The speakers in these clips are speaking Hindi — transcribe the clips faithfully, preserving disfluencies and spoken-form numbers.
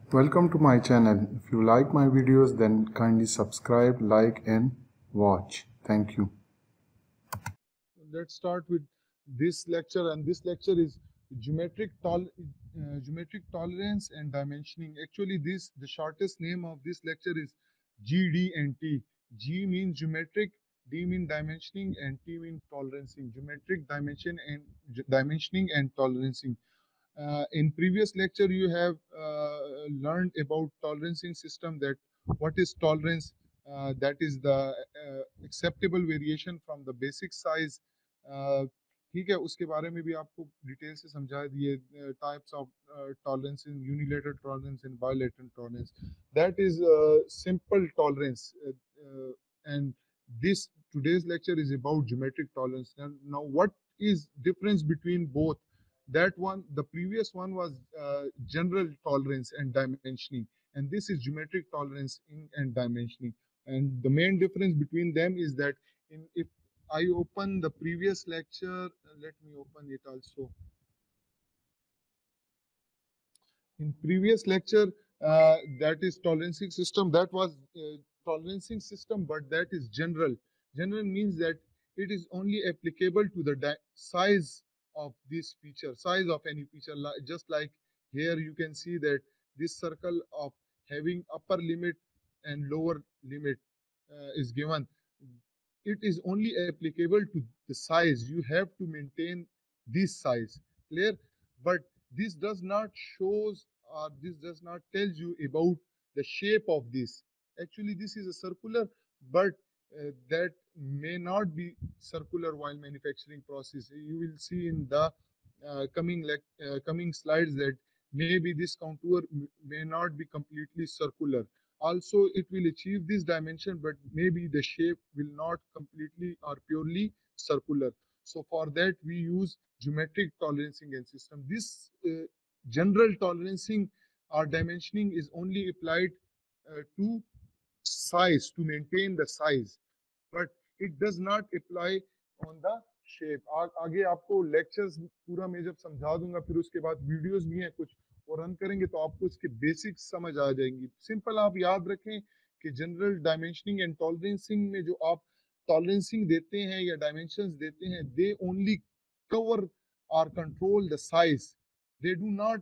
Welcome to my channel. If you like my videos, then kindly subscribe, like and watch. Thank you. Let's start with this lecture, and this lecture is geometric tol uh, geometric tolerance and dimensioning. Actually, this the shortest name of this lecture is G D and T. G means geometric, D means dimensioning, and T means tolerancing. Geometric dimension and dimensioning and tolerancing. Uh, in previous lecture, you have uh, learned about tolerancing system, that what is tolerance, uh, that is the uh, acceptable variation from the basic size. uh, ठीक है, उसके बारे में भी आपको डिटेल से समझा दिए, types of tolerance in unilateral tolerance and bilateral tolerance. That is uh, simple tolerance, uh, uh, and this today's lecture is about geometric tolerance. Now, now what is difference between both? That one, the previous one was uh, general tolerance and dimensioning, and this is geometric tolerance in and dimensioning. And the main difference between them is that, in if I open the previous lecture, uh, let me open it also. In previous lecture, uh, that is tolerancing system, that was uh, tolerancing system, but that is general. General means that it is only applicable to the size of this feature, size of any feature. Just like here you can see that this circle of having upper limit and lower limit uh, is given. It is only applicable to the size. You have to maintain this size, clear? But this does not shows, or this does not tells you about the shape of this. Actually, this is a circular, but uh, that may not be circular while manufacturing process. You will see in the uh, coming lec- uh, coming slides that maybe this contour may not be completely circular. Also, it will achieve this dimension, but maybe the shape will not completely or purely circular. So for that, we use geometric tolerancing and system. This uh, general tolerancing or dimensioning is only applied uh, to size, to maintain the size, but it does not apply on the shape. आ, आगे आपको लेक्चर्स पूरा मैं जब समझा दूंगा, फिर उसके बाद वीडियोस भी हैं कुछ, वो रन करेंगे तो आपको इसके बेसिक्स समझ आ जाएंगी. सिंपल आप याद रखें कि जनरल डायमेंशनिंग एंड टॉलरेंसिंग में जो आप टॉलरेंसिंग देते हैं या डायमेंशंस देते हैं, दे ओनली कवर और control the size. They do not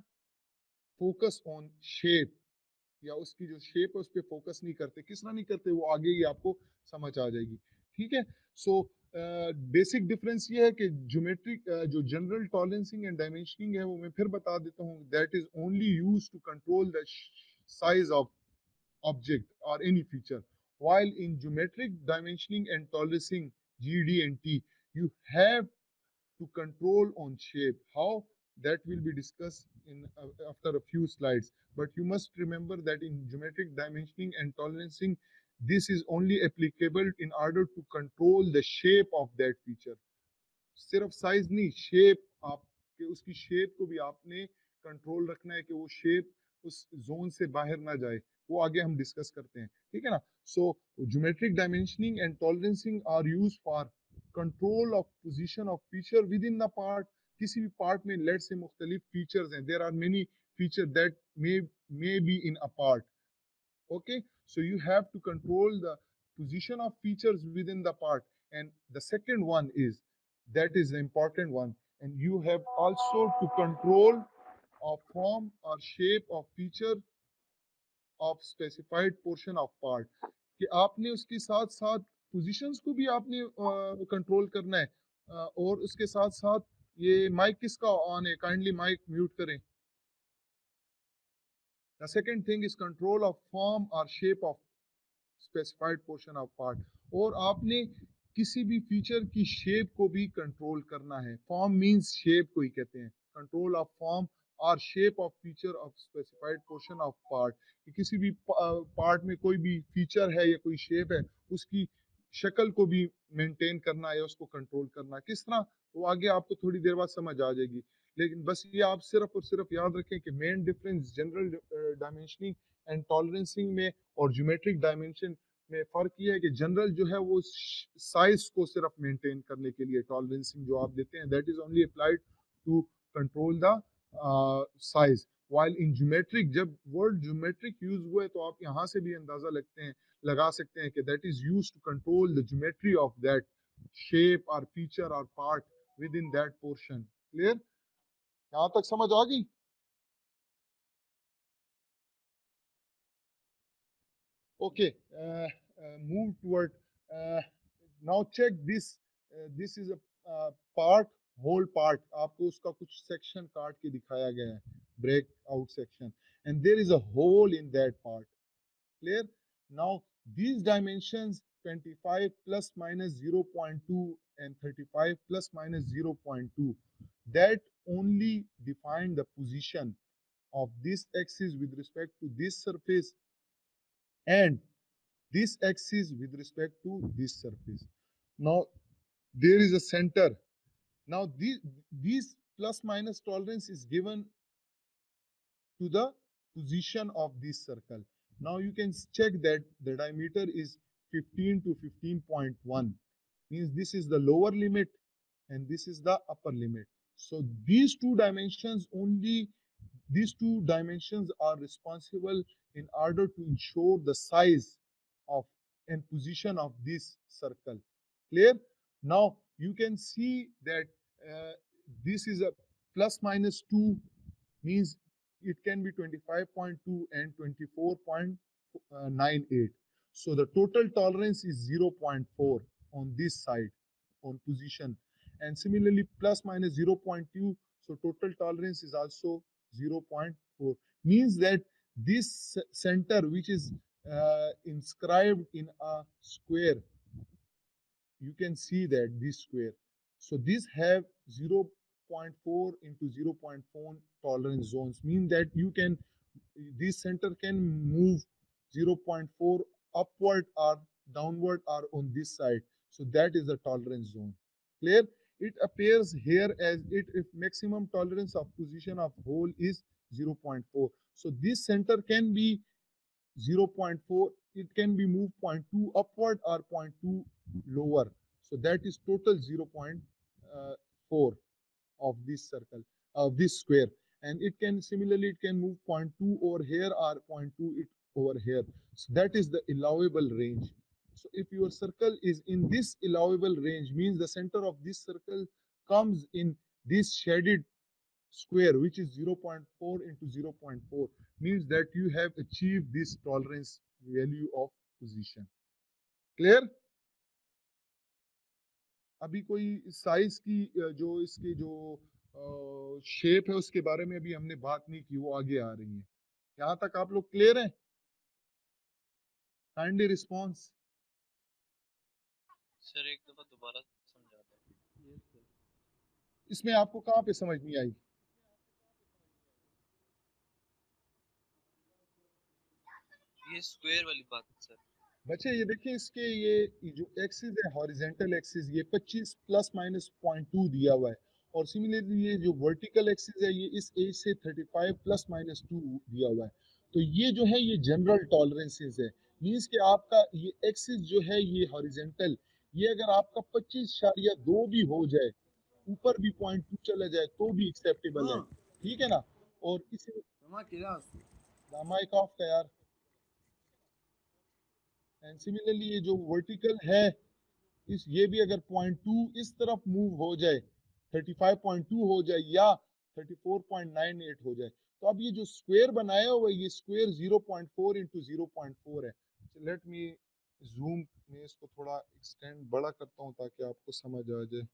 focus on shape, या उसकी जो शेप है उस पर फोकस नहीं करते. किस तरह नहीं करते, वो आगे ही आपको समझ आ जाएगी. ठीक है. सो बेसिक डिफरेंस ये है कि ज्योमेट्रिक uh, जो जनरल टॉलरेंसिंग एंड डायमेंशनिंग है, वो मैं फिर बता देता हूँ. That is only use to control the size of object or any feature. While in geometric dimensioning and tolerancing, G D and T, you have to control on shape. How? That will be discussed in uh, after a few slides. But you must remember that in geometric dimensioning and tolerancing, this is only applicable in order to control the shape of that feature. सिर्फ साइज नहीं, शेप, आपके उसकी शेप को भी आपने कंट्रोल रखना है कि वो शेप उस जोन से बाहर ना जाए. वो आगे हम डिस्कस करते हैं. ठीक है ना. So geometric dimensioning and tolerancing are use for control of position of feature within the part. किसी भी पार्ट में लेट से मुख्तलिफ फीचर्स हैं. There are many feature that may may be in a part. Okay, so you have to control the position of features within the part. And the second one is, that is the important one, and you have also to control of form or shape of feature of specified portion of part. कि आपने उसके साथ साथ positions को भी आपने कंट्रोल करना है. uh, और उसके साथ साथ ये माइक किसका ऑन है, काइंडली माइक म्यूट करें. The second thing is control of form or shape of specified portion of part. और आपने किसी भी फीचर की शेप को भी कंट्रोल करना है. फॉर्म मींस शेप को ही कहते हैं. कंट्रोल ऑफ फॉर्म और shape of feature of specified portion of part. किसी भी पार्ट में कोई भी फीचर है या कोई शेप है, उसकी शक्ल को भी मेंटेन करना है, उसको कंट्रोल करना. किस तरह, वो आगे आपको थोड़ी देर बाद समझ आ जाएगी. लेकिन बस ये आप सिर्फ और सिर्फ याद रखें कि main difference general dimensioning and tolerancing में और ज्योमेट्रिक डायमेंशन में फर्क ये है कि जनरल जो है वो साइज को सिर्फ मेंटेन करने के लिए, टॉलरेंसिंग जो आप देते हैं that is only applied to control the size. while in geometric, जब word geometric use हुआ है तो आप यहाँ से भी अंदाजा लगते हैं लगा सकते हैं कि that is used to control the geometry of that shape or feature or part within that portion. Clear? यहाँ तक समझ आ गई? Okay, uh, uh, move toward. Uh, now check this. Uh, this is a uh, part, whole part. आपको उसका कुछ section काट के दिखाया गया है, break out section, and there is a hole in that part. Clear? Now these dimensions twenty-five plus minus zero point two and thirty-five plus minus zero point two, that only define the position of this axis with respect to this surface and this axis with respect to this surface. Now there is a center. Now these, these plus minus tolerance is given to the position of this circle. Now you can check that the diameter is fifteen to fifteen point one, means this is the lower limit and this is the upper limit. So these two dimensions only, these two dimensions are responsible in order to ensure the size of and position of this circle. Clear? Now you can see that uh, this is a plus minus two, means it can be twenty-five point two and twenty-four point nine eight. So the total tolerance is zero point four on this side, on position. And similarly, plus minus zero point two, so total tolerance is also zero point four. Means that this center, which is uh, inscribed in a square, you can see that this square. So these have zero point four into zero point four tolerance zones, mean that you can, this center can move zero point four upward or downward or on this side. So that is the tolerance zone. Clear? It appears here as it if maximum tolerance of position of hole is zero point four. So this center can be zero point four, it can be moved zero point two upward or zero point two lower. So that is total zero point four of this circle, of this square. And it can similarly, it can move zero point two over here or zero point two it over here. So that is the allowable range. So if your circle is in this allowable range, means the center of this circle comes in this shaded square, which is zero point four into zero point four, means that you have achieved this tolerance value of position. Clear? अभी कोई साइज की जो इसकी जो शेप है उसके बारे में अभी हमने बात नहीं की, वो आगे आ रही है. यहाँ तक आप लोग क्लियर हैं? Kindly response. सर एक दफा दोबारा समझा दें. इसमें आपको कहाँ पे समझ नहीं आई? ये स्क्वायर वाली बात सर. बच्चे ये देखिए, इसके ये जो एक्सिस है हॉरिजेंटल एक्सिस, ये पच्चीस प्लस माइनस पॉइंट टू दिया हुआ है, और सिमिलरली ये जो वर्टिकल एक्सिस है ये इस एज से पैंतीस प्लस माइनस टू दिया हुआ है. तो ये जो है ये जनरल टॉलरेंसेस है, मींस कि आपका ये एक्सिस जो है ये हॉरिजेंटल, ये अगर आपका पच्चीस या दो भी हो जाए, ऊपर भी पॉइंट टू चला जाए तो भी एक्सेप्टेबल है. ठीक है ना? और इसे माइक ऑफ का यार. एंड सिमिलरली ये जो वर्टिकल है, इस ये भी अगर पॉइंट टू इस तरफ मूव हो जाए, पैंतीस पॉइंट टू हो जाए या चौंतीस पॉइंट नौ आठ हो जाए, तो अब ये जो स्क्वायर बनाया हुआ है ये square zero point four into zero point four है. लेट मी जूम में इसको थोड़ा एक्सटेंड बड़ा करता हूँ ताकि आपको समझ आ जाए.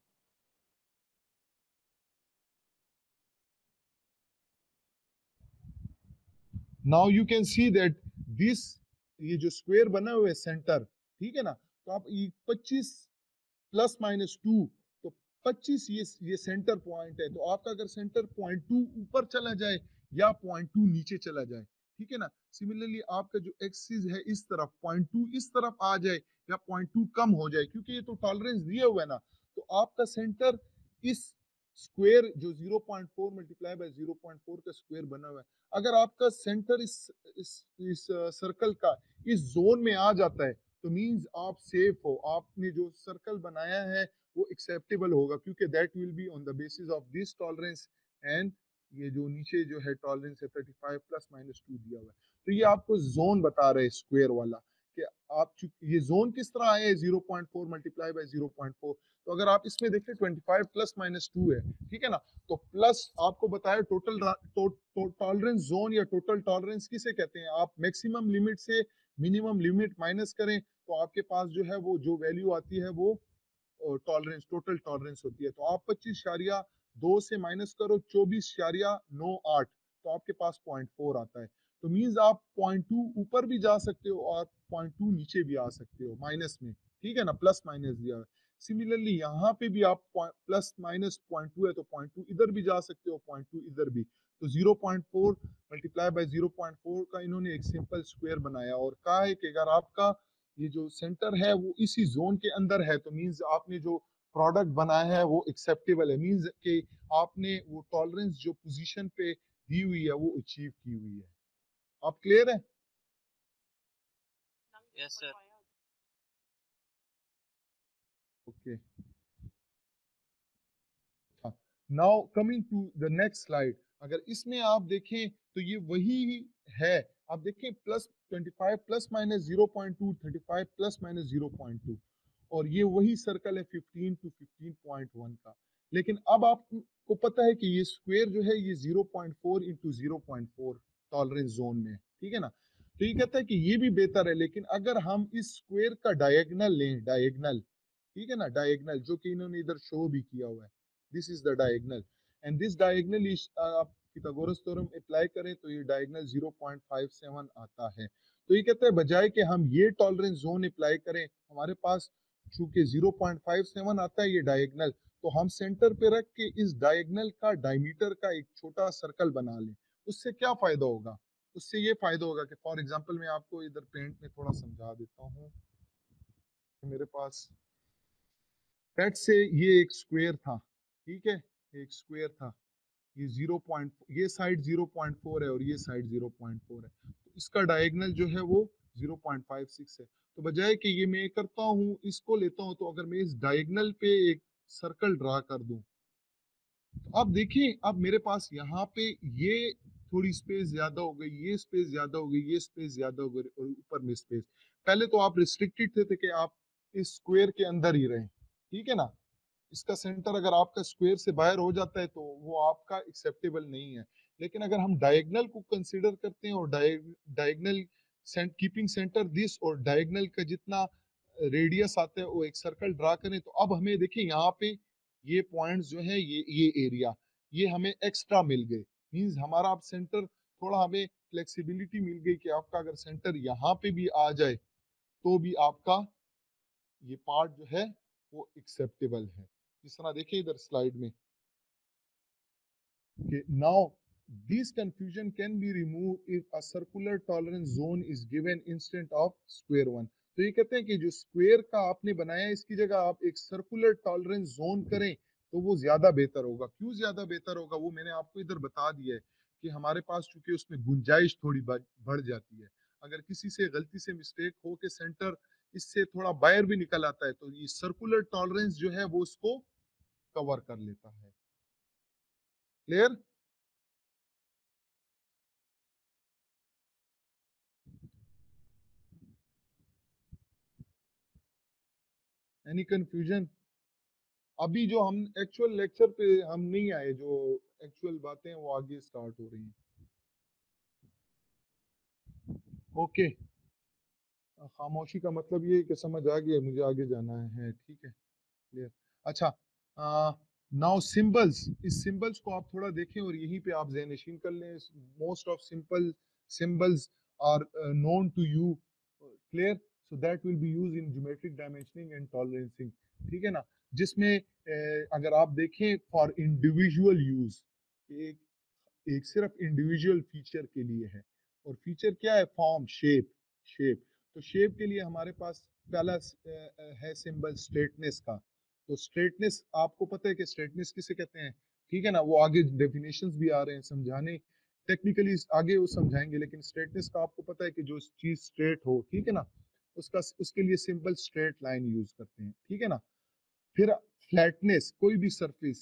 Now you can see that this, ये जो स्क्वायर बना हुआ है सेंटर, ठीक है ना, तो आप ये पच्चीस प्लस माइनस टू, तो पच्चीस ये ये सेंटर पॉइंट है, तो आपका अगर सेंटर पॉइंट टू ऊपर चला जाए या पॉइंट टू नीचे चला जाए, ठीक है ना, सिमिलरली आपका जो एक्सिस है इस तरफ पॉइंट टू इस तरफ आ जाए या पॉइंट टू कम हो जाए, क्योंकि ये तो टॉलरेंस दिया हुआ है ना, तो आपका सेंटर इस स्क्वायर जो zero point four multiply by zero point four का स्क्वायर बना हुआ है, अगर आपका सेंटर इस इस इस सर्कल का इस जोन में आ जाता है, तो मींस आप सेफ हो, आपने जो सर्कल बनाया है वो एक्सेप्टेबल होगा, क्योंकि that will be on the basis of this tolerance and ये जो नीचे जो है टॉलरेंस है thirty five plus minus two दिया हुआ है। तो ये आपको जोन बता रहे हैं स्क्वायर वाला कि आप ये जोन किस तरह आए, zero point four multiply by zero point four. तो अगर आप इसमें देखें twenty five plus minus two है, ठीक है ना, तो प्लस आपको बताया टोटल टॉलरेंस जोन या टोटल टॉलरेंस किसे कहते हैं। आप मैक्सिमम लिमिट से मिनिमम लिमिट माइनस करें तो आपके पास जो है वो जो वैल्यू आती है वो टॉलरेंस टोटल टॉलरेंस होती है। तो आप पच्चीस शारिया दो से माइनस करो चौबीस शारिया नौ आठ, तो आपके पास पॉइंट फोर आता है। तो मीन्स आप पॉइंट टू ऊपर भी जा सकते हो और पॉइंट टू नीचे भी आ सकते हो माइनस में, ठीक है ना, प्लस माइनस दिया है। सिमिलरली यहाँ पे भी आप प्लस माइनस पॉइंट टू है तो पॉइंट टू इधर भी जा सकते हो, पॉइंट टू इधर भी। तो zero point four multiply by zero point four का इन्होंने एक सिंपल स्क्वायर बनाया और कहा है कि अगर आपका ये जो सेंटर है वो इसी जोन के अंदर है तो मींस आपने जो प्रोडक्ट बनाया है वो एक्सेप्टेबल है, मींस कि आपने वो टॉलरेंस जो पोजीशन पे दी हुई है वो अचीव की हुई है। आप क्लियर है? Yes sir. Okay, now coming to the next slide. अगर इसमें आप देखें तो ये वही है। आप देखें plus twenty five plus minus zero point two, thirty five plus minus zero point two, और ये वही सर्कल है fifteen to fifteen point one का। लेकिन अब आपको पता है कि ये स्क्वायर जो है ये zero point four into zero point four tolerance zone में, ठीक है ना। तो ये कहता है कि ये भी बेहतर है, लेकिन अगर हम इस स्क्वायर का डायगनल लें, डायगनल, ठीक है ना, डायगनल जो कि इन्होंने इधर शो भी किया हुआ है, this is the diagonal and this diagonal is, आप पिथागोरस थ्योरम अप्लाई करें तो ये diagonal zero point five seven आता है। तो ये कहता है बजाय कि हम ये टॉलरेंस जोन अप्लाई करें, हमारे पास चूंकि जीरो पॉइंट फाइव सेवन आता है ये डायगनल, तो हम सेंटर पे रख के इस डायगनल का डायमीटर का एक छोटा सर्कल बना लें। उससे क्या फायदा होगा? उससे ये फायदा होगा कि फॉर एग्जांपल मैं आपको इधर पेंट में थोड़ा समझा देता हूँ। मेरे पास पेट से ये एक स्क्वायर था, ठीक है, एक स्क्वायर था, ये जीरो पॉइंट, ये साइड जीरो पॉइंट फोर है और ये साइड जीरो पॉइंट फोर है, तो इसका डायगोनल जो है वो जीरो पॉइंट फाइव सिक्स है। तो बजाय कि ये मैं करता हूँ इसको लेता हूँ, तो अगर मैं इस डायगोनल पे एक सर्कल ड्रा कर दूं, तो अब देखिए अब मेरे पास यहाँ पे ये थोड़ी स्पेस ज्यादा हो गई, ये स्पेस ज्यादा हो गई, ये स्पेस ज्यादा हो गई और ऊपर में स्पेस। पहले तो आप रिस्ट्रिक्टेड थे, थे कि आप इस स्क्वायर के अंदर ही रहें, ठीक है ना। इसका सेंटर अगर आपका स्क्वायर से बाहर हो जाता है तो वो आपका एक्सेप्टेबल नहीं है। लेकिन अगर हम डायगोनल को कंसीडर करते हैं और डायगोनल कीपिंग सेंटर दिस और डायगोनल का जितना रेडियस आता है वो एक सर्कल ड्रा करें, तो अब हमें देखिए यहाँ पे ये पॉइंट्स जो है ये ये एरिया ये हमें एक्स्ट्रा मिल गए। मींस हमारा अब सेंटर थोड़ा हमें फ्लेक्सिबिलिटी मिल गई कि आपका अगर सेंटर यहाँ पे भी आ जाए तो भी आपका ये पार्ट जो है वो एक्सेप्टेबल है। जिस तरह देखिए इधर स्लाइड में कि now this confusion can be remove if a circular tolerance zone is given instant of square one. तो ये कहते हैं कि जो स्क्वायर का आपने बनाया इसकी जगह आप एक सर्कुलर टॉलरेंस जोन करें तो वो ज्यादा बेहतर होगा। क्यों ज्यादा बेहतर होगा वो मैंने आपको इधर बता दिया है कि हमारे पास चूंकि उसमें गुंजाइश थोड़ी बढ़ जाती है। अगर किसी से गलती से मिस्टेक हो के सेंटर इससे थोड़ा बाहर भी निकल आता है तो ये सर्कुलर टॉलरेंस जो है वो उसको कवर कर लेता है। क्लियर? Any confusion? अभी जो हम एक्चुअल लेक्चर पे हम नहीं आए, जो एक्चुअल बातें हैं वो आगे स्टार्ट हो रही हैं। ओके, खामोशी का मतलब ये है कि समझ आ गया मुझे आगे जाना है, ठीक है, क्लियर। अच्छा, नाउ सिंबल्स, इस सिंबल्स को आप थोड़ा देखें और यहीं पे आप ज़हन-नशीन कर लें। Most of simple symbols are known to you, clear, so that will be use in geometric dimensioning and tolerancing, ठीक है ना। जिसमें uh, अगर आप देखें फॉर इंडिविजुअल यूज, एक एक सिर्फ इंडिविजुअल फीचर के लिए है। और फीचर क्या है? Form, shape, shape. तो शेप के लिए हमारे पास पहला है सिंबल स्ट्रेटनेस का। तो स्ट्रेटनेस आपको पता है कि स्ट्रेटनेस किसे कहते हैं, ठीक है ना। वो आगे डेफिनेशंस भी आ रहे हैं समझाने, टेक्निकली आगे वो समझाएंगे, लेकिन स्ट्रेटनेस का आपको पता है कि जो चीज स्ट्रेट हो, ठीक है ना, उसका उसके लिए सिंपल स्ट्रेट लाइन यूज करते हैं, ठीक है ना। फिर फ्लैटनेस, कोई भी सरफेस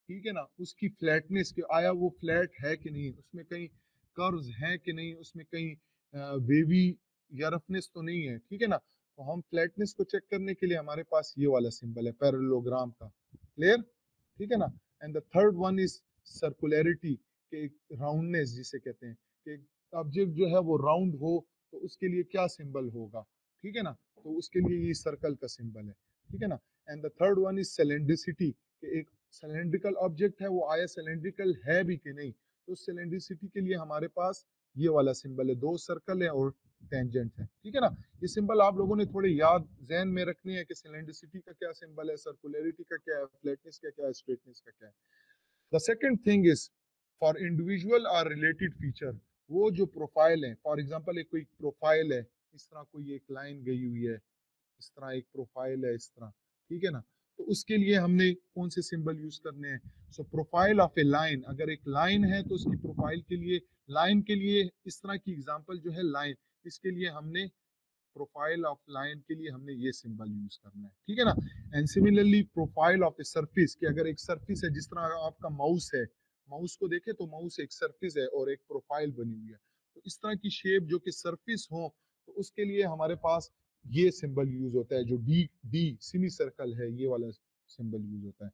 ठीक है ना, उसकी फ्लैटनेस के आया वो फ्लैट है कि नहीं, उसमें कहीं कर्व्स हैं कि नहीं, उसमें कहीं वेवी या रफनेस तो नहीं है, ठीक है ना। तो हम फ्लैटनेस को चेक करने के लिए हमारे पास ये वाला सिंबल है पैरेललोग्राम का। क्लियर, ठीक है ना। And the third one is circularity, के एक राउंडनेस जिसे कहते हैं, कि ऑब्जेक्ट जो है वो राउंड हो तो उसके लिए क्या सिंबल होगा, ठीक है ना। तो उसके लिए ये सर्कल का सिंबल है, ठीक है ना। And the third one is cylindricity, कि एक सिलेंड्रिकल ऑब्जेक्ट है वो आया सिलेंड्रिकल है भी कि नहीं। तो सिलेंड्रिसिटी के लिए हमारे पास ये वाला सिंबल है, दो सर्कल है और टेंजेंट है, ठीक है ना। ये सिंबल आप लोगों ने थोड़े याद जहन में रखने हैं कि सिलेंड्रिसिटी का क्या सिंबल है, सर्कुलरिटी का क्या है, फ्लैटनेस का क्या है, स्ट्रेटनेस का क्या है। The second thing is for individual और रिलेटेड फीचर, वो जो प्रोफाइल है, फॉर एग्जांपल एक कोई प्रोफाइल है, इस तरह कोई एक लाइन गई हुई है, इस तरह एक प्रोफाइल है इस तरह, ठीक है ना। तो उसके लिए हमने कौन से सिंबल यूज करने हैं। So profile of a line, अगर एक लाइन है तो उसकी प्रोफाइल के लिए, लाइन के लिए इस तरह की एग्जांपल जो है लाइन, इसके लिए हमने प्रोफाइल ऑफ लाइन के लिए हमने ये सिंबल यूज करना है, ठीक है ना। And similarly profile of a surface, कि अगर एक सरफेस है, जिस तरह आपका माउस है, माउस को देखे तो माउस एक सरफेस है और एक प्रोफाइल बनी हुई है, तो इस तरह की शेप जो कि सरफेस हो, तो उसके लिए हमारे पास ये सिंबल यूज होता है, जो डी डी सेमी सर्कल है, ये वाला सिंबल यूज होता है।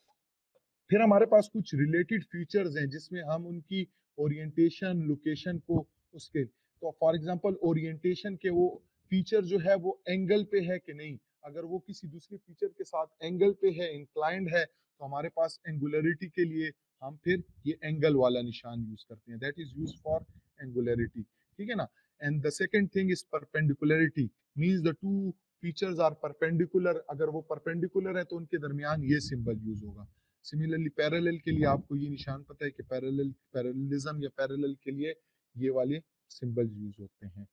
फिर हमारे पास कुछ रिलेटेड फीचर्स हैं जिसमें हम उनकी ओरिएंटेशन, लोकेशन को उसके, तो फॉर एग्जांपल ओरिएंटेशन के वो फीचर जो है वो एंगल पे है कि नहीं, अगर वो किसी दूसरे फीचर के साथ एंगल पे है, इंक्लाइंड है, तो हमारे पास एंगुलरिटी के लिए हम फिर ये एंगल वाला निशान यूज करते हैं, that is use for angularity, ठीक है ना। And the second thing is perpendicularity, means the two features are perpendicular, अगर वो परपेंडिकुलर है तो उनके दरमियान ये सिंबल यूज होगा। सिमिलरली पैरेलल के लिए आपको ये निशान पता है कि पैरेलल, पैरेललिज्म या पैरेलल के लिए ये वाले सिंबल यूज होते हैं।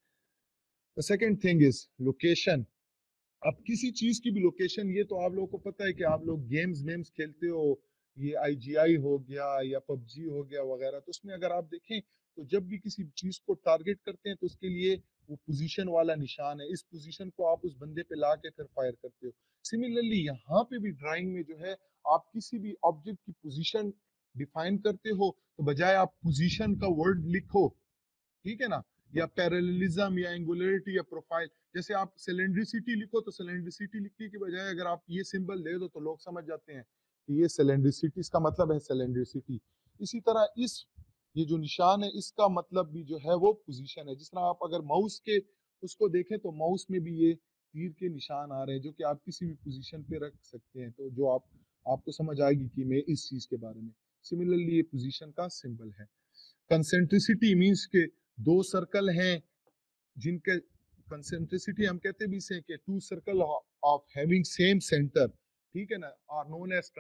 The second thing is location. अब किसी चीज की भी लोकेशन, ये तो आप लोगों को पता है कि आप लोग गेम्स वेम्स खेलते हो, ये आईजीआई हो गया या पबजी हो गया वगैरह, तो उसमें अगर आप देखें तो जब भी किसी चीज को टारगेट करते हैं तो उसके लिए वो पोजीशन वाला निशान है, इस पोजीशन को आप उस बंदे पे ला के फिर फायर करते हो। सिमिलरली यहाँ पे भी ड्राइंग में जो है, आप किसी भी ऑब्जेक्ट की पोजीशन डिफाइन करते हो तो बजाय आप पोजीशन का वर्ड लिखो, ठीक है ना, या पैरेललिज्म या एंगुलरिटी या प्रोफाइल, जैसे आप सिलेंड्रिसिटी लिखो तो सिलेंड्रिसिटी लिखने के बजाय अगर आप ये सिंबल दे दो तो लोग समझ जाते हैं कि ये सिलेंड्रिसिटी, इसका मतलब है सिलेंड्रिसिटी। इसी तरह इस ये जो निशान है इसका मतलब भी जो है वो पोजीशन है, जिस तरह आप अगर माउस के उसको देखें तो माउस में भी ये तीर के निशान आ रहे हैं जो कि आप किसी भी पोजीशन पे रख सकते हैं, तो जो आप आपको समझ आएगी कि मैं इस चीज के बारे में। सिमिलरली ये पोजीशन का सिंबल है। कंसेंट्रिसिटी मींस के दो सर्कल हैं जिनके कंसेंट्रिसिटी हम कहते भी से कि two circle of having same centre, ठीक है ना, are known as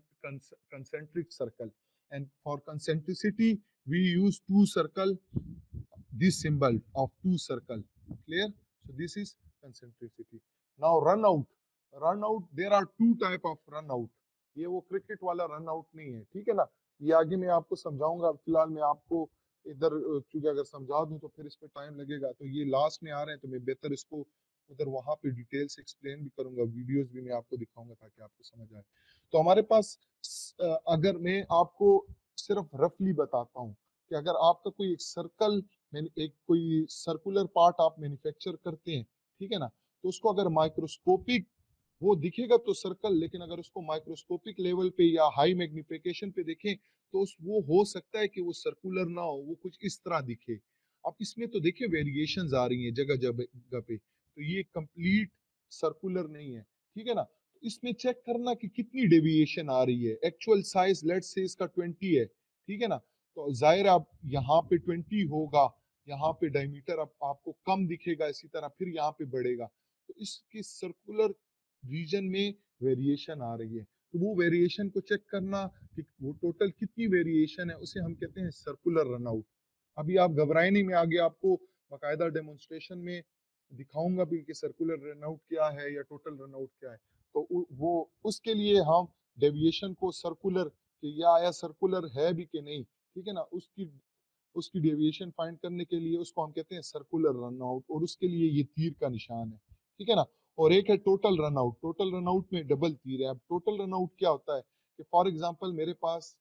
concentric circle. And for concentricity we use two circle, this symbol of two circle, clear, so this is concentricity. Now run out, run out, there are two type of run out, ये वो क्रिकेट वाला रन आउट नहीं है, ठीक है ना, ये आगे मैं आपको समझाऊंगा, फिलहाल मैं आपको इधर क्योंकि अगर समझा दूं तो फिर इस पे टाइम लगेगा, तो ये लास्ट में आ रहे हैं तो मैं बेहतर इसको उधर वहां पे डिटेल से एक्सप्लेन भी करूंगा, वीडियोस भी मैं आपको दिखाऊंगा ताकि आपको समझ आए। तो हमारे पास अगर मैं आपको सिर्फ रफली बताता हूँ कि अगर आपका कोई एक सर्कल, एक कोई सर्कुलर पार्ट आप मैन्युफैक्चर करते हैं, ठीक है ना, तो उसको अगर माइक्रोस्कोपिक वो दिखेगा तो सर्कल, लेकिन अगर उसको माइक्रोस्कोपिक लेवल पे या हाई मैग्निफिकेशन पे देखें तो उस वो हो सकता है कि वो सर्कुलर ना हो, वो कुछ इस तरह दिखे। अब इसमें तो देखिए वेरिएशंस आ रही हैं जगह जगह पे, तो ये कंप्लीट सर्कुलर नहीं है, ठीक है ना। तो इसमें चेक करना कि कितनी डेविएशन आ रही है, एक्चुअल साइज लेट्स से इसका ट्वेंटी है, ठीक है ना, तो जाहिर आप यहाँ पे ट्वेंटी होगा, यहाँ पे डायमीटर आप, आपको कम दिखेगा, इसी तरह फिर यहाँ पे बढ़ेगा, तो इसकी सर्कुलर रीजन में वेरिएशन आ रही है, तो वो वेरिएशन को चेक करना कि वो टोटल कितनी वेरिएशन है, उसे हम कहते हैं सर्कुलर रनआउट। अभी आप घबराए नहीं, मैं आगे आपको बाकायदा डेमोन्स्ट्रेशन में दिखाऊंगा भी कि सर्कुलर रनआउट क्या है या टोटल रनआउट क्या है। तो वो उसके लिए हम डेविएशन को सर्कुलर कि या आया सर्कुलर है भी कि नहीं, ठीक है ना, उसकी उसकी डेविएशन फाइंड करने के लिए उसको हम कहते हैं सर्कुलर रनआउट, और उसके लिए ये तीर का निशान है, ठीक है ना। और एक है टोटल रनआउट, टोटल रनआउट में डबल तीर है। अब टोटल रनआउट क्या होता है कि फॉर एग्जांपल मेरे पास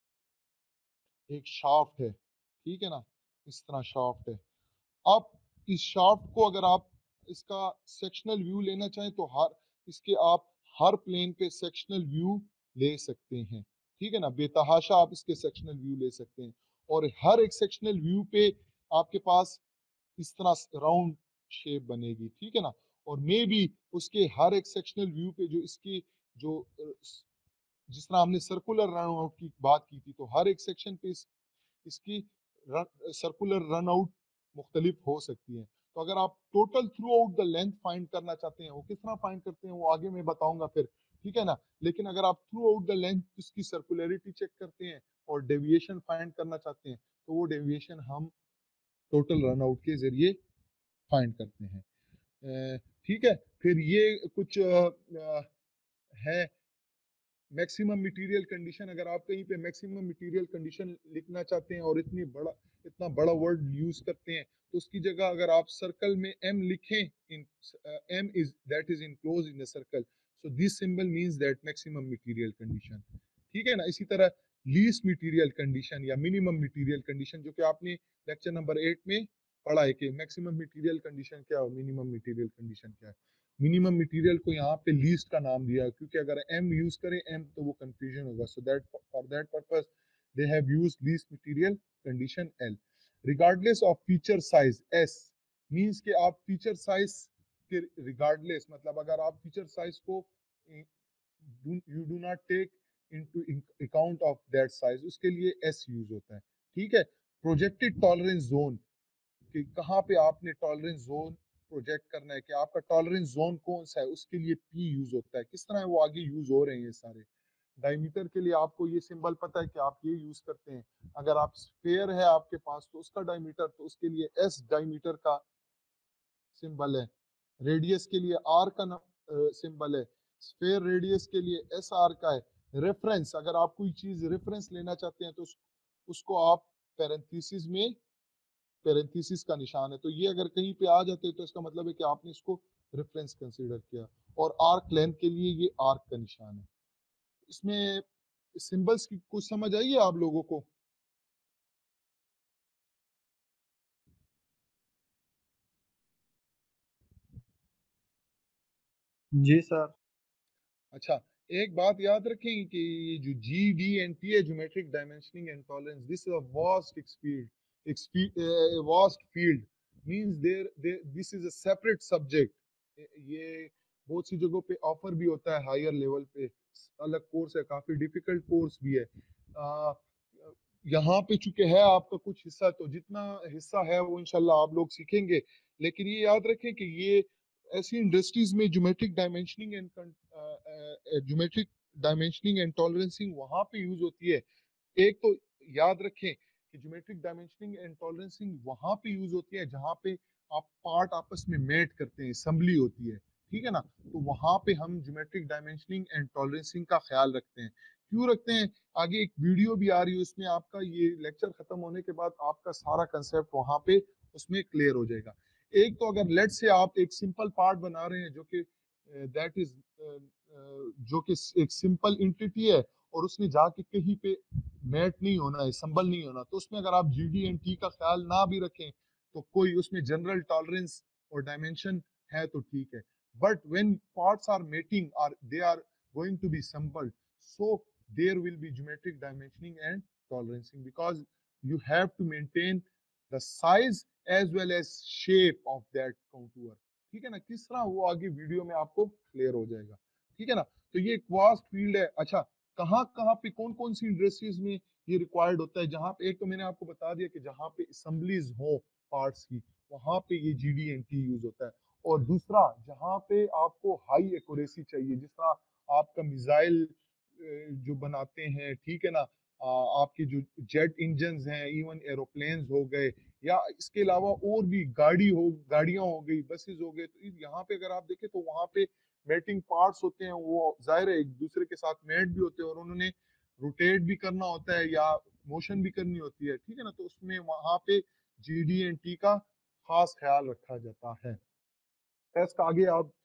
एक शाफ्ट है, ठीक है ना, इस तरह शाफ्ट है। अब इस शाफ्ट को अगर आप इसका सेक्शनल व्यू लेना चाहें तो हर इसके आप हर प्लेन पे सेक्शनल व्यू ले सकते हैं, ठीक है ना, बेतहाशा आप इसके सेक्शनल व्यू ले सकते हैं। और हर एक सेक्शनल व्यू पे आपके पास इस तरह राउंड शेप बनेगी, ठीक है ना। और मे बी उसके हर एक सेक्शनल व्यू पे जो इसकी जो अ, जिस तरह हमने सर्कुलर रन आउट की बात की थी, तो हर एक सेक्शन पे इस, इसकी सर्कुलर रन आउट मुख्तलिफ हो सकती है। तो अगर आप total throughout the length find करना चाहते हैं, वो किस तरह फाइंड करते हैं वो आगे मैं बताऊंगा फिर, ठीक है ना। लेकिन अगर आप थ्रू आउट द लेंथ उसकी सर्कुलरिटी चेक करते हैं और डेविएशन फाइंड करना चाहते हैं, तो वो डेविएशन हम टोटल रन आउट के जरिए फाइंड करते हैं। अ, ठीक है, फिर ये कुछ अ, अ, है मैक्सिमम मटेरियल कंडीशन। अगर आप कहीं पे मैक्सिमम मटेरियल कंडीशन लिखना चाहते हैं और इतनी बड़ा इतना बड़ा वर्ड यूज करते हैं, तो उसकी जगह अगर आप सर्कल में एम लिखें, in M is that is enclose in the circle, so this symbol means that maximum material condition, ठीक है ना। इसी तरह लीस्ट मटेरियल कंडीशन या मिनिमम मटेरियल कंडीशन, जो कि आपने लेक्चर नंबर एट में पढ़ा है कि मैक्सिमम मटेरियल कंडीशन क्या है और मिनिमम मटेरियल कंडीशन क्या है। मिनिमम मटेरियल को यहाँ पे लीस्ट का नाम दिया है, क्योंकि अगर एम यूज करें एम तो वो कंफ्यूजन होगा, so that for that purpose they have used least material condition L. Regardless of feature size S means कि आप फीचर साइज के रिगार्डलेस, मतलब अगर आप फीचर साइज को you do not take into account of that size, उसके लिए एस यूज होता है, ठीक है। प्रोजेक्टेड टॉलरेंस जोन, कि कहाँ पे आपने टॉलरेंस जोन प्रोजेक्ट करना है, कि आपका टॉलरेंस जोन कौन सा है, उसके लिए पी यूज होता है। किस तरह है वो आगे यूज हो रहे हैं ये सारे। डायमीटर के लिए आपको ये सिंबल पता है कि आप ये यूज करते हैं। अगर आप स्फेयर है आपके पास तो उसका डायमीटर, तो उसके लिए एस डायमीटर का सिंबल है। रेडियस के लिए आर का सिंबल है। स्फेयर रेडियस के लिए एस आर का है। रेफरेंस, अगर आप कोई चीज रेफरेंस लेना चाहते हैं तो उस, उसको आप पैरेंथेसिस में पैरेंथेसिस का निशान है, तो ये अगर कहीं पे आ जाते हैं तो इसका मतलब है कि आपने इसको रेफरेंस कंसीडर किया। और आर्क लेंथ के लिए ये आर्क का निशान है। इसमें सिंबल्स की कुछ समझ आई है आप लोगों को? जी सर। अच्छा, एक बात याद रखें कि ये जो जी डी एंड टी है, geometric dimensioning and tolerance, this is a vast field, vast field means there this is a separate subject. ये बहुत सी जगहों पे ऑफर भी होता है, हायर लेवल पे अलग कोर्स है, काफी डिफिकल्ट कोर्स भी है। आ, यहाँ पे चूंकि है आपका कुछ हिस्सा, तो जितना हिस्सा है वो इंशाल्लाह आप लोग सीखेंगे। लेकिन ये याद रखें कि ये ऐसी इंडस्ट्रीज में geometric dimensioning and geometric dimensioning and tolerancing वहां पे यूज होती है। एक तो याद रखें कि ज्योमेट्रिक डायमेंशनिंग एंड टॉलरेंसिंग वहां पे यूज होती है जहां पे आप पार्ट आपस में मेट करते हैं, असेंबली होती है, ठीक है ना। तो वहां पे हम ज्योमेट्रिक डायमेंशनिंग एंड टॉलरेंसिंग का ख्याल रखते हैं। क्यों रखते हैं? आगे एक वीडियो भी आ रही है, उसमें आपका ये लेक्चर खत्म होने के बाद आपका सारा कंसेप्ट वहां पे उसमें क्लियर हो जाएगा। एक तो अगर लेट से आप एक सिंपल पार्ट बना रहे हैं जो कि दैट इज जो कि एक सिंपल एंटिटी है और उसने जाके कहीं पे मैट नहीं होना है, संबल नहीं होना, तो उसमें अगर आप जी डी एंड टी का ख्याल ना भी रखें तो कोई उसमें जनरल टॉलरेंस और डायमेंशन है तो ठीक है। But when parts are mating और they are going to be assembled, so there will be geometric dimensioning and tolerancing, because you have to maintain the size as well as shape of that contour, ठीक है ना। किस तरह वो आगे वीडियो में आपको क्लियर हो जाएगा, ठीक है ना। तो ये एक वास्ट फील्ड है। अच्छा, कहाँ कहाँ पे कौन कौन सी इंडस्ट्रीज में ये रिक्वायर्ड होता है? जहाँ पे एक तो मैंने आपको बता दिया कि जहाँ पे असेंबलीज हो पार्ट्स की, वहां पे ये G D and T use होता है। और दूसरा, जहाँ पे आपको हाई एक्यूरेसी चाहिए, जिस तरह आपका मिसाइल जो बनाते हैं, ठीक है ना, आ, आपके जो जेट इंजन हैं, इवन एरोप्लेन्स हो गए, या इसके अलावा और भी गाड़ी हो गाड़ियां हो गई, बसेस हो गए, तो यहाँ पे अगर आप देखें तो वहां पे मेटिंग पार्ट्स होते हैं, वो जाहिर है एक दूसरे के साथ मेट भी होते हैं और उन्होंने रोटेट भी करना होता है या मोशन भी करनी होती है, ठीक है ना। तो उसमें वहां पे जी डी एंड टी का खास ख्याल रखा जाता है। टेस्ट आगे आप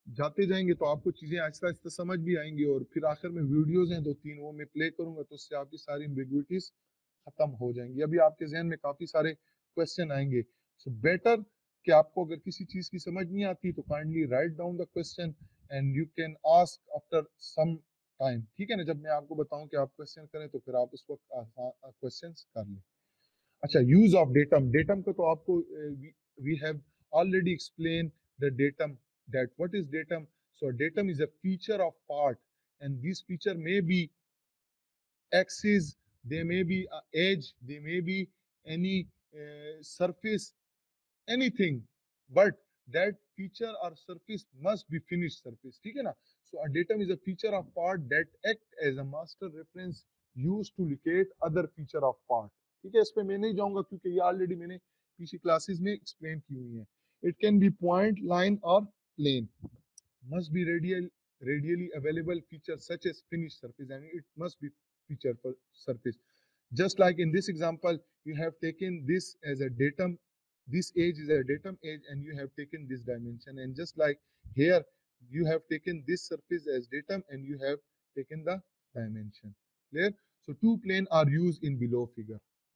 जाते जाएंगे तो आपको चीजें आहिस्ता आहिस्ता समझ भी आएंगी, और फिर आखिर में वीडियोस हैं दो तीन, वो मैं प्ले करूंगा तो उससे आपकी सारी एम्बिग्विटीज खत्म हो जाएंगी। अभी आपके जहन में काफी सारे क्वेश्चन आएंगे, सो बेटर कि आपको अगर किसी चीज की समझ नहीं आती तो kindly write down the question and you can ask after some time. ठीक है ना, जब मैं आपको बताऊं कि आप क्वेश्चन करें तो फिर आप उस वक्त क्वेश्चन कर लें। अच्छा, यूज ऑफ डेटम। डेटम का तो आपको we have already explain the datum, that what is datum. So datum is a feature of part, and this feature may be axis, they may be uh, edge, they may be any uh, surface, anything, but that feature or surface must be finished surface. ठीक है ना? So a datum is a feature of part that act as a master reference used to locate other feature of part. ठीक है, इस पे मैं नहीं जाऊंगा क्योंकि ये ऑलरेडी मैंने पिछली क्लासेस में एक्सप्लेन की हुई है। It can be point, line और plane, must be radial, radially available features such as finished surface, and it must be feature for surface. Just like in this example, you have taken this as a datum, this edge is a datum edge, and you have taken this dimension. And just like here, you have taken this surface as datum, and you have taken the dimension. Clear? So two plane are used in below figure.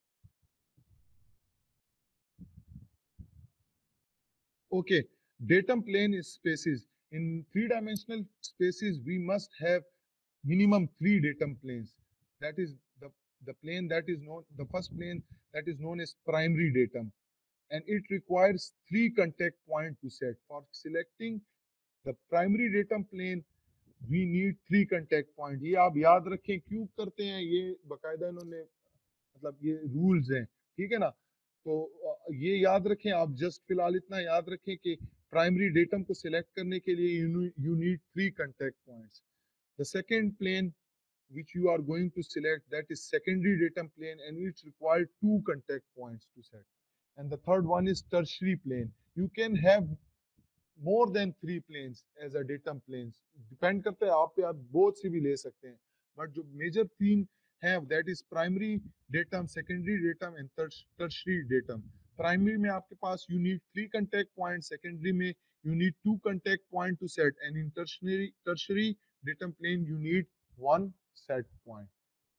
Okay, datum plane is spaces. In three-dimensional spaces, we must have minimum three datum planes. That is the, the plane that is known, the first plane that is known as primary datum. And it requires three contact point to set. For selecting the primary datum plane, we need three contact point. ये आप याद रखें, क्यों करते हैं ये, बकायदा इन्होंने मतलब ये रूल्स हैं। ठीक है ना, तो ये याद रखें आप, जस्ट फिलहाल इतना याद रखें कि प्राइमरी डेटम को सिलेक्ट करने के लिए you need three contact points. The second plane which you are going to select, that is secondary datum plane, and it's required two contact points to set. And the third one is tertiary plane. You can have more than three planes as a datum planes, depend करता है आप पे, आप both से भी ले सकते हैं, but जो major theme have, that is primary datum, secondary datum and tertiary datum. Primary में आपके पास you need three contact points, secondary में you need two contact point to set, and in tertiary tertiary datum plane you need one set point.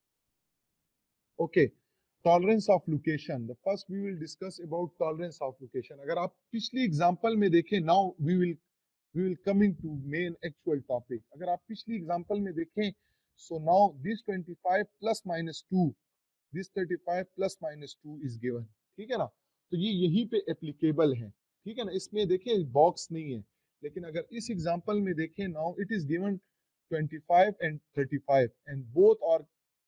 Okay, tolerance of location. The first we will discuss about tolerance of location. अगर आप पिछली एग्जांपल में देखें, now we will we will coming to main actual topic. अगर आप पिछली एग्जांपल में देखें, so now this twenty-five plus minus two, this thirty-five plus minus two is given. ठीक है ना, तो ये यहीं पे एप्लीकेबल है। ठीक है ना, इसमें देखें बॉक्स नहीं है, लेकिन अगर इस एग्जांपल में देखें, now it is given twenty-five and thirty-five and both are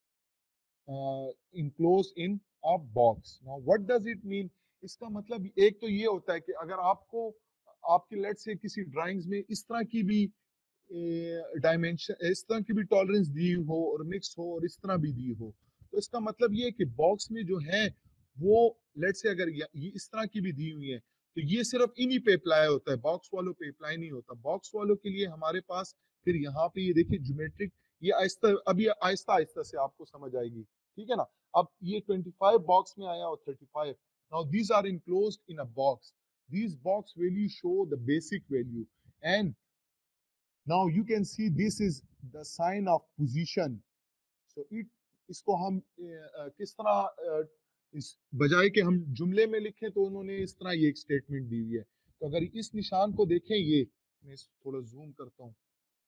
uh, enclosed in a box. Now what does it mean? इसका मतलब एक तो ये होता है कि अगर आपको आपकी लेट से किसी ड्राइंग्स में इस तरह की भी डायमेंशन, इस तरह की भी टॉलरेंस दी हो और मिक्स हो और इस तरह भी दी हो, तो इसका मतलब ये है कि बॉक्स में जो है वो लेट से अगर ये इस तरह की भी दी हुई है तो ये सिर्फ इन्हीं पे अप्लाई होता है, बॉक्स वालों पे अप्लाई नहीं होता। बॉक्स वालों के लिए हमारे पास फिर यहाँ पे ये देखिए ज्योमेट्रिक, ये आहिस्ता अभी आहिस्ता आहिस्ता से आपको समझ आएगी। ठीक है ना, अब ये twenty-five बॉक्स में आया और thirty-five, now these are enclosed in a box, these box value show the basic value, and now you can see this is the sign of position. So it, इसको हम uh, किस तरह uh, इस बजाय के हम जुमले में लिखें तो उन्होंने इस तरह ये एक स्टेटमेंट दी हुई है। तो अगर इस निशान को देखें, ये मैं थोड़ा जूम करता हूँ,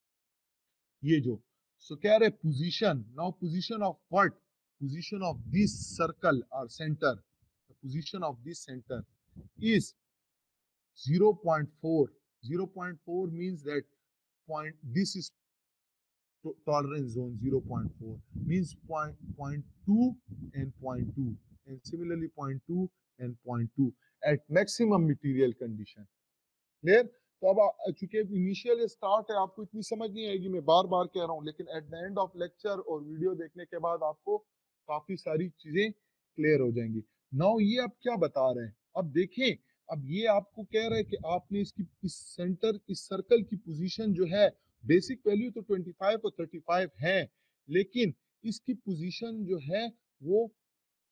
ये जो सो कह रहे position, now position of what, position of this circle or center, the position of this center is zero point four. zero point four means that point, this is tolerance zone. Zero point four means point, point two and point two, and similarly point two and point two at maximum material condition. Clear? तो अब चूंकि इनिशियल स्टार्ट है, आपको इतनी समझ नहीं आएगी, मैं बार बार कह रहा हूँ, लेकिन at the end of lecture और वीडियो देखने के बाद आपको काफी सारी चीजें क्लियर हो जाएंगी। नाउ ये आप क्या बता रहे हैं, अब देखें, अब ये आपको कह रहा है कि आपने इसकी इस सेंटर, इस सर्कल की पोजीशन जो है, बेसिक वैल्यू तो twenty-five और thirty-five है, लेकिन इसकी पोजीशन जो है वो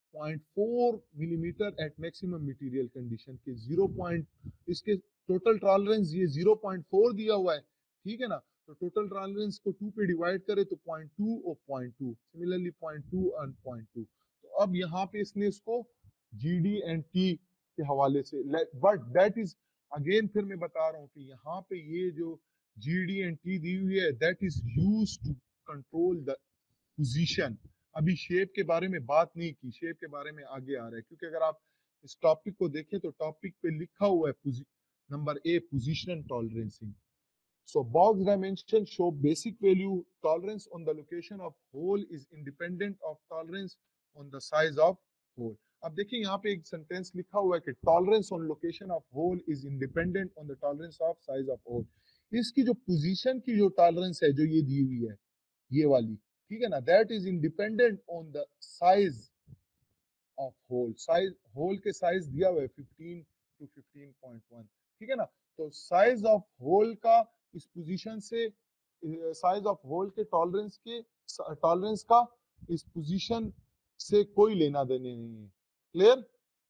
point four millimetre at maximum material condition के जीरो पॉइंट इसके टोटल टॉलरेंस ये जीरो पॉइंट फोर दिया हुआ है, ठीक है ना। तो टोटल टॉलरेंस को टू पे डिवाइड करे तो पॉइंट टू और point two, similarly point two and point two. तो अब यहाँ पे इसने इसको जीडी एंड टी के हवाले से, बट दैट इज अगेन फिर मैं बता रहा हूँ कि यहाँ पे ये जो जीडी एंड टी दी हुई है that is use to control the position. अभी शेप के बारे में बात नहीं की, शेप के बारे में आगे आ रहा है, क्योंकि अगर आप इस टॉपिक को देखें तो टॉपिक पे लिखा हुआ है number A position tolerancing. So box dimension show basic value tolerance on the location of hole is independent of tolerance on the size of hole। अब देखिए यहाँ पे एक सेंटेंस लिखा हुआ है कि tolerance on location of hole is independent on the tolerance of size of hole। इसकी जो पोजीशन की जो टॉलरेंस है जो ये दी हुई है ये वाली, ठीक है ना, that is independent on the size of hole. Size hole के साइज दिया हुआ है fifteen to fifteen point one, ठीक है ना। तो साइज ऑफ होल का इस पोजीशन से, साइज ऑफ होल के टॉलरेंस के टॉलरेंस का इस पोजीशन से कोई लेना देने नहीं है। क्लियर?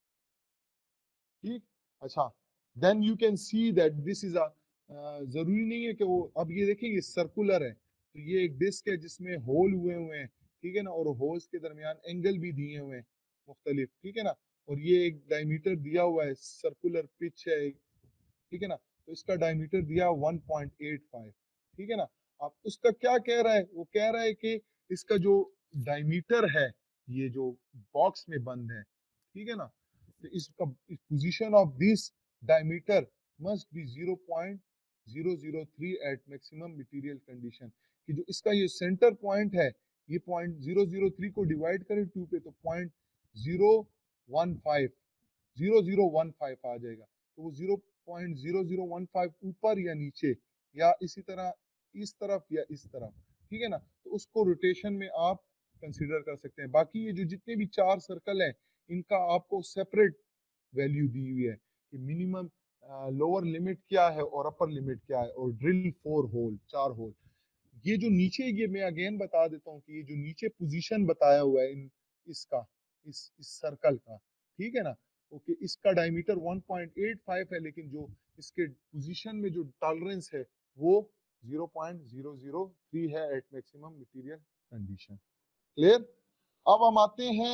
ठीक, अच्छा। Then you can see that this is a, जरूरी नहीं है कि वो, अब ये देखेंगे सर्कुलर है तो ये एक डिस्क है जिसमें होल हुए हुए हैं, ठीक है ना, और होल्स के दरमियान एंगल भी दिए हुए हैं मुख्तलिफ, ठीक है ना। और ये एक डायमीटर दिया हुआ है, सर्कुलर पिच है एक, ठीक है ना। तो इसका डायमीटर दिया वन पॉइंट एट फाइव, ठीक है ना। अब उसका क्या कह रहा है, वो कह रहा है कि इसका जो डायमीटर है ये जो बॉक्स में बंद है, ठीक है ना, तो इसका position of this diameter must be zero point zero zero three at maximum material condition. कि जो इसका ये सेंटर पॉइंट है ये पॉइंट जीरो जीरो थ्री को डिवाइड करें टू पे तो point zero one five zero zero one five आ जाएगा। तो वो zero point zero zero one five ऊपर या नीचे या इसी तरह इस तरफ या इस तरफ, ठीक है ना। तो उसको रोटेशन में आप कंसीडर कर सकते हैं। बाकी ये जो जितने भी चार सर्कल है इनका आपको सेपरेट वैल्यू दी हुई है कि मिनिमम लोअर लिमिट क्या है और अपर लिमिट क्या है, और ड्रिल फोर होल, चार होल। ये जो नीचे, ये मैं अगेन बता देता हूँ कि ये जो नीचे पोजीशन बताया हुआ है इन इसका इस इस सर्कल का, ठीक है ना, ओके, इसका diameter one point eight five है, लेकिन जो इसके पोजीशन में जो टॉलरेंस है वो zero point zero zero three है at maximum material condition. Clear? अब हम आते हैं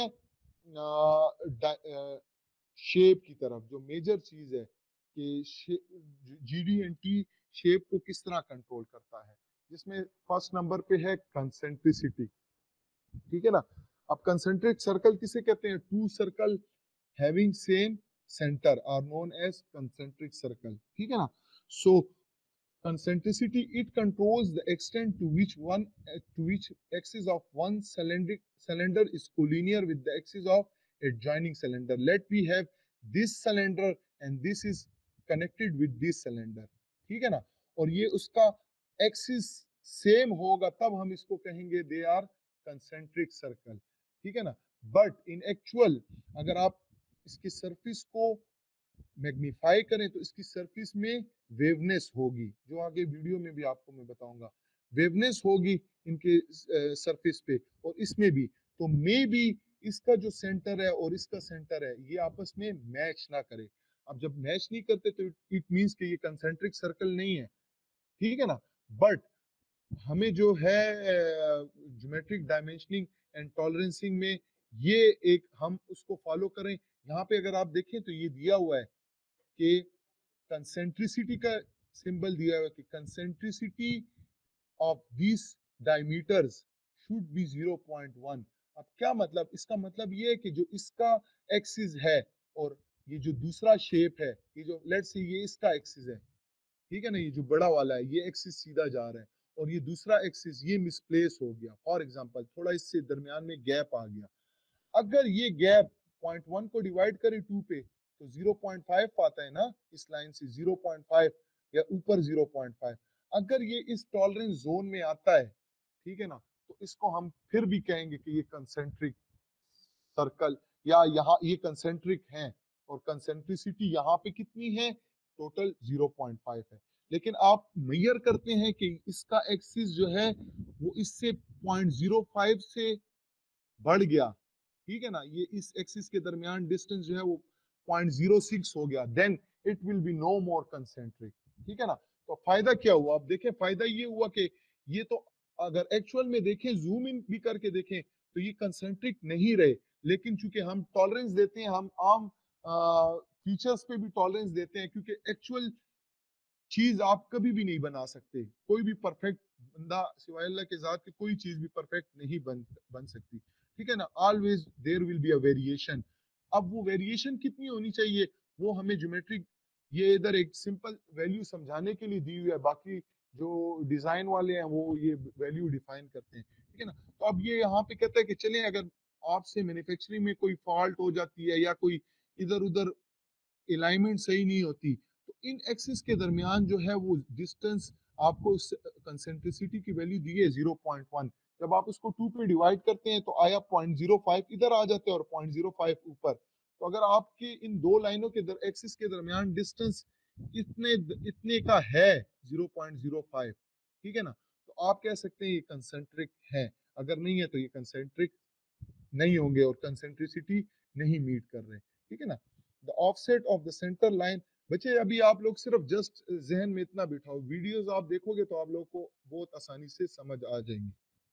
शेप की तरफ, जो मेजर चीज है कि जीडी एंड टी शेप को किस तरह कंट्रोल करता है, जिसमें फर्स्ट नंबर पे है कंसेंट्रिसिटी, ठीक है ना। अब कंसेंट्रिक सर्कल किसे कहते हैं? Two circle having same centre are known as concentric circle, ठीक है ना। सो concentricity, it controls the extent to which one to which axis of one cylindric cylinder is collinear with the axis of adjoining cylinder। Let we have this cylinder and this is connected with this cylinder, ठीक है ना। और ये उसका एक्सिस सेम होगा तब हम इसको कहेंगे दे आर कंसेंट्रिक सर्कल, ठीक है ना। बट इन एक्चुअल अगर आप इसकी सरफेस को मैग्नीफाई करें तो इसकी सरफेस में वेवनेस होगी, जो आगे वीडियो में भी आपको मैं बताऊंगा। वेवनेस होगी इनके सरफेस पे और इसमें भी। तो मे बी इसका जो सेंटर है और इसका सेंटर है ये आपस में मैच ना करे। अब जब मैच नहीं करते तो इट मींस कि ये कंसेंट्रिक सर्कल नहीं है, ठीक है ना। बट हमें जो है ज्योमेट्रिक डायमेंशनिंग एंड टॉलरेंसिंग में ये एक हम उसको फॉलो करें। यहाँ पे अगर आप देखें तो ये दिया हुआ है कि कंसेंट्रिसिटी का सिंबल दिया हुआ है कि concentricity of this diameters should be zero point one. अब क्या मतलब? इसका मतलब ये है कि जो इसका एक्सिस है और ये जो दूसरा शेप है, ये जो लेट्स से ये इसका एक्सिस है, ठीक है ना, ये जो बड़ा वाला है ये एक्सिस सीधा जा रहा है और ये दूसरा एक्सिस ये मिसप्लेस हो गया। फॉर एग्जांपल थोड़ा इससे दरमियान में गैप आ गया। अगर ये गैप पॉइंट वन को डिवाइड करे टू पे तो जीरो पॉइंट फाइव आता है ना, इस लाइन से जीरो पॉइंट फाइव या ऊपर जीरो पॉइंट फाइव। अगर ये इस टॉलरेंस जोन में आता है, ठीक है ना, तो इसको हम फिर भी कहेंगे कि ये कंसेंट्रिक सर्कल या यहाँ ये कंसेंट्रिक हैं। और कंसेंट्रिसिटी यहाँ पे कितनी है? टोटल जीरो पॉइंट फाइव है। लेकिन आप मेजर करते हैं कि इसका एक्सिस जो है वो इससे पॉइंट जीरो फाइव से बढ़ गया, ठीक है ना, ये इस एक्सिस के दरमियान डिस्टेंस जो है वो पॉइंट जीरो सिक्स हो गया, then it will be no more concentric. ठीक है ना, तो फायदा क्या हुआ, अब देखें फायदा ये हुआ कि ये तो अगर एक्चुअल में देखें, जूम इन भी करके देखें तो ये कंसेंट्रिक नहीं रहे, लेकिन चूंकि हम टॉलरेंस देते हैं, हम आम फीचर्स पे भी टॉलरेंस देते हैं, क्योंकि एक्चुअल चीज आप कभी भी नहीं बना सकते, कोई भी परफेक्ट बंदा सिवाय अल्लाह के जात के कोई चीज भी परफेक्ट नहीं बन बन सकती। ठीक है ना, always there will be a variation. अब वो वेरिएशन कितनी होनी चाहिए, वो हमें ज्योमेट्रिक, ये इधर एक सिंपल वैल्यू समझाने के लिए दी हुई है, बाकी जो डिजाइन वाले हैं वो ये वैल्यू डिफाइन करते हैं। ठीक है ना, तो अब ये यहाँ पे कहता है कि चलें, अगर आपसे मैन्युफैक्चरिंग में कोई फॉल्ट हो जाती है या कोई इधर उधर अलाइनमेंट सही नहीं होती, तो इन एक्सिस के दरमियान जो है वो डिस्टेंस आपको कंसेंट्रिसिटी की वैल्यू दी है ज़ीरो पॉइंट वन। जब आप उसको टू पे डिवाइड करते हैं तो आया पॉइंट ज़ीरो फाइव इधर आ जाते हैं और पॉइंट ज़ीरो फाइव ऊपर। तो अगर आपके इन दो लाइनों के दर, एक्सिस के दरमियान डिस्टेंस इतने इतने का है ज़ीरो पॉइंट ज़ीरो फाइव, ठीक है ना, तो आप कह सकते हैं ये कंसेंट्रिक है। अगर नहीं है तो ये कंसेंट्रिक नहीं होंगे और कंसेंट्रिसिटी नहीं मीट कर रहे। ठीक है ना, the offset of the centre line. बच्चे अभी आप लोग सिर्फ जस्ट जहन में इतना बिठाओ, वीडियोस आप देखोगे तो आप लोग को बहुत आसानी से समझ आ जाएंगी।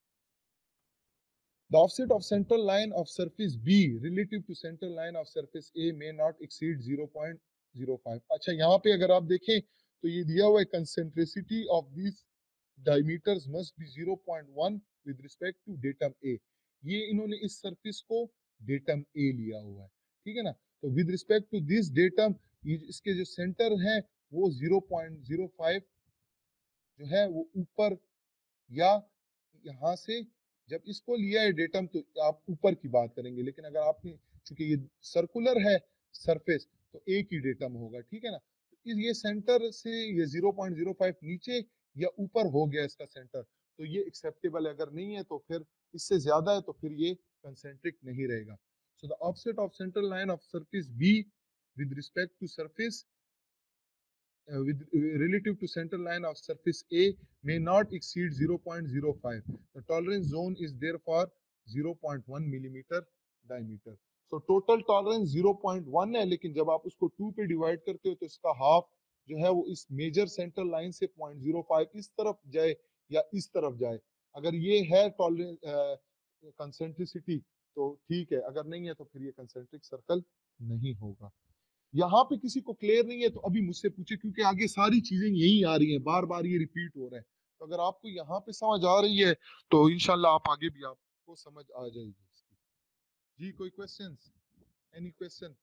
The offset of central line of surface B relative to central line of surface A may not exceed zero point zero five. अच्छा, यहाँ पे अगर आप देखें तो ये दिया हुआ है concentricity of these diameters must be zero point one with respect to datum A। ये इन्होंने इस सरफेस को datum A लिया हुआ है। ठीक है ना, तो with respect to this datum, इसके जो सेंटर है वो ज़ीरो पॉइंट ज़ीरो फाइव जो है वो ऊपर या यहाँ से, जब इसको लिया है डेटम तो आप ऊपर की बात करेंगे, लेकिन अगर आपने, चूंकि ये सर्कुलर है सरफेस, तो एक ही डेटम होगा। ठीक है ना, तो इस ये सेंटर से ये ज़ीरो पॉइंट ज़ीरो फाइव नीचे या ऊपर हो गया इसका सेंटर, तो ये एक्सेप्टेबल है। अगर नहीं है तो फिर इससे ज्यादा है तो फिर ये कंसेंट्रिक नहीं रहेगा। So the offset of central line of surface be with respect to surface Uh, with uh, relative to central line of surface A may not exceed zero point zero five. The tolerance zone is therefore zero point one millimeter diameter. So total tolerance zero point one है, लेकिन जब आप उसको टू पे डिवाइड करते हो तो इसका हाफ जो है वो इस मेजर सेंट्रल लाइन से पॉइंट ज़ीरो फाइव इस तरफ जाए या इस तरफ जाए। अगर ये है टॉलरेंस कंसेंट्रिसिटी तो ठीक है, अगर नहीं है तो फिर ये कंसेंट्रिक सर्कल नहीं होगा। यहाँ पे किसी को क्लियर नहीं है तो अभी मुझसे पूछे, क्योंकि आगे सारी चीजें यही आ रही हैं, बार बार ये रिपीट हो रहा है। तो अगर आपको यहाँ पे समझ आ रही है तो इंशाल्लाह आप आगे भी आपको समझ आ जाएगी इसकी। जी कोई क्वेश्चंस, एनी क्वेश्चन?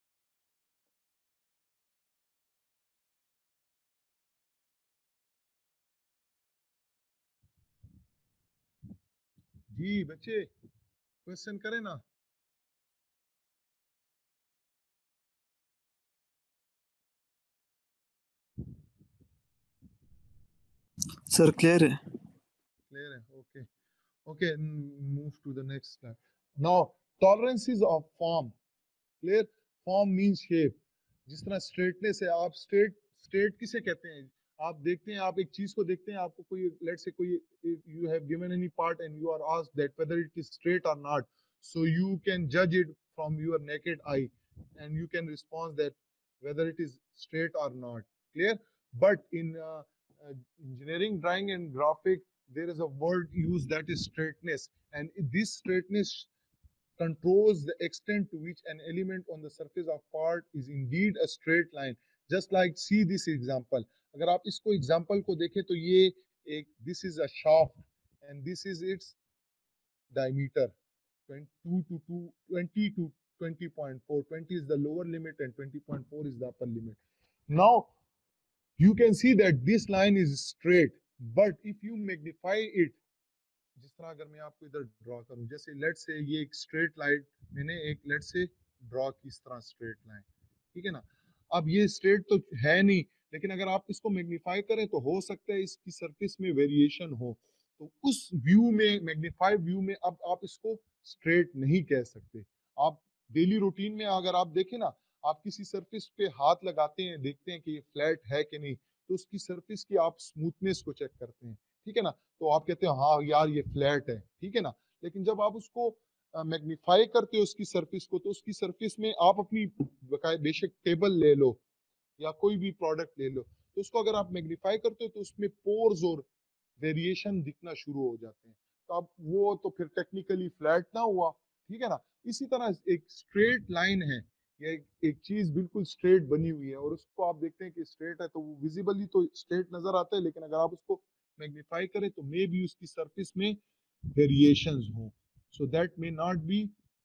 जी बच्चे क्वेश्चन करें ना। सर क्लियर है। क्लियर है, okay okay, move to the next slide. Now tolerances of form. Clear, form means shape. जिस तरह स्ट्रेटनेस है, आप स्ट्रेट, स्ट्रेट किसे कहते हैं, आप देखते हैं, आप एक चीज को देखते हैं, आपको कोई लेट्स से कोई, you have given any part and you are asked that whether it is straight और नॉट, सो यू कैन जज it from your naked eye and you can respond that whether it is straight or not. Clear? But in uh, uh, engineering drawing and graphic, there is a word used that is straightness, and this straightness controls the extent to which an element on the surface of part is indeed a straight line. Just like see this example. अगर आप इसको example को देखें तो ये एक, this is a shaft and this is its diameter twenty-two to two, twenty to twenty point four. twenty is the lower limit and twenty point four is the upper limit. Now you can see that this line is straight, but if you magnify it, जिस तरह अगर मैं आपको इधर ड्रॉ करूं, जैसे लेट से ये एक स्ट्रेट लाइन मैंने एक लेट से ड्रॉ की, इस तरह स्ट्रेट लाइन, ठीक है ना। अब ये स्ट्रेट तो है नहीं, लेकिन अगर आप इसको मैग्नीफाई करें तो हो सकता है इसकी सरफेस में वेरिएशन हो, तो उस व्यू में, मैग्नीफाइड व्यू में, अब आप इसको स्ट्रेट नहीं कह सकते। आप डेली रूटीन में अगर आप देखें ना, आप किसी सरफेस पे हाथ लगाते हैं, देखते हैं कि ये फ्लैट है कि नहीं, तो उसकी सरफेस की आप स्मूथनेस को चेक करते हैं, ठीक है ना, तो आप कहते हैं हाँ यार ये फ्लैट है, ठीक है ना। लेकिन जब आप उसको मैग्नीफाई करते हो उसकी सरफेस को, तो उसकी सरफेस में आप अपनी बकाय बेशक टेबल ले लो या कोई भी प्रोडक्ट ले लो, तो उसको अगर आप मैग्नीफाई करते हो तो उसमें पोर्स और वेरिएशन दिखना शुरू हो जाते हैं। तो अब वो तो फिर टेक्निकली फ्लैट ना हुआ, ठीक है ना। इसी तरह एक स्ट्रेट लाइन है या एक, एक चीज बिल्कुल स्ट्रेट बनी हुई है और उसको आप देखते हैं कि स्ट्रेट है, तो वो विजिबली तो स्ट्रेट नजर आता है, लेकिन अगर आप उसको मैग्नीफाई करें तो मे बी उसकी सरफेस में वेरिएशंस हो, so that may not be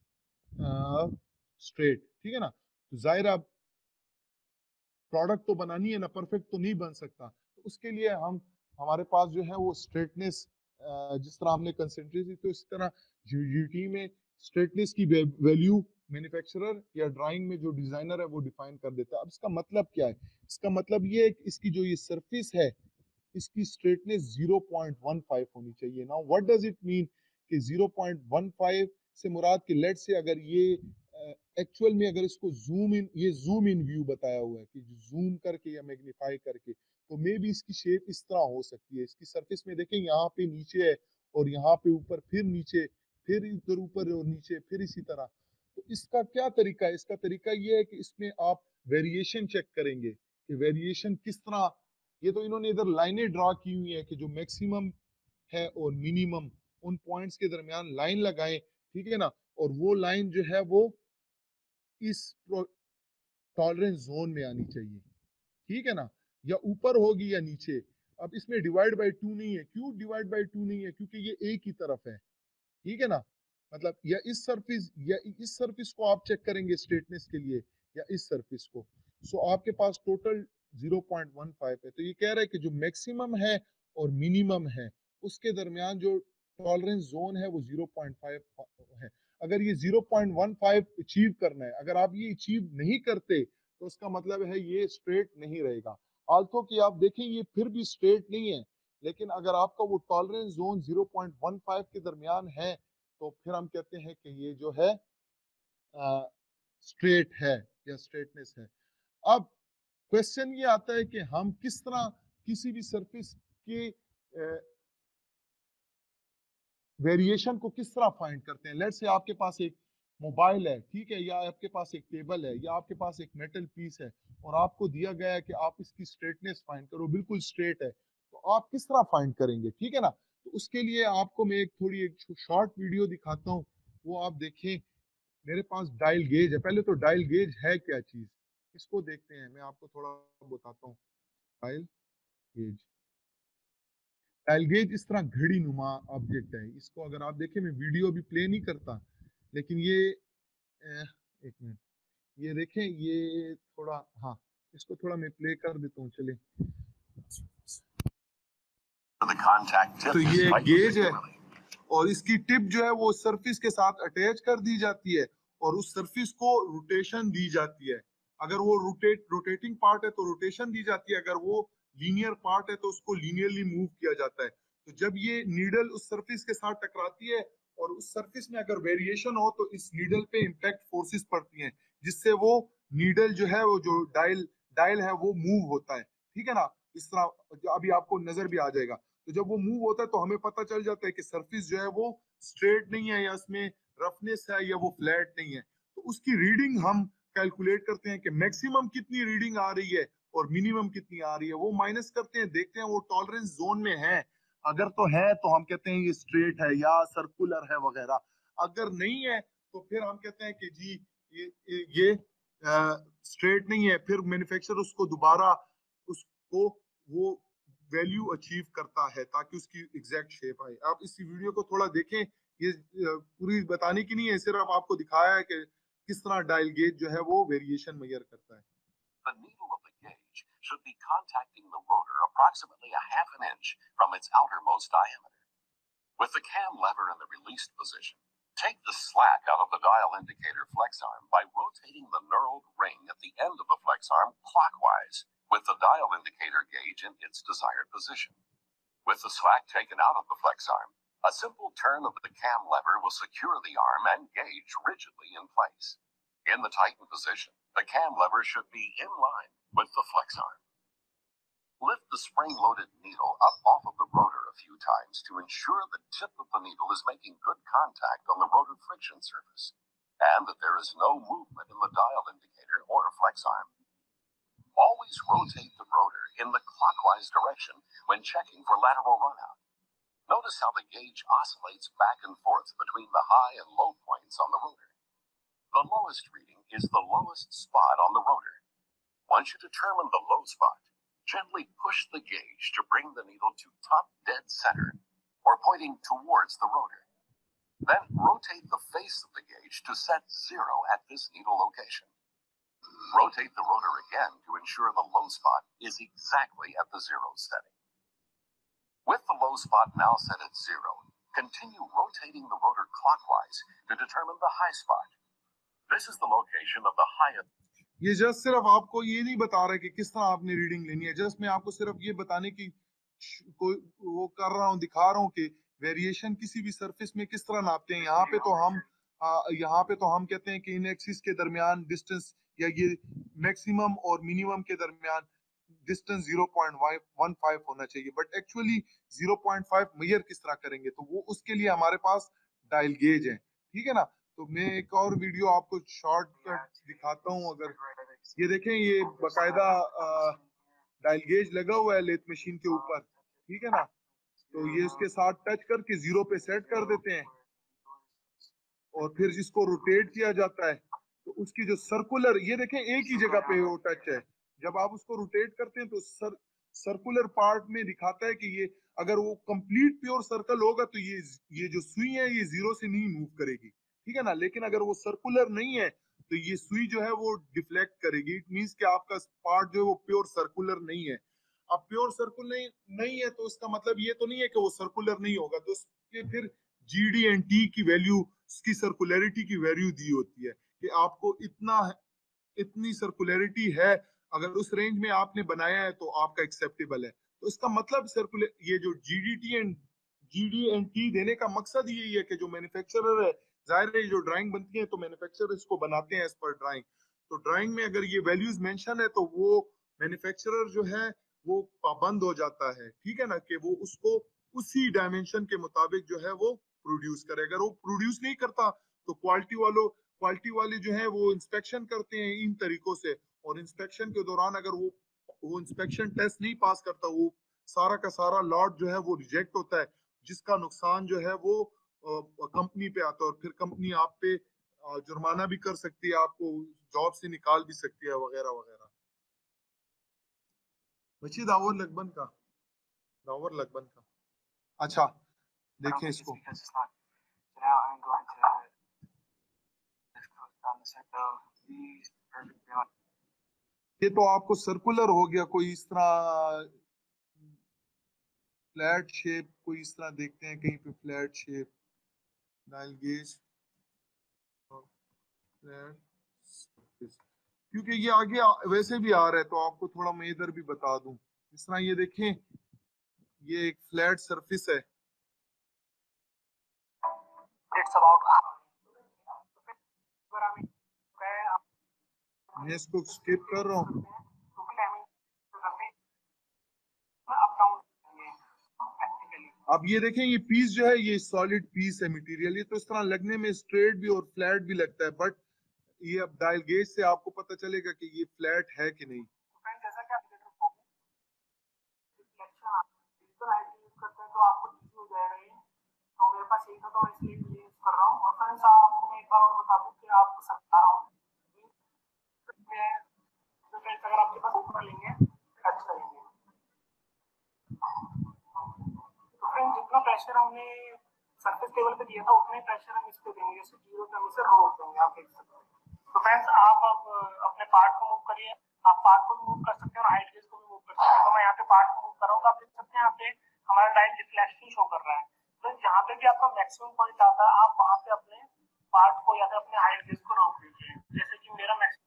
straight, ठीक है ना। तो जाहिर आप प्रोडक्ट तो बनानी है ना, परफेक्ट तो नहीं बन सकता, तो उसके लिए हम हमारे पास जो है वो स्ट्रेटनेस, जिस तरह हमने कंसेंट्रेट थी, तो इस तरह यूटी में स्ट्रेटनेस की वैल्यू मैन्युफैक्चरर या ड्राइंग में जो डिजाइनर है वो डिफाइन कर देता है। अब इसका मतलब क्या है? इसका मतलब ये है कि इसकी जो ये सरफेस है इसकी straightness zero point one five होनी चाहिए। Now what does it mean कि ज़ीरो पॉइंट वन फाइव से मुराद कि लेट से अगर ये एक्चुअल uh, में अगर इसको जूम इन, ये जूम इन व्यू बताया हुआ है कि जूम करके या मैग्नीफाई करके, तो मे भी इसकी शेप इस तरह हो सकती है। इसकी सरफेस में देखें यहाँ पे नीचे है और यहाँ पे ऊपर, फिर नीचे, फिर इधर ऊपर और नीचे, फिर इसी तरह। तो इसका क्या तरीका है? इसका तरीका ये है कि इसमें आप वेरिएशन चेक करेंगे कि वेरिएशन किस तरह। ये तो इन्होंने इधर लाइनें ड्रा की हुई है कि जो मैक्सिमम है और मिनिमम, उन पॉइंट्स के दरमियान लाइन लगाएं, ठीक है ना। और वो लाइन जो है वो इस टॉलरेंस जोन में आनी चाहिए, ठीक है ना, या ऊपर होगी या नीचे। अब इसमें डिवाइड बाय टू नहीं है। क्यों डिवाइड बाय टू नहीं है? क्योंकि ये एक ही तरफ है, ठीक है ना। मतलब या इस सरफेस या इस सरफेस को आप चेक करेंगे स्ट्रेटनेस के लिए या इस सरफेस को, सो आपके पास total zero point one five है। तो ये कह रहा है कि जो मैक्सिमम है और मिनिमम है उसके दरमियान जो टॉलरेंस जोन है वो ज़ीरो पॉइंट फाइव है। अगर ये zero point one five achieve करना है, अगर आप ये अचीव नहीं करते तो उसका मतलब है ये स्ट्रेट नहीं रहेगा। आल्थो कि आप देखें ये फिर भी स्ट्रेट नहीं है, लेकिन अगर आपका वो tolerance zone zero point one five के दरमियान है तो फिर हम कहते हैं कि ये जो है स्ट्रेट है या स्ट्रेटनेस है। अब क्वेश्चन ये आता है कि हम किस तरह किसी भी सरफेस के वेरिएशन को किस तरह फाइंड करते हैं। लेट्स से आपके पास एक मोबाइल है, ठीक है, या आपके पास एक टेबल है, या आपके पास एक मेटल पीस है और आपको दिया गया है कि आप इसकी स्ट्रेटनेस फाइंड करो, बिल्कुल स्ट्रेट है, तो आप किस तरह फाइंड करेंगे, ठीक है ना। तो उसके लिए आपको मैं एक थोड़ी एक शॉर्ट वीडियो दिखाता हूँ, वो आप देखें। मेरे पास डायल गेज है। पहले तो डायल गेज है क्या चीज, इसको देखते हैं, मैं आपको थोड़ा बताता हूँ। डायल गेज, डायल गेज इस तरह घड़ी नुमा ऑब्जेक्ट है। इसको अगर आप देखें, मैं वीडियो भी प्ले नहीं करता, लेकिन ये ए, एक मिनट, ये देखें, ये थोड़ा, हाँ, इसको थोड़ा मैं प्ले कर देता हूँ, चले। तो ये गेज है और इसकी टिप जो है वो सरफेस के साथ अटैच कर दी जाती है और उस सरफेस को रोटेशन दी जाती है। अगर वो रोटेट रोटेटिंग पार्ट है तो रोटेशन दी जाती है, अगर वो लीनियर पार्ट है तो उसको लीनियरली मूव किया जाता है। तो जब ये नीडल उस सरफेस के साथ टकराती है और उस सरफेस में अगर वेरिएशन हो तो इस नीडल पे इम्पैक्ट फोर्सेस पड़ती हैं, जिससे वो नीडल जो है वो जो डायल डायल है वो मूव होता है, ठीक है ना। इस तरह अभी आपको नजर भी आ जाएगा। तो जब वो मूव होता है तो हमें पता चल जाता है कि सरफेस जो है वो स्ट्रेट नहीं है या इसमें रफनेस है या वो फ्लैट नहीं है। तो उसकी रीडिंग हम कैलकुलेट करते हैं कि मैक्सिमम कितनी रीडिंग आ रही है और मिनिमम कितनी आ रही है, वो माइनस करते हैं, देखते हैं वो टॉलरेंस जोन में है। अगर तो है तो हम कहते हैं ये स्ट्रेट है या सर्कुलर है वगैरह। अगर नहीं है तो फिर हम कहते हैं कि जी ये ये स्ट्रेट नहीं है। फिर मैन्युफैक्चरर उसको दोबारा उसको वो वैल्यू अचीव करता है ताकि उसकी एग्जैक्ट शेप आए। आप इस वीडियो को थोड़ा देखें, ये पूरी बताने की नहीं है, सिर्फ आपको दिखाया है कि किस तरह डायल गेज जो है वो वेरिएशन मेजर करता है। The needle of the gauge should be contacting the rotor approximately a half an inch from its outermost diameter. With the cam lever in the released position, take the slack out of the dial indicator flex arm by rotating the knurled ring at the end of the flex arm clockwise, with the dial indicator gauge in its desired position. With the slack taken out of the flex arm, a simple turn of the cam lever will secure the arm and gauge rigidly in place. In the tightened position, the cam lever should be in line with the flex arm. Lift the spring-loaded needle up off of the rotor a few times to ensure the tip of the needle is making good contact on the rotor friction surface, and that there is no movement in the dial indicator or flex arm. Always rotate the rotor in the clockwise direction when checking for lateral runout. Notice how the gauge oscillates back and forth between the high and low points on the rotor. The lowest reading is the lowest spot on the rotor. Once you determine the low spot, gently push the gauge to bring the needle to top dead center, or pointing towards the rotor. Then rotate the face of the gauge to set zero at this needle location. Rotate the rotor again to ensure the low spot is exactly at the zero setting. With the low spot now set at zero, continue rotating the rotor clockwise to determine the high spot. This is the location of the highest. ये जस्ट सिर्फ आपको ये नहीं बता रहा है कि किस तरह आपने रीडिंग लेनी है, जस्ट मैं आपको सिर्फ ये बताने की कोई वो कर रहा हूँ, दिखा रहा हूँ कि वेरिएशन किसी भी सरफेस में किस तरह नापते हैं। यहाँ पे तो हम आ, यहाँ पे तो हम कहते हैं कि इन एक्सिस के दरमियान डिस्टेंस या ये मैक्सिमम और मिनिमम के दरमियान distance zero point one five होना चाहिए, but actually zero point five measure किस तरह करेंगे, तो वो उसके लिए हमारे पास डायल गेज है, ठीक है ना। तो मैं एक और वीडियो आपको शॉर्टकट दिखाता हूँ। अगर ये देखें, ये बाकायदा डायल गेज लगा हुआ है लेथ मशीन के ऊपर, ठीक है ना। तो ये उसके साथ टच करके जीरो पे सेट कर देते हैं और फिर जिसको रोटेट किया जाता है तो उसकी जो सर्कुलर, ये देखें एक ही जगह पे वो टच है। जब आप उसको रोटेट करते हैं तो सर सर्कुलर पार्ट में दिखाता है कि ये अगर वो कंप्लीट प्योर सर्कल होगा तो ये ये जो सुई है ये जीरो से नहीं मूव करेगी, ठीक है ना। लेकिन अगर वो सर्कुलर नहीं है तो ये सुई जो है वो डिफ्लेक्ट करेगी। इट मींस कि आपका पार्ट जो है वो प्योर सर्कुलर नहीं है। अब प्योर सर्कुलर नहीं, नहीं है तो इसका मतलब ये तो नहीं है कि वो सर्कुलर नहीं होगा, तो उसके फिर जीडी एंड टी की वैल्यू, उसकी सर्कुलरिटी की वैल्यू दी होती है कि आपको इतना इतनी सर्कुलरिटी है, अगर उस रेंज में आपने बनाया है तो आपका एक्सेप्टेबल है। तो इसका मतलब सर्कुलर, ये जो GDT and GD and T देने का मकसद यही है कि जो मैन्युफैक्चरर है, जाहिर है जो ड्राइंग बनती है तो मैन्युफैक्चरर इसको बनाते हैं एज पर ड्राइंग। तो ड्राइंग में अगर ये वैल्यूज मेंशन है तो वो मैन्युफैक्चरर जो है वो पाबंद हो जाता है, ठीक है ना, कि वो उसको उसी डायमेंशन के मुताबिक जो है वो प्रोड्यूस करे। अगर वो प्रोड्यूस नहीं करता तो क्वालिटी वालों क्वालिटी वाले जो है वो इंस्पेक्शन करते हैं इन तरीकों से, और इंस्पेक्शन के दौरान अगर वो वो इंस्पेक्शन टेस्ट नहीं पास करता, वो सारा का सारा लॉट जो है वो रिजेक्ट होता है, जिसका नुकसान जो है वो कंपनी पे आता है और फिर कंपनी आप पे जुर्माना भी कर सकती है, आपको जॉब से निकाल भी सकती है वगैरह वगैरह। बची दावर लगबन का दावर लगबन का अच्छा देखें इसको। ये तो आपको सर्कुलर हो गया, कोई इस तरह फ्लैट शेप, कोई इस तरह देखते हैं कहीं पे flat shape dial gauge flat, क्योंकि ये आगे वैसे भी आ रहा है तो आपको थोड़ा मैं इधर भी बता दूं। इस तरह ये देखें, ये एक फ्लैट सरफेस है। मैं इसको स्किप कर रहा हूँ। अब ये देखें, ये पीस जो है ये सॉलिड पीस है मटेरियल, ये तो इस तरह लगने में स्ट्रेट भी और फ्लैट भी लगता है, बट ये अब डायल गेज से आपको पता चलेगा कि ये फ्लैट है कि नहीं। जितना प्रेशर हमने सरफेस टेबल पे दिया था उतने प्रेशर हम इस पे देंगे, जैसे जीरो पे हम इसे रोक देंगे, आप देख सकते हैं। तो फ्रेंड्स आप अब अपने पार्ट को मूव करिए, आप पार्ट को मूव कर सकते हैं और हाइट गेज को भी मूव कर सकते हैं। तो मैं यहाँ पे पार्ट को मूव कर रहा हूँ, आप देख सकते हैं यहाँ पे हमारा डायल डिफ्लेक्शन शो कर रहा है। तो जहाँ पे भी आपका मैक्सिमम पॉइंट आता है आप वहाँ पे अपने पार्ट को या फिर अपने हाइट गेज को रोक दीजिए, जैसे कि मेरा मैक्सिमम।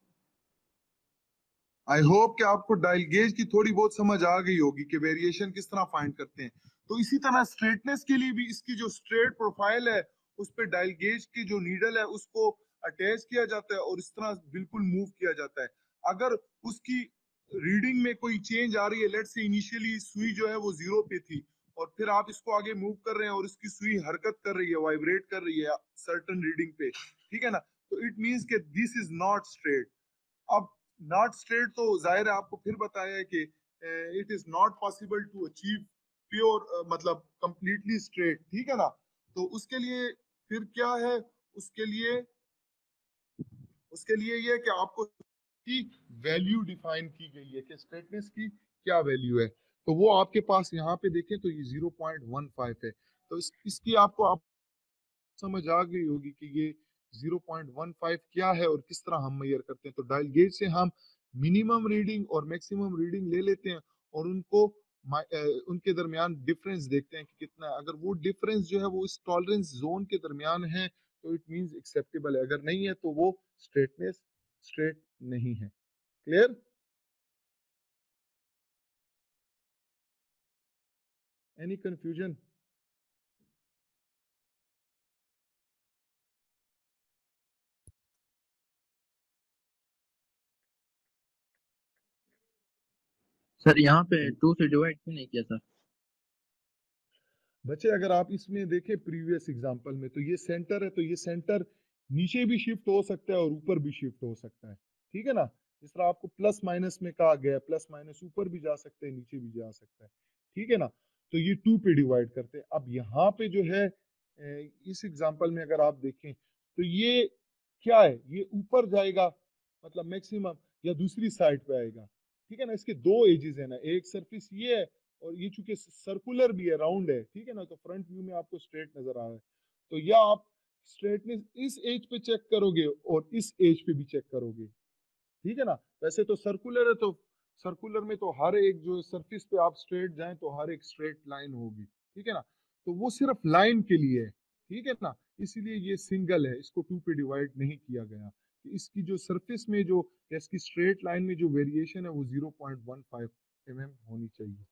आई होप कि आपको डायल गेज की थोड़ी बहुत समझ आ गई होगी कि वेरिएशन किस तरह फाइंड करते हैं। तो इसी तरह स्ट्रेटनेस के लिए भी इसकी जो स्ट्रेट प्रोफाइल है उस पे डायल गेज की जो नीडल है उसको अटैच किया जाता है और इस तरह बिल्कुल मूव किया जाता है। अगर उसकी रीडिंग में कोई चेंज आ रही है, लेट्स से इनिशियली सुई जो है वो जीरो पे थी और फिर आप इसको आगे मूव कर रहे हैं और इसकी सुई हरकत कर रही है, वाइब्रेट कर रही है सर्टेन रीडिंग पे, ठीक है ना, तो इट मींस कि दिस इज नॉट स्ट्रेट। अब नॉट स्ट्रेट तो जाहिर है आपको फिर बताया है कि it is not possible to achieve pure मतलब कंप्लीटली स्ट्रेट, ठीक है ना। तो उसके लिए फिर क्या है, उसके लिए उसके लिए ये कि आपको की वैल्यू डिफाइन की गई है कि स्ट्रेटनेस की क्या वैल्यू है। तो वो आपके पास यहाँ पे देखें तो ये ज़ीरो पॉइंट वन फाइव है। तो इस, इसकी आपको आप समझ आ गई होगी कि ये ज़ीरो पॉइंट वन फाइव क्या है और किस तरह हम मेजर करते हैं। तो डायल गेज से हम मिनिमम रीडिंग और मैक्सिमम रीडिंग ले लेते हैं और उनको उनके दरमियान डिफरेंस देखते हैं कि कितना है। अगर वो डिफरेंस जो है वो इस टॉलरेंस जोन के दरमियान है तो इट मींस एक्सेप्टेबल है, अगर नहीं है तो वो स्ट्रेटनेस स्ट्रेट नहीं है। क्लियर? Any confusion? सर यहाँ पे टू से डिवाइड क्यों नहीं किया सर? बच्चे अगर आप इसमें देखें प्रीवियस एग्जांपल में तो ये सेंटर है, तो ये सेंटर नीचे भी शिफ्ट हो सकता है और ऊपर भी शिफ्ट हो सकता है, ठीक है ना। जिस तरह आपको प्लस माइनस में कहा गया, प्लस माइनस ऊपर भी जा सकते हैं नीचे भी जा सकता है, ठीक है ना। तो ये टू पे डिवाइड करते हैं। अब यहाँ पे जो है इस एग्जाम्पल में अगर आप देखें तो ये क्या है, ये ऊपर जाएगा मतलब मैक्सिमम या दूसरी साइड पे आएगा, ठीक है ना। इसके दो एजेस है ना, एक सरफेस ये है और ये चूंकि सर्कुलर भी है, राउंड है, ठीक है ना, तो फ्रंट व्यू में आपको स्ट्रेट नजर आ रहा है। तो या आप स्ट्रेटनेस इस एज पे चेक करोगे और इस एज पे भी चेक करोगे, ठीक है ना। वैसे तो सर्कुलर है तो सर्कुलर में तो हर एक जो सरफेस पे आप स्ट्रेट जाएं तो हर एक स्ट्रेट लाइन होगी, ठीक है ना। तो वो सिर्फ लाइन के लिए है, ठीक है ना, इसीलिए ये सिंगल है, इसको टू पे डिवाइड नहीं किया गया। तो इसकी जो सरफेस में जो इसकी स्ट्रेट लाइन में जो वेरिएशन है वो zero point one five M M होनी चाहिए।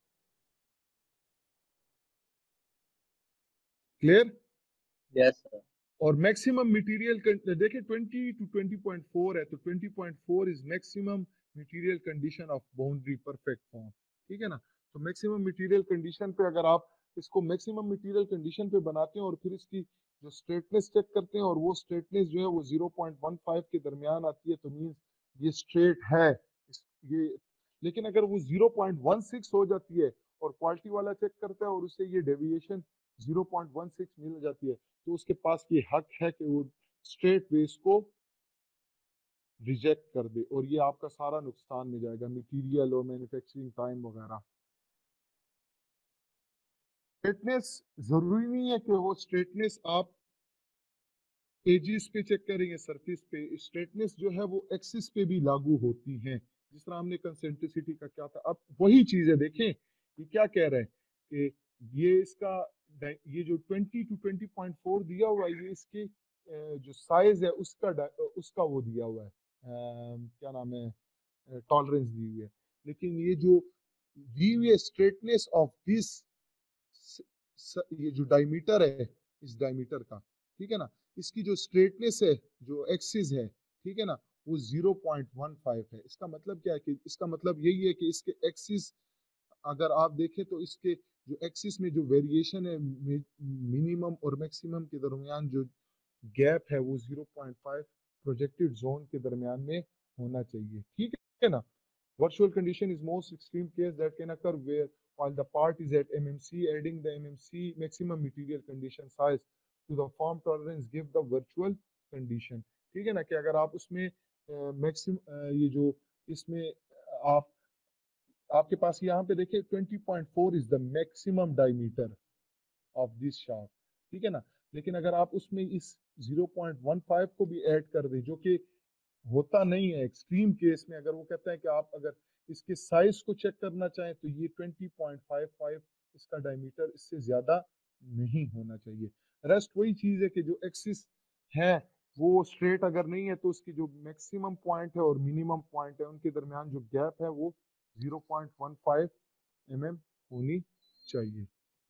क्लियर? Yes sir. और मैक्सिमम मटेरियल देखिए twenty two twenty point four है, तो twenty point four is maximum material condition of boundary perfect form, ठीक है ना। तो मैक्सिमम मटेरियल कंडीशन पे अगर आप इसको मैक्सिमम मटेरियल कंडीशन पे बनाते हैं और फिर इसकी जो स्ट्रेटनेस चेक करते हैं और वो स्ट्रेटनेस जो है वो ज़ीरो पॉइंट वन फाइव के दरमियान आती है, तो मींस ये स्ट्रेट है ये। लेकिन अगर वो ज़ीरो पॉइंट वन सिक्स हो जाती है और क्वालिटी वाला चेक करता है और उससे ये deviation zero point one six मिल जाती है, तो उसके पास ये हक है कि वो स्ट्रेट वेज को रिजेक्ट कर दे और ये आपका सारा नुकसान में जाएगा, मटेरियल और मैन्युफैक्चरिंग टाइम वगैरह। स्ट्रेटनेस जरूरी नहीं है कि वो स्ट्रेटनेस आप एजिस पे चेक करेंगे, सरफेस पे। स्ट्रेटनेस जो है वो एक्सिस पे भी लागू होती है, जिस तरह हमने कंसेंट्रिसिटी का क्या था। अब वही चीज है, देखें ये क्या कह रहा है कि ये इसका ये जो twenty two twenty point four दिया हुआ है, ये इसके जो साइज है उसका उसका वो दिया हुआ है, क्या नाम है, टॉलरेंस दी हुई है। लेकिन ये जो दी हुई है स्ट्रेटनेस ऑफ दिस, ये जो डायमीटर है इस डायमीटर का, ठीक है ना, इसकी जो स्ट्रेटनेस है जो एक्सिस है, ठीक है ना, वो ज़ीरो पॉइंट वन फाइव है। इसका मतलब क्या है कि इसका मतलब यही है कि इसके एक्सिस अगर आप देखें तो इसके जो एक्सिस में जो वेरिएशन है मिनिमम और मैक्सिमम के दरमियान जो गैप है वो zero point five projected zone के दरमियान में होना चाहिए, ठीक है ना। Virtual condition is most extreme case that can occur where while the part is at M M C, adding the M M C maximum material condition size to the form tolerance give the virtual condition, ठीक है ना। कि अगर आप उसमें मैक्सिमम uh, ये जो इसमें आप आपके पास यहाँ पे देखिए twenty point four is the maximum diameter of this shaft, ठीक है ना। लेकिन अगर आप उसमें इस ज़ीरो पॉइंट वन फाइव को भी ऐड कर दें, जो कि होता नहीं है एक्सट्रीम केस में, अगर वो कहता है कि आप अगर इसके साइज को चेक करना चाहें तो ये ट्वेंटी पॉइंट फाइव फाइव इसका डायमीटर, इससे ज्यादा नहीं होना चाहिए। रेस्ट वही चीज है कि जो एक्सिस है वो स्ट्रेट अगर नहीं है तो उसकी जो मैक्सिमम पॉइंट है और मिनिमम पॉइंट है उनके दरमियान जो गैप है वो zero point one five M M होनी चाहिए।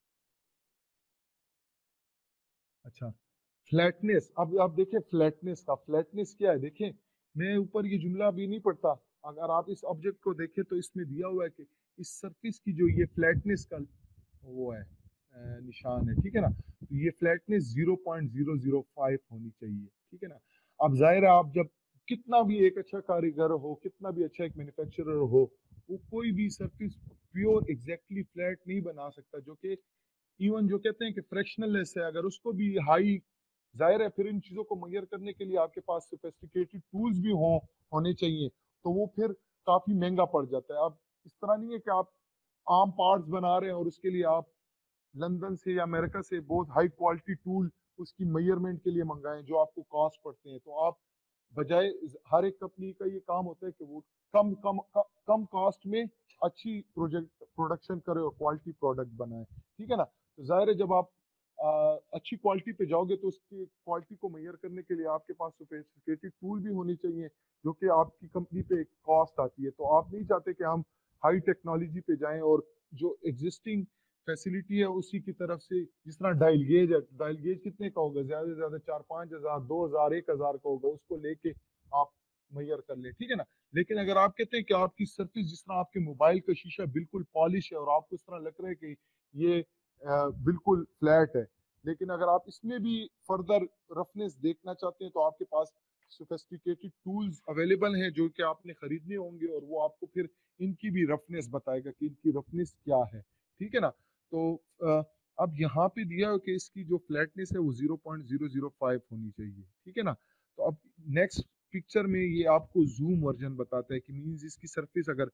अच्छा, फ्लैटनेस, अब आप देखें फ्लैटनेस का, फ्लैटनेस क्या है, देखें मैं ऊपर ये जुमला अभी नहीं पढ़ता, अगर आप इस ऑब्जेक्ट को देखें तो इसमें दिया हुआ है कि इस सरफेस की जो ये फ्लैटनेस का वो है अ, निशान है, ठीक है ना। तो ये flatness zero point zero zero five होनी चाहिए, ठीक है ना। अब जाहिर है आप जब कितना भी एक अच्छा कारीगर हो, कितना भी अच्छा एक मैन्युफैक्चरर हो, वो कोई भी सरफेस प्योर एग्जैक्टली फ्लैट नहीं बना सकता, जो कि इवन जो कहते हैं कि फ्रैक्शनलनेस है, अगर उसको भी हाई, जाहिर है फिर इन चीज़ों को मेजर करने के लिए आपके पास सोफिस्टिकेटेड टूल्स भी हों होने चाहिए, तो वो फिर काफ़ी महंगा पड़ जाता है। अब इस तरह नहीं है कि आप आम पार्ट्स बना रहे हैं और उसके लिए आप लंदन से या अमेरिका से बहुत हाई क्वालिटी टूल उसकी मेजरमेंट के लिए मंगाएं जो आपको कॉस्ट पड़ते हैं। तो आप बजाय, हर एक कंपनी का ये काम होता है कि वो कम कम क- कम कॉस्ट में अच्छी प्रोजेक्ट प्रोडक्शन करे और क्वालिटी प्रोडक्ट बनाए, ठीक है ना। तो जाहिर है जब आप आ, अच्छी क्वालिटी पे जाओगे तो उसकी क्वालिटी को मेजर करने के लिए आपके पास सोफिस्टिकेटेड टूल भी होनी चाहिए, जो कि आपकी कंपनी पे एक कॉस्ट आती है। तो आप नहीं चाहते कि हम हाई टेक्नोलॉजी पे जाएं और जो एग्जिस्टिंग फैसिलिटी है उसी की तरफ से, जिस तरह डायल गेज है, डायल गेज कितने का होगा, ज्यादा से ज्यादा चार पांच हजार दो हजार एक हजार का होगा, उसको लेके आप मैयर कर ले, ठीक है ना। लेकिन अगर आप कहते हैं कि आपकी सरफेस जिस तरह आपके मोबाइल का शीशा बिल्कुल पॉलिश है और आपको इस तरह लग रहा है कि ये अ, बिल्कुल फ्लैट है, लेकिन अगर आप इसमें भी फर्दर रफनेस देखना चाहते हैं तो आपके पास सोफिस्टिकेटेड टूल्स अवेलेबल हैं जो कि आपने खरीदने होंगे, और वो आपको फिर इनकी भी रफनेस बताएगा कि इनकी रफनेस क्या है, ठीक है ना। तो अ, अब यहाँ पे दिया है कि इसकी जो फ्लैटनेस है वो zero point zero zero five होनी चाहिए, ठीक है ना। तो अब नेक्स्ट पिक्चर में ये आपको जूम वर्जन बताता है कि मींस इसकी सरफेस अगर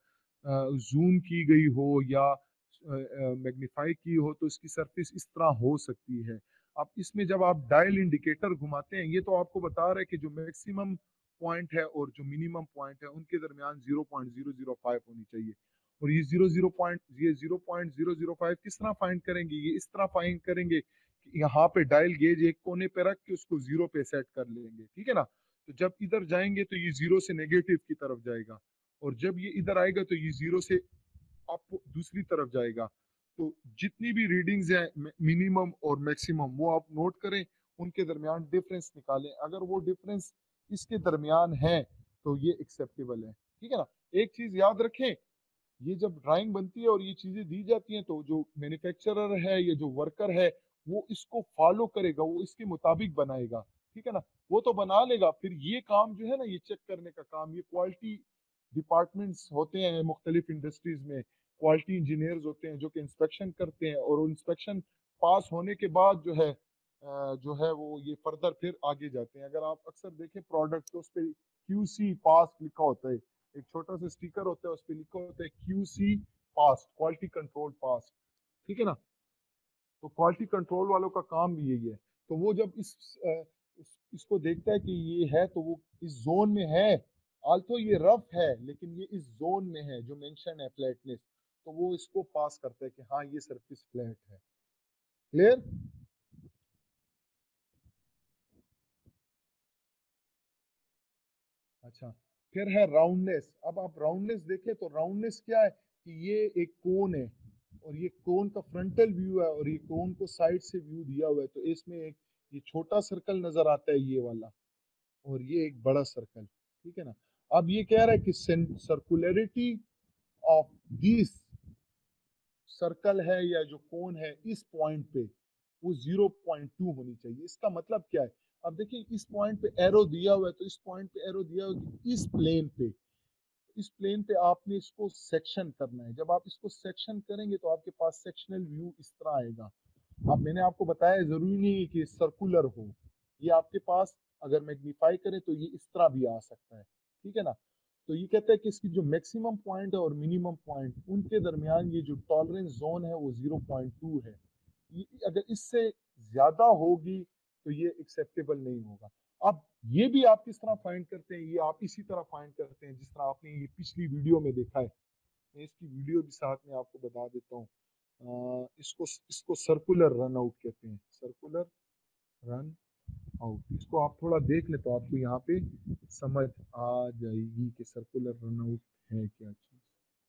जूम की गई हो या मैग्नीफाई की हो तो इसकी सरफेस इस तरह हो सकती है। अब इसमें जब आप डायल इंडिकेटर घुमाते हैं, ये तो आपको बता रहा है कि जो मैक्सिमम पॉइंट है और जो मिनिमम पॉइंट है उनके दरमियान zero point zero zero five होनी चाहिए। और ये जीरो जीरो पॉइंट ये zero point zero zero five किस तरह फाइंड करेंगे, ये इस तरह फाइंड करेंगे कि यहाँ पे डायल गेज एक कोने पे रख के उसको जीरो पे सेट कर लेंगे, ठीक है ना। तो जब इधर जाएंगे तो ये जीरो से नेगेटिव की तरफ जाएगा, और जब ये इधर आएगा तो ये जीरो से अप दूसरी तरफ जाएगा। तो जितनी भी रीडिंग्स हैं मिनिमम और मैक्सिमम वो आप नोट करें, उनके दरमियान डिफरेंस निकालें, अगर वो डिफरेंस इसके दरमियान है तो ये एक्सेप्टेबल है, ठीक है ना। एक चीज याद रखें, ये जब ड्राइंग बनती है और ये चीजें दी जाती हैं तो जो मैन्युफैक्चरर है या जो वर्कर है वो इसको फॉलो करेगा, वो इसके मुताबिक बनाएगा, ठीक है ना। वो तो बना लेगा, फिर ये काम जो है ना, ये चेक करने का काम, ये क्वालिटी डिपार्टमेंट्स होते हैं मुख्तलिफ इंडस्ट्रीज में, क्वालिटी इंजीनियर्स होते हैं जो कि इंस्पेक्शन करते हैं, और इंस्पेक्शन पास होने के बाद जो है अ, जो है वो ये फर्दर फिर आगे जाते हैं। अगर आप अक्सर देखें प्रोडक्ट तो उस पर क्यू सी पास लिखा होता है, एक छोटा सा स्टिकर होता है उस पर लिखा होता है Q C pass, quality control pass, ठीक है ना। तो क्वालिटी कंट्रोल वालों का काम भी यही है। तो वो जब इस, अ, इस इसको देखता है कि ये है तो वो इस जोन में है, आल्थो ये रफ है लेकिन ये इस जोन में है जो मेंशन है फ्लैटनेस, तो वो इसको पास करता है कि हाँ ये सरफेस फ्लैट है। क्लियर? अच्छा, फिर है राउंडनेस। अब आप राउंडनेस देखें तो राउंडनेस क्या है कि ये एक कोन है और ये कोन का फ्रंटल व्यू है और ये कोन को साइड से व्यू दिया हुआ है, तो इसमें एक ये छोटा सर्कल नजर आता है ये वाला, और ये एक बड़ा सर्कल, ठीक है ना। अब ये कह रहा है कि सर्कुलरिटी ऑफ दिस सर्कल है या जो कोन है इस पॉइंट पे वो ज़ीरो पॉइंट टू होनी चाहिए। इसका मतलब क्या है, अब देखिए इस पॉइंट पे एरो दिया हुआ है, तो इस पॉइंट पे एरो दिया हुआ है कि इस प्लेन पे, इस प्लेन पे आपने इसको सेक्शन करना है। जब आप इसको सेक्शन करेंगे तो आपके पास सेक्शनल व्यू इस तरह आएगा। अब मैंने आपको बताया जरूरी नहीं है कि सर्कुलर हो, ये आपके पास अगर मैग्नीफाई करें तो ये इस तरह भी आ सकता है, ठीक है ना। तो ये कहता है कि इसकी जो मैक्सिमम पॉइंट है और मिनिमम पॉइंट उनके दरमियान ये जो टॉलरेंस जोन है वो ज़ीरो पॉइंट टू है। ये अगर इससे ज्यादा होगी तो ये एक्सेप्टेबल नहीं होगा। अब ये भी आप किस तरह फाइंड करते हैं, ये आप इसी तरह फाइंड करते हैं जिस तरह आपने ये पिछली वीडियो में देखा है। मैं इसकी वीडियो भी साथ में आपको बता देता हूँ। अ, इसको इसको सर्कुलर रन आउट कहते हैं, सर्कुलर रन आउट। इसको आप थोड़ा देख ले तो आपको यहाँ पे समझ आ जाएगी कि सर्कुलर रन आउट है क्या चीज।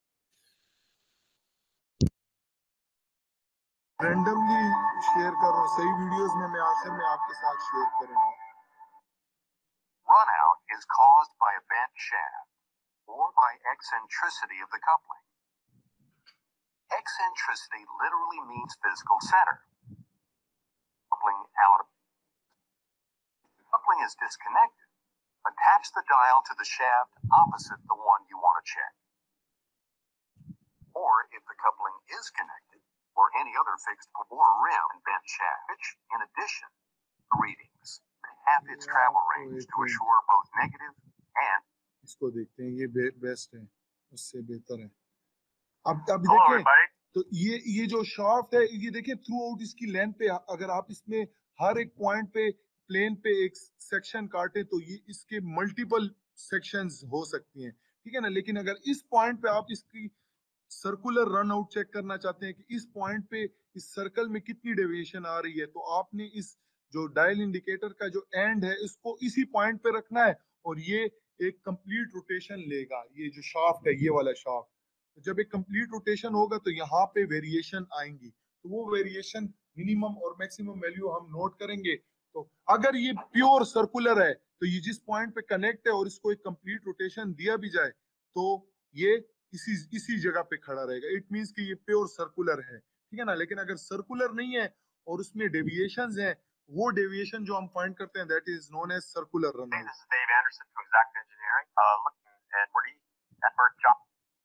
रैंडमली शेयर कर रहा हूँ, सही वीडियोस में मैं आखिर में आपके साथ शेयर करूंगा। Runout is caused by a bent shaft. or by eccentricity of the coupling. Eccentricity literally means physical center. Coupling out. The coupling is disconnected. Attach the dial to the shaft opposite the one you want to check. Or if the coupling is connected, or any other fixed or rim and bent shaft. In addition, the readings have its travel range to assure both negative and. इसको देखते हैं, ये बेस्ट है, उससे बेहतर है। अब अब Hello, देखें everybody. तो ये ये जो शाफ्ट है, ये देखिए थ्रू आउट इसकी लेंथ पे, अगर आप इसमें हर एक पॉइंट पे प्लेन पे एक सेक्शन काटे तो ये इसके मल्टीपल सेक्शंस हो सकती हैं, ठीक है ना। लेकिन अगर इस पॉइंट पे आप इसकी सर्कुलर रन आउट चेक करना चाहते हैं कि इस पॉइंट पे इस सर्कल में कितनी डेविएशन आ रही है, तो आपने इस जो डायल इंडिकेटर का जो एंड है इसको इसी पॉइंट पे रखना है और ये एक कंप्लीट रोटेशन लेगा। ये जो शाफ्ट है, ये वाला शाफ्ट, तो जब एक कंप्लीट रोटेशन होगा तो यहाँ पे वेरिएशन आएंगी, तो वो वेरिएशन मिनिमम और मैक्सिमम वैल्यू हम नोट करेंगे। तो अगर ये प्योर सर्कुलर है तो ये जिस पॉइंट पे कनेक्ट है और इसको एक कंप्लीट रोटेशन दिया भी जाए तो ये इसी इसी जगह पे खड़ा रहेगा। इट मींस कि ये प्योर सर्कुलर है, ठीक है ना। लेकिन अगर सर्कुलर नहीं है और उसमें डेविएशंस हैं, वो डेविएशन जो हम फाइंड करते हैं that is known as circular run out. This is Dave Anderson from Exact Engineering, uh, looking at forty effort job,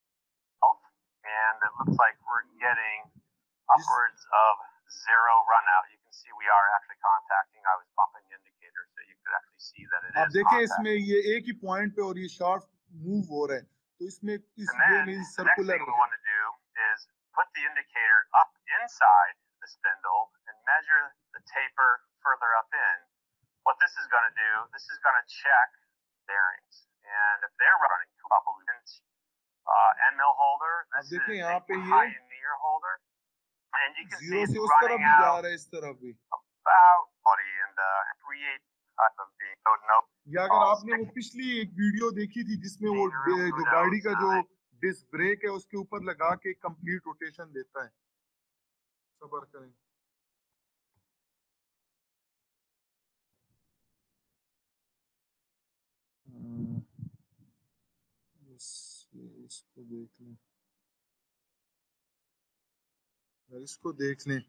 and it looks like we're getting upwards of zero run out. You can see we are actually contacting. I was bumping the indicator, so you could actually see that it आप is देखें contacting. इसमें ये एक ही पॉइंट पे और ये शाफ्ट मूव हो रहा है, तो इसमें इस And ये then means the next circular thing we want to do is put the indicator up inside the spindle and measure the taper further up in. What this is going to do, this is going to check bearings, and if they're running probably uh, end mill holder, this is देखिए a यहाँ पे ये pioneer holder, and you can see zero it's से उस तरफ running भी जा out रहा है, इस तरफ भी। about forty and uh, create type of the so no. या अगर आपने वो पिछली एक वीडियो देखी थी जिसमें वो डे- जो गाड़ी का जो डिस्क ब्रेक है उसके ऊपर लगा के कंप्लीट रोटेशन देता है। सबर करें। हम्म, इस, इसको देख लें, यार इसको देख लें।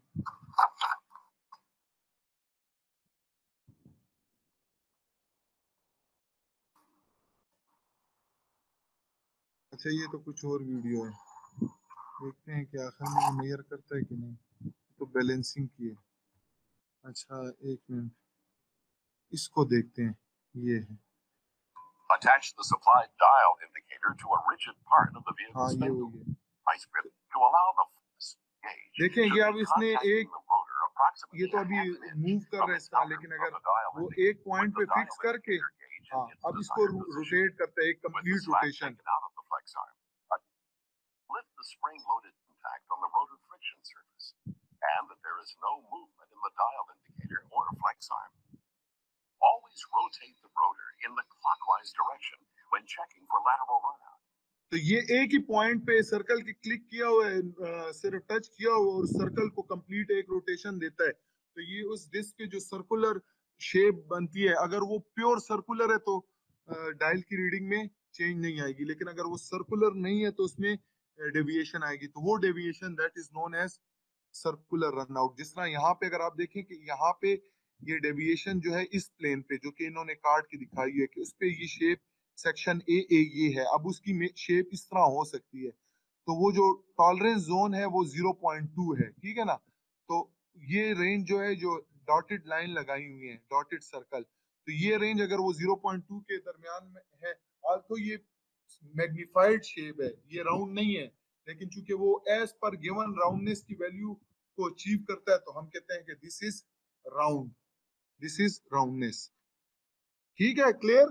अच्छा ये तो कुछ और वीडियो है, देखते हैं कि आखिर में ये मेजर करता है कि नहीं। तो बैलेंसिंग की है। अच्छा एक मिनट, इसको देखते हैं, ये है। Attach the supplied dial indicator to a rigid part of the vehicle हाँ ये spindle. वही है। Vice grip to allow the gauge. देखें ये अब इसने एक, The rotor approximately ये तो a अभी half an inch मूव कर from रहा है its इस तरह, outer लेकिन of अगर the dial वो indicator. एक पॉइंट With पे the dial फिक्स करके indicator gauge हाँ in its अब इसको desired position. रोटेट करता है एक With the complete slack rotation. taken out of the flex arm. Lift the spring-loaded impact on the rotor friction surface, and that there is no movement in the dial indicator or flex arm. Always rotate the rotor in the clockwise direction when checking for lateral runout. तो ये एक ही पॉइंट पे सर्कल की क्लिक किया हुआ है, आ, सिर्फ टच किया हुआ और सर्कल को कंप्लीट एक रोटेशन देता है। तो ये उस डिस्क की जो सर्कुलर शेप बनती है, अगर वो प्योर सर्कुलर है तो डायल की रीडिंग में चेंज नहीं आएगी, लेकिन अगर वो सर्कुलर नहीं है तो उसमें डेविएशन आएगी। तो वो deviation that is known as circular run out. जिस तरह यहाँ पे अगर आप देखें कि यहाँ पे ये डेविएशन जो है इस प्लेन पे जो कि इन्होंने काट के दिखाई है कि उस पे ये शेप सेक्शन ए ए ये है, अब उसकी शेप इस तरह हो सकती है। तो वो जो टॉलरेंस जोन है वो ज़ीरो पॉइंट टू है, ठीक है ना। तो ये रेंज जो है, जो डॉटेड लाइन लगाई हुई है, डॉटेड सर्कल, तो ये रेंज अगर वो ज़ीरो पॉइंट टू के दरमियान में है, तो ये मैग्नीफाइड शेप है, ये राउंड नहीं है, लेकिन चूंकि वो एज पर गिवन राउंडनेस की वैल्यू को अचीव करता है तो हम कहते हैं कि this is round, this is roundness. ठीक है, क्लियर?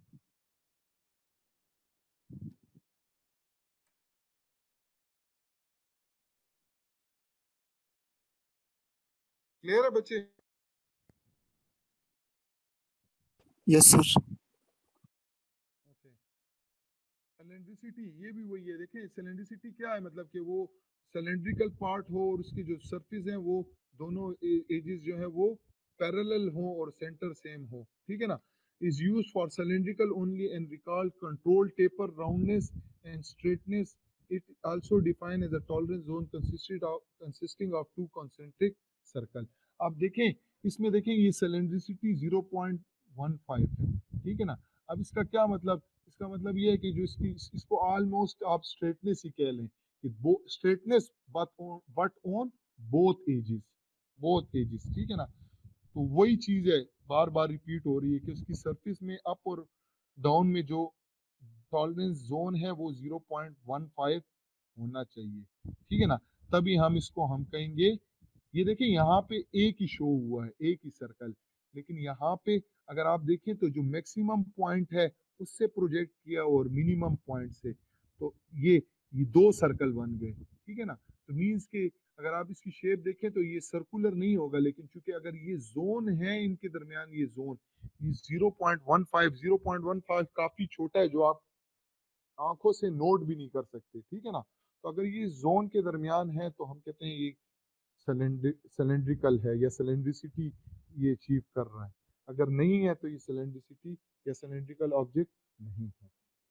क्लियर है बच्चे? Yes sir. ओके, सिलेंड्रिसिटी ये भी वही है। देखिए सिलेंड्रिसिटी क्या है, मतलब कि वो सिलेंड्रिकल पार्ट हो और उसकी जो सरफेस है वो दोनों एजेस जो है वो पैरेलल हो और सेंटर सेम हो, ठीक है ना। is used for cylindrical only and recall control taper roundness and straightness. It also defined as a tolerance zone consisted of consisting of two concentric circle. आप देखें इसमें देखें ये cylindricity zero point one five है, ठीक है ना। अब इसका क्या मतलब, इसका मतलब ये है कि जो इसकी इसको ऑलमोस्ट आप स्ट्रेटनेस ही कह लें कि straightness but on but on both edges, both edges, ठीक है ना। तो वही चीज है बार बार रिपीट हो रही है कि उसकी सरफेस में अप और डाउन में जो टॉलरेंस जोन है वो ज़ीरो पॉइंट वन फाइव होना चाहिए, ठीक है ना। तभी हम इसको हम कहेंगे, ये देखिए यहाँ पे एक ही शो हुआ है, एक ही सर्कल, लेकिन यहाँ पे अगर आप देखें तो जो मैक्सिमम पॉइंट है उससे प्रोजेक्ट किया और मिनिमम पॉइंट से, तो ये ये दो सर्कल बन गए, ठीक है ना। तो मीन्स के अगर आप इसकी शेप देखें तो ये सर्कुलर नहीं होगा, लेकिन चूंकि अगर ये जोन है इनके दरमियान, ये जोन ये zero point one five zero point one five काफी छोटा है जो आप आंखों से नोट भी नहीं कर सकते, ठीक है ना। तो अगर ये जोन के दरमियान है तो हम कहते हैं ये सिलेंड्रिकल है या सिलेंड्रिसिटी ये अचीव कर रहा है। अगर नहीं है तो ये सिलेंड्रिसिटी या सिलेंड्रिकल ऑब्जेक्ट नहीं है।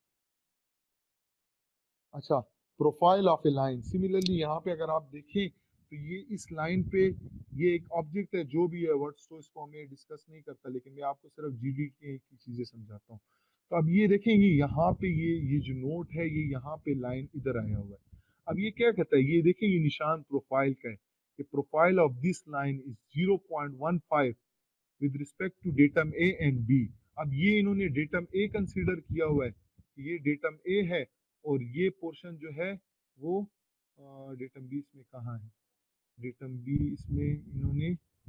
अच्छा, profile of a line, similarly यहाँ पे अगर आप देखें तो ये इस लाइन पे ये एक ऑब्जेक्ट है, जो भी है वर्ड्स तो इसको हमें डिस्कस नहीं करता, लेकिन मैं आपको सिर्फ जीडी की चीजें समझाता हूँ। तो अब ये देखें ये यहाँ पे ये ये जो नोट है ये यहाँ पे लाइन इधर आया हुआ है। अब ये क्या कहता है, ये देखें ये निशान प्रोफाइल का है कि profile of this line is zero point one five with respect to datum A and B. अब ये इन्होंने डेटम ए कंसीडर किया हुआ है कि ये डेटम ए है और ये पोर्शन जो है वो डेटम बी इसमें कहाँ है, डेटम बी इसमें इन्होंने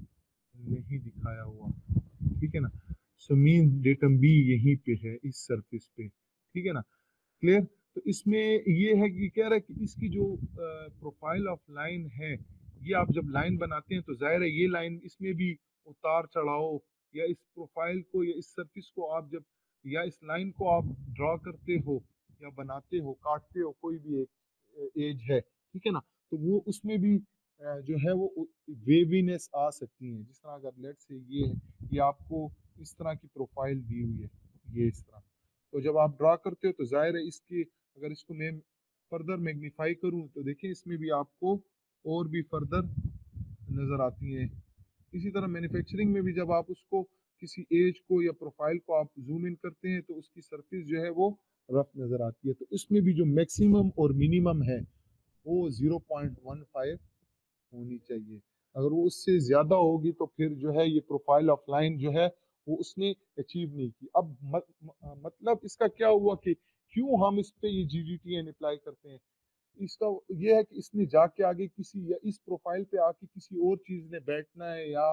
नहीं दिखाया हुआ, ठीक है ना। सो मीन डेटम बी यहीं पे है इस सरफेस पे, ठीक है ना, क्लियर। तो इसमें ये है कि कह रहा है कि इसकी जो प्रोफाइल ऑफ लाइन है, ये आप जब लाइन बनाते हैं तो जाहिर है ये लाइन इसमें भी उतार चढ़ाव या इस प्रोफाइल को या इस सरफेस को आप जब या इस लाइन को आप ड्रॉ करते हो या बनाते हो, काटते हो, कोई भी एक एज है, ठीक है ना, तो वो उसमें भी जो है वो वेवीनेस आ सकती है। जिस तरह अगर लेट से ये है, ये आपको इस तरह की प्रोफाइल दी हुई है, ये इस तरह, तो जब आप ड्रा करते हो तो जाहिर है इसकी अगर इसको मैं फर्दर मैग्नीफाई करूं तो देखिए इसमें भी आपको और भी फर्दर नजर आती हैं। इसी तरह मैन्युफैक्चरिंग में भी जब आप उसको किसी एज को या प्रोफाइल को आप जूम इन करते हैं तो उसकी सरफेस जो है वो रफ नजर आती है। तो इसमें भी जो मैक्सिमम और मिनिमम है वो ज़ीरो पॉइंट वन फाइव होनी चाहिए। अगर वो उससे ज्यादा होगी तो फिर जो है ये प्रोफाइल ऑफ लाइन जो है वो उसने अचीव नहीं की। अब मत, मतलब इसका क्या हुआ कि क्यों हम इस पे ये G D T and apply करते हैं, इसका ये है कि इसने जाके आगे किसी या इस प्रोफाइल पे आके किसी और चीज ने बैठना है या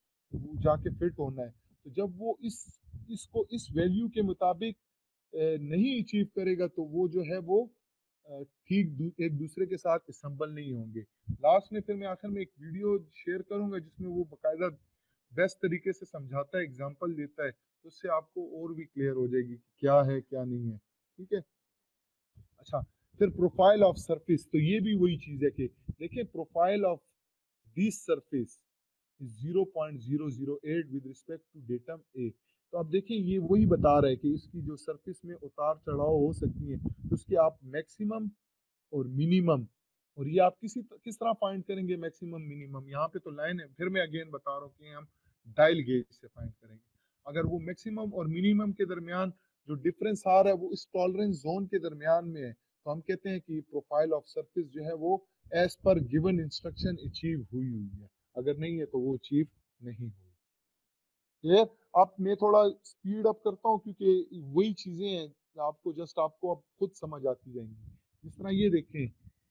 जाके फिट होना है। तो जब वो इस इसको इस वैल्यू के मुताबिक नहीं अचीव करेगा तो वो जो है वो ठीक एक दूसरे के साथ असम्बल नहीं होंगे। लास्ट में फिर मैं आखिर में एक वीडियो शेयर करूंगा जिसमें वो बाकायदा बेस्ट तरीके से समझाता है, एग्जांपल देता है, तो उससे आपको और भी क्लियर हो जाएगी कि क्या है क्या नहीं है, ठीक है। अच्छा, फिर प्रोफाइल ऑफ सरफेस, तो ये भी वही चीज है कि देखिए profile of this surface is zero point zero zero eight with respect to datum A. तो अब देखिए ये वही बता रहा है कि इसकी जो सरफेस में उतार चढ़ाव हो सकती है तो उसके आप मैक्सिमम और मिनिमम, और ये आप किसी किस तरह फाइंड करेंगे मैक्सिमम मिनिमम, यहाँ पे तो लाइन है, फिर मैं अगेन बता रहा हूँ कि हम डायल गेज से फाइंड करेंगे। अगर वो मैक्सिमम और मिनिमम के दरमियान जो डिफरेंस आ रहा है वो इस टॉलरेंस जोन के दरमियान में है तो हम कहते हैं कि प्रोफाइल ऑफ सरफेस जो है वो as per given instruction achieve हुई हुई है, अगर नहीं है तो वो अचीव नहीं हुई। क्लियर। अब मैं थोड़ा स्पीड अप करता हूँ क्योंकि वही चीजें हैं आपको जस्ट आपको अब खुद समझ आती जाएंगी। जिस तरह ये देखें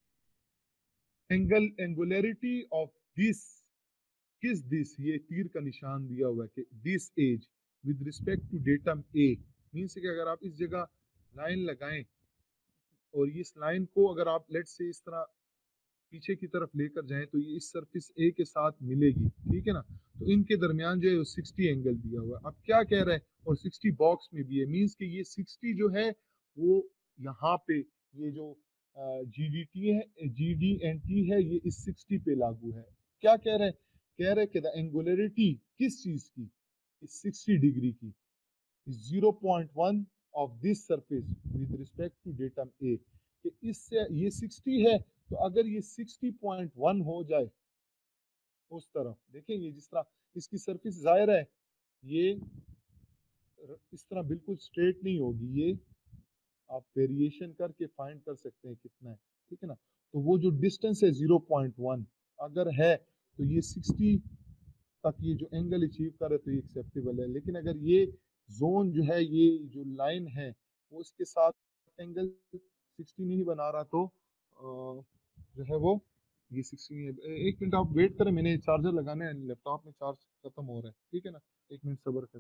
एंगल एंगुलरिटी ऑफ दिस, किस दिस, ये तीर का निशान दिया हुआ है कि this edge with respect to datum A, means कि अगर आप इस जगह लाइन लगाएं और इस लाइन को अगर आप लेट से इस तरह पीछे की तरफ लेकर जाएं तो ये इस सरफेस ए के साथ मिलेगी, ठीक है ना। तो इनके दरमियान जो है साठ एंगल दिया हुआ है। अब क्या कह रहा है, और साठ बॉक्स में भी है, मींस कि ये साठ जो है वो यहाँ पे ये जो जी डी टी है, जी डी एन टी है, ये इस साठ पे लागू है। क्या कह रहे हैं, कह रहे हैं कि द एंगुलरिटी किस चीज की, इस साठ डिग्री की, zero point one of this surface with respect to datum A, कि इससे ये सिक्सटी है, तो अगर ये सिक्सटी पॉइंट वन हो जाए उस तरफ, देखेंगे जिस तरह इसकी सरफेस जाहिर है ये इस तरह बिल्कुल स्ट्रेट नहीं होगी, ये आप वेरिएशन करके फाइंड कर सकते हैं कितना है, ठीक है ना। तो वो जो डिस्टेंस है ज़ीरो पॉइंट वन अगर है तो ये सिक्सटी तक ये जो एंगल अचीव करे तो ये एक्सेप्टेबल है। लेकिन अगर ये जोन जो है, ये जो लाइन है वो इसके साथ एंगल सिक्सटी नहीं बना रहा, तो जो है वो ये सिक्सटी नहीं है। एक मिनट आप वेट करें, मैंने चार्जर लगाना है, लैपटॉप में चार्ज खत्म हो रहा है, ठीक है ना, एक मिनट सब्र करें।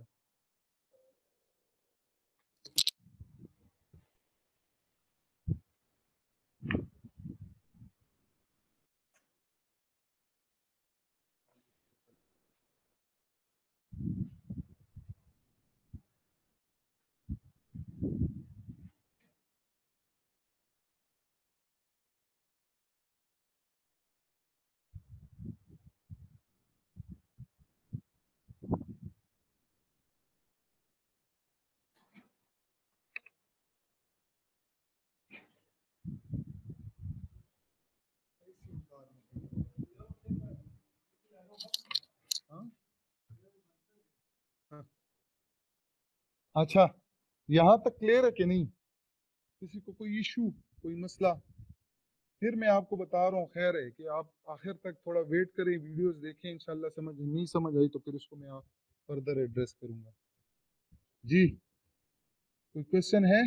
अच्छा, यहाँ तक क्लियर है कि नहीं? किसी को कोई इशू, कोई मसला? फिर मैं आपको बता रहा हूँ, खैर है कि आप आखिर तक थोड़ा वेट करें, वीडियोस देखें, इंशाल्लाह समझ नहीं समझ आई तो फिर उसको मैं आप फर्दर एड्रेस करूंगा। जी, कोई क्वेश्चन है?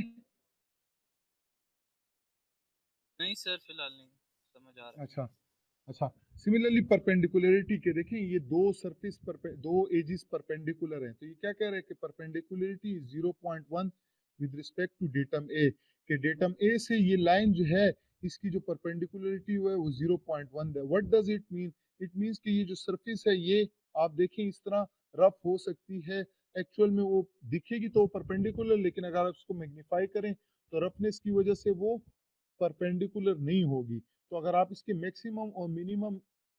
नहीं सर, फिलहाल नहीं समझ आ रहा है। अच्छा अच्छा, सिमिलरली परपेंडिकुलरिटी के देखें, ये दो सरफेस पर दो एजिस परपेंडिकुलर हैं, तो ये क्या कह रहे हैं कि perpendicularity is zero point one with respect to datum A, कि डेटम ए से ये लाइन जो है इसकी जो परपेंडिकुलरिटी है वो ज़ीरो पॉइंट वन है। What does it mean? It means कि ये जो सरफेस है ये आप देखें इस तरह रफ हो सकती है, एक्चुअल में वो दिखेगी तो परपेंडिकुलर, लेकिन अगर आप इसको मैग्नीफाई करें तो रफनेस की वजह से वो परपेंडिकुलर नहीं होगी। तो अगर आप इसके मैक्सिमम और मिनिमम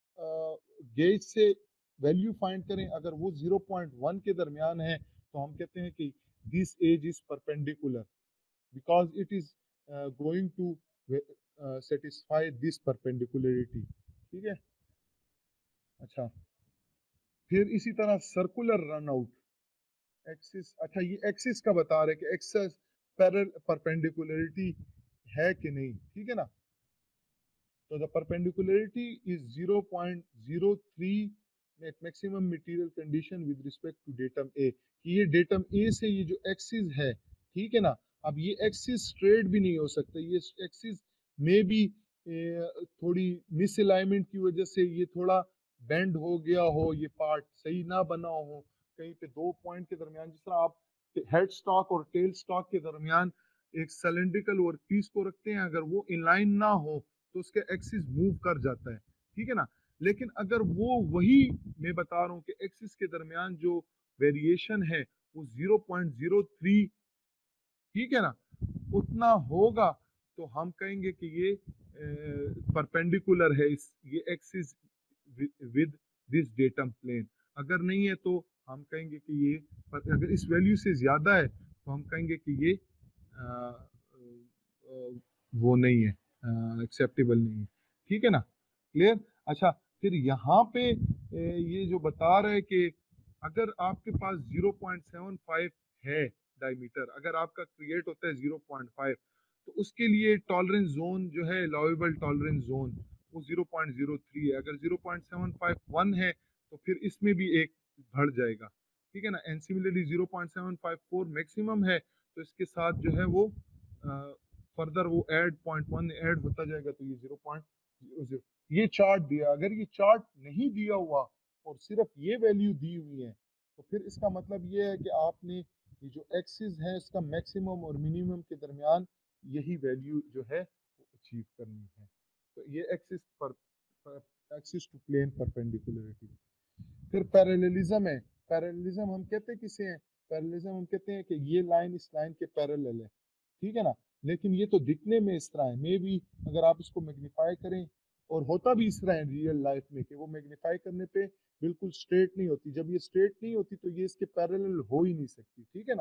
गेज से वैल्यू फाइंड करें, अगर वो ज़ीरो पॉइंट वन के दरमियान है तो हम कहते हैं कि this edge is perpendicular because it is going to satisfy this perpendicularity, ठीक है। अच्छा, फिर इसी तरह सर्कुलर रन आउट एक्सिस, अच्छा ये एक्सिस का बता रहे कि एक्सिस पैरेलल परपेंडिकुलरिटी है कि नहीं, ठीक है ना। So the perpendicularity is zero point zero three at maximum material condition with respect to datum A, कि ये datum A से ये जो एक्सिस है, ठीक है ना, अब ये एक्सिस स्ट्रेट भी नहीं हो सकता, ये एक्सिस में भी थोड़ी मिसअलाइनमेंट की वजह से ये थोड़ा बेंड हो गया हो, ये पार्ट सही ना बना हो, कहीं पे दो पॉइंट के दरमियान, जिस तरह आप हेड स्टॉक और टेल स्टॉक के दरमियान एक सिलेंड्रिकल वर्क पीस को रखते हैं, अगर वो इनलाइन ना हो तो उसके एक्सिस मूव कर जाता है, ठीक है ना। लेकिन अगर वो वही मैं बता रहा हूँ कि एक्सिस के दरमियान जो वेरिएशन है वो ज़ीरो पॉइंट ज़ीरो थ्री, ठीक है ना, उतना होगा तो हम कहेंगे कि ये परपेंडिकुलर है इस ये axis with this datum plane. अगर नहीं है तो हम कहेंगे कि ये, अगर इस वैल्यू से ज्यादा है तो हम कहेंगे कि ये आ, आ, वो नहीं है, एक्सेप्टेबल नहीं है, ठीक है ना, क्लियर। अच्छा, फिर यहाँ पे ये जो बता रहे हैं कि अगर आपके पास ज़ीरो पॉइंट सेवन फाइव है डायमीटर, अगर आपका क्रिएट होता है ज़ीरो पॉइंट फाइव, तो उसके लिए टॉलरेंस जोन जो है, अलाउएबल टॉलरेंस जोन, वो ज़ीरो पॉइंट ज़ीरो थ्री है। अगर zero point seven five one है तो फिर इसमें भी एक बढ़ जाएगा, ठीक है ना। And similarly zero point seven five four maximum है तो इसके साथ जो है वो फर्दर वो ऐड पॉइंट वन ऐड होता जाएगा, तो ये ज़ीरो पॉइंट ज़ीरो ज़ीरो। ये चार्ट दिया, अगर ये चार्ट नहीं दिया हुआ और सिर्फ ये वैल्यू दी हुई है तो फिर इसका मतलब ये है कि आपने ये जो एक्सिस है इसका मैक्सिमम और मिनिमम के दरमियान यही वैल्यू जो है वो अचीव करनी है। तो ये एक्सिस पर एक्सिस टू प्लेन परपेंडिकुलरिटी। फिर पैरेललिज्म है। पैरेललिज्म हम कहते हैं किसे हैं? पैरेललिज्म हम कहते हैं कि ये लाइन इस लाइन के पैरेलल है, ठीक है ना, लेकिन ये तो दिखने में इस तरह है, मे भी अगर आप इसको मैग्नीफाई करें, और होता भी इस तरह है रियल लाइफ में कि वो मैग्नीफाई करने पे बिल्कुल स्ट्रेट नहीं होती, जब ये स्ट्रेट नहीं होती तो ये इसके पैरेलल हो ही नहीं सकती, ठीक है ना।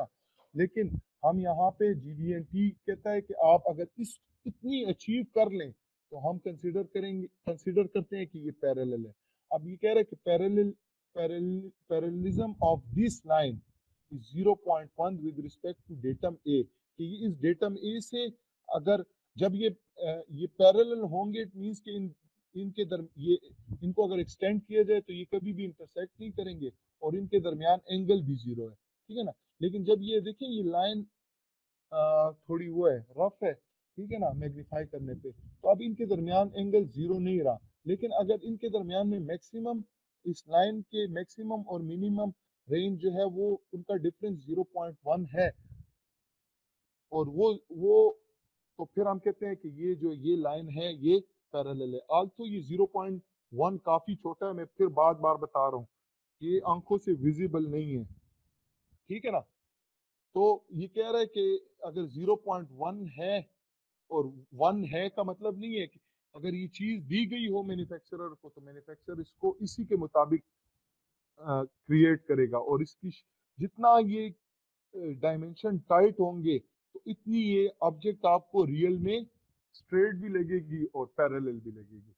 लेकिन हम यहाँ पे जी डी एन टी कहता है कि आप अगर इस इतनी अचीव कर लें तो हम कंसिडर करेंगे कंसिडर करते हैं कि ये पैरेलल है। अब ये कह रहा है कि parallel parallelism of this line is zero point one with respect to datum A, कि ये इस डेटम ए से अगर जब ये अ, ये पैरेलल होंगे इट मींस कि इन इनके दर ये इनको अगर एक्सटेंड किया जाए तो ये कभी भी इंटरसेक्ट नहीं करेंगे और इनके दरमियान एंगल भी जीरो है, ठीक है ना। लेकिन जब ये देखें ये लाइन थोड़ी वो है रफ है, ठीक है ना, मैग्नीफाई करने पे, तो अब इनके दरमियान एंगल जीरो नहीं रहा। लेकिन अगर इनके दरमियान में मैक्सिमम इस लाइन के मैक्सिमम और मिनिमम रेंज जो है वो उनका डिफरेंस ज़ीरो पॉइंट वन है और वो वो तो फिर हम कहते हैं कि ये जो ये लाइन है ये पैरेलल है। आल्सो ये ज़ीरो पॉइंट वन काफी छोटा है, मैं फिर बार बार बता रहा हूँ, ये आंखों से विजिबल नहीं है, ठीक है ना। तो ये कह रहा है कि अगर ज़ीरो पॉइंट वन है और वन है का मतलब नहीं है कि अगर ये चीज दी गई हो मैन्युफैक्चरर को तो मैन्युफैक्चरर इसको इसी के मुताबिक क्रिएट करेगा और इसकी जितना ये डायमेंशन टाइट होंगे तो इतनी ये ऑब्जेक्ट आपको रियल में स्ट्रेट भी लगेगी और पैरेलल भी लगेगी।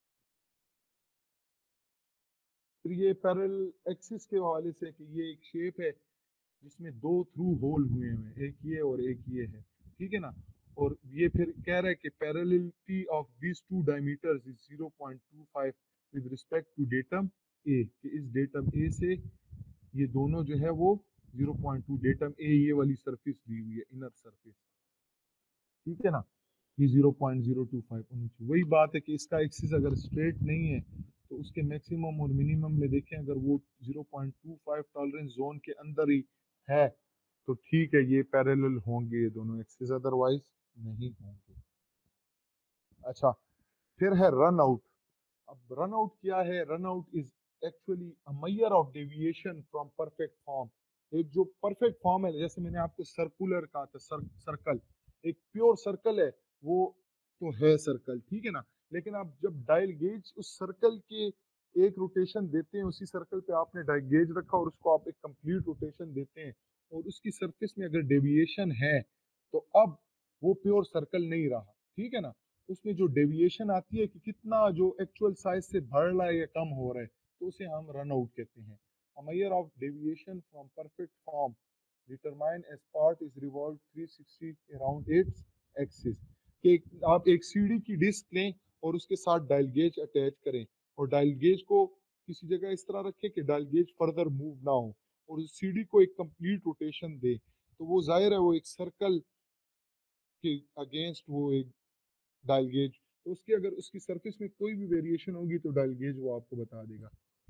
फिर ये पैरेलल एक्सिस के हवाले से कि ये एक शेप है जिसमें दो थ्रू होल हुए हैं, एक ये और एक ये है, ठीक है ना। और ये फिर कह रहा है कि parallelity of this two diameters is zero point two five with respect to datum A, कि इस डेटम ए से ये दोनों जो है वो zero point two datum A ये वाली सरफेस दी हुई है इनर सरफेस, ठीक है ना, ये zero point zero two five होनी चाहिए। वही बात है कि इसका एक्सिस अगर स्ट्रेट नहीं है तो उसके मैक्सिमम और मिनिमम में देखें अगर वो zero point two five tolerance zone के अंदर ही है तो ठीक है ये पैरेलल होंगे ये दोनों एक्सिस, अदरवाइज नहीं होंगे। अच्छा, फिर है रन आउट। अब रन आउट क्या है? Run out is actually a measure of deviation from perfect form. एक जो परफेक्ट फॉर्म है, जैसे मैंने आपको सर्कुलर कहा था, सर, सर्कल एक प्योर सर्कल है वो तो है सर्कल, ठीक है ना। लेकिन आप जब डायल गेज उस सर्कल के एक रोटेशन देते हैं, उसी सर्कल पे आपने डायल गेज रखा और उसको आप एक कंप्लीट रोटेशन देते हैं और उसकी सरफेस में अगर डेविएशन है तो अब वो प्योर सर्कल नहीं रहा, ठीक है ना। उसमें जो डेविएशन आती है कि कितना जो एक्चुअल साइज से बढ़ रहा है या कम हो रहा है, तो उसे हम रन आउट कहते हैं। A measure of deviation from perfect form determine as part is revolve three sixty around its axis. कि आप एक सीढ़ी की डिस्क लें और उसके साथ डायल गेज अटैच करें और डायल गेज को किसी जगह इस तरह रखें कि डायल गेज फर्दर मूव ना हो और उस सीढ़ी को एक कंप्लीट रोटेशन दे, तो वो जाहिर है वो एक सर्कल के अगेंस्ट वो एक डायल गेज, तो उसकी अगर उसकी सरफेस में कोई भी वेरिएशन होगी तो डायल गेज वो आपको बता देगा।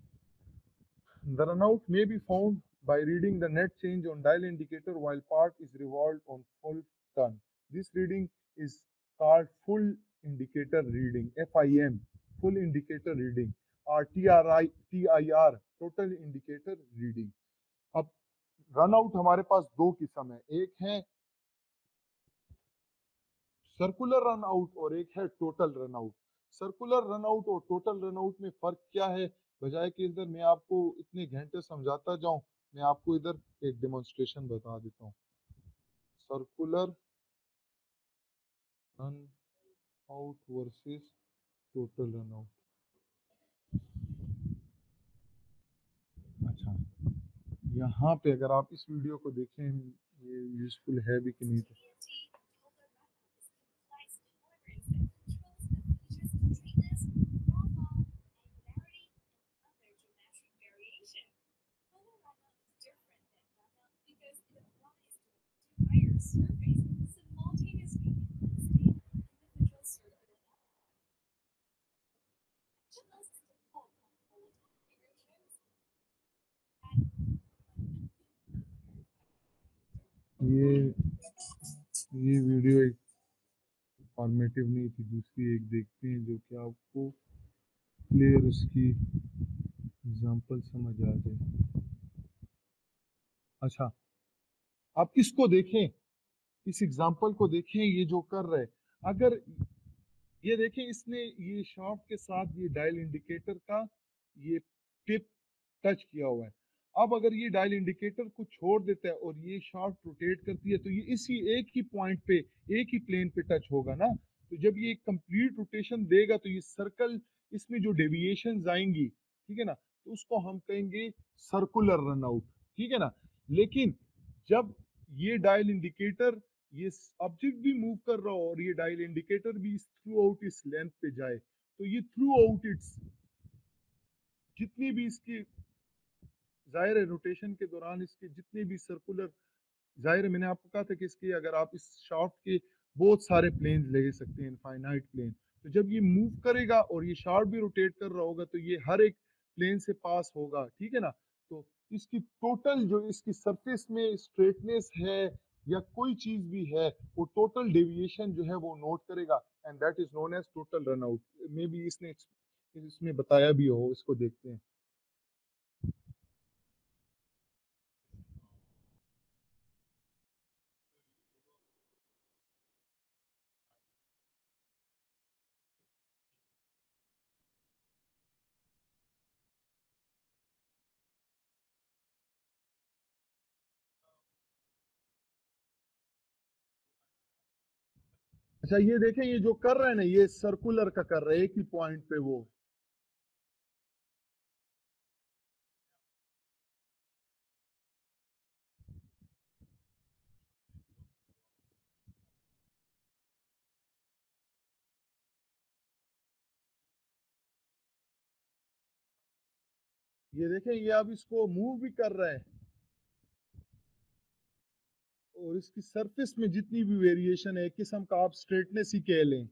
The runout may be found by reading the net change on dial indicator while part is revolved on full turn. This reading is called full indicator reading, F I M, full indicator reading, or T R I, T I R, total indicator reading. अब रन आउट हमारे पास दो किस्म है, एक है सर्कुलर रन आउट और एक है total run out. Circular run out और टोटल रन आउट में फर्क क्या है? बजाय कि इधर मैं आपको इतने घंटे समझाता जाऊं, मैं आपको इधर एक डेमोन्स्ट्रेशन बता देता हूं। Circular run out versus total run out. अच्छा, यहाँ पे अगर आप इस वीडियो को देखें, ये यूजफुल है भी कि नहीं तो ये ये वीडियो एक फॉर्मेटिव नहीं थी, दूसरी एक देखते हैं जो कि आपको क्लियर उसकी एग्जांपल समझ आ जाए। अच्छा, आप इसको देखें, इस एग्जांपल को देखें, ये जो कर रहे हैं, अगर ये देखें इसने ये शाफ्ट के साथ ये डायल इंडिकेटर का ये टिप टच किया हुआ है। अब अगर ये डायल इंडिकेटर को छोड़ देता है और ये शाफ्ट रोटेट करती है तो ये इसी एक ही पॉइंट पे, एक ही प्लेन पे टच होगा ना। तो जब ये कंप्लीट रोटेशन देगा तो ये सर्कल, इसमें जो डेविएशंस आएंगी, ठीक है ना, तो उसको हम कहेंगे सर्कुलर रन आउट, ठीक है ना। लेकिन जब ये डायल इंडिकेटर, ये ऑब्जेक्ट भी मूव कर रहा हो और ये डायल इंडिकेटर भी थ्रू आउट इस लेंथ पे जाए, तो ये थ्रू आउट इट्स जितनी भी इसकी जाहिर है रोटेशन के दौरान इसके जितने भी सर्कुलर, जाहिर है मैंने आपको कहा था कि इसके अगर आप इस शाफ्ट के बहुत सारे प्लेन्स ले सकते हैं, इनफाइनाइट प्लेन, तो जब ये मूव करेगा और ये शाफ्ट भी रोटेट कर रहा होगा तो ये हर एक प्लेन से पास होगा, ठीक है ना। तो इसकी टोटल जो इसकी सरफेस में स्ट्रेटनेस है या कोई चीज भी है, वो टोटल डेविएशन जो है वो नोट करेगा, and that is known as total run out. Maybe इसने इसमें बताया भी हो, इसको देखते हैं। अच्छा ये देखें, ये जो कर रहे हैं ना, ये सर्कुलर का कर रहे हैं एक ही पॉइंट पे वो। ये देखें, ये अब इसको मूव भी कर रहा है और इसकी सरफेस में जितनी भी वेरिएशन है, किस्म का आप स्ट्रेटनेस ही कह लें।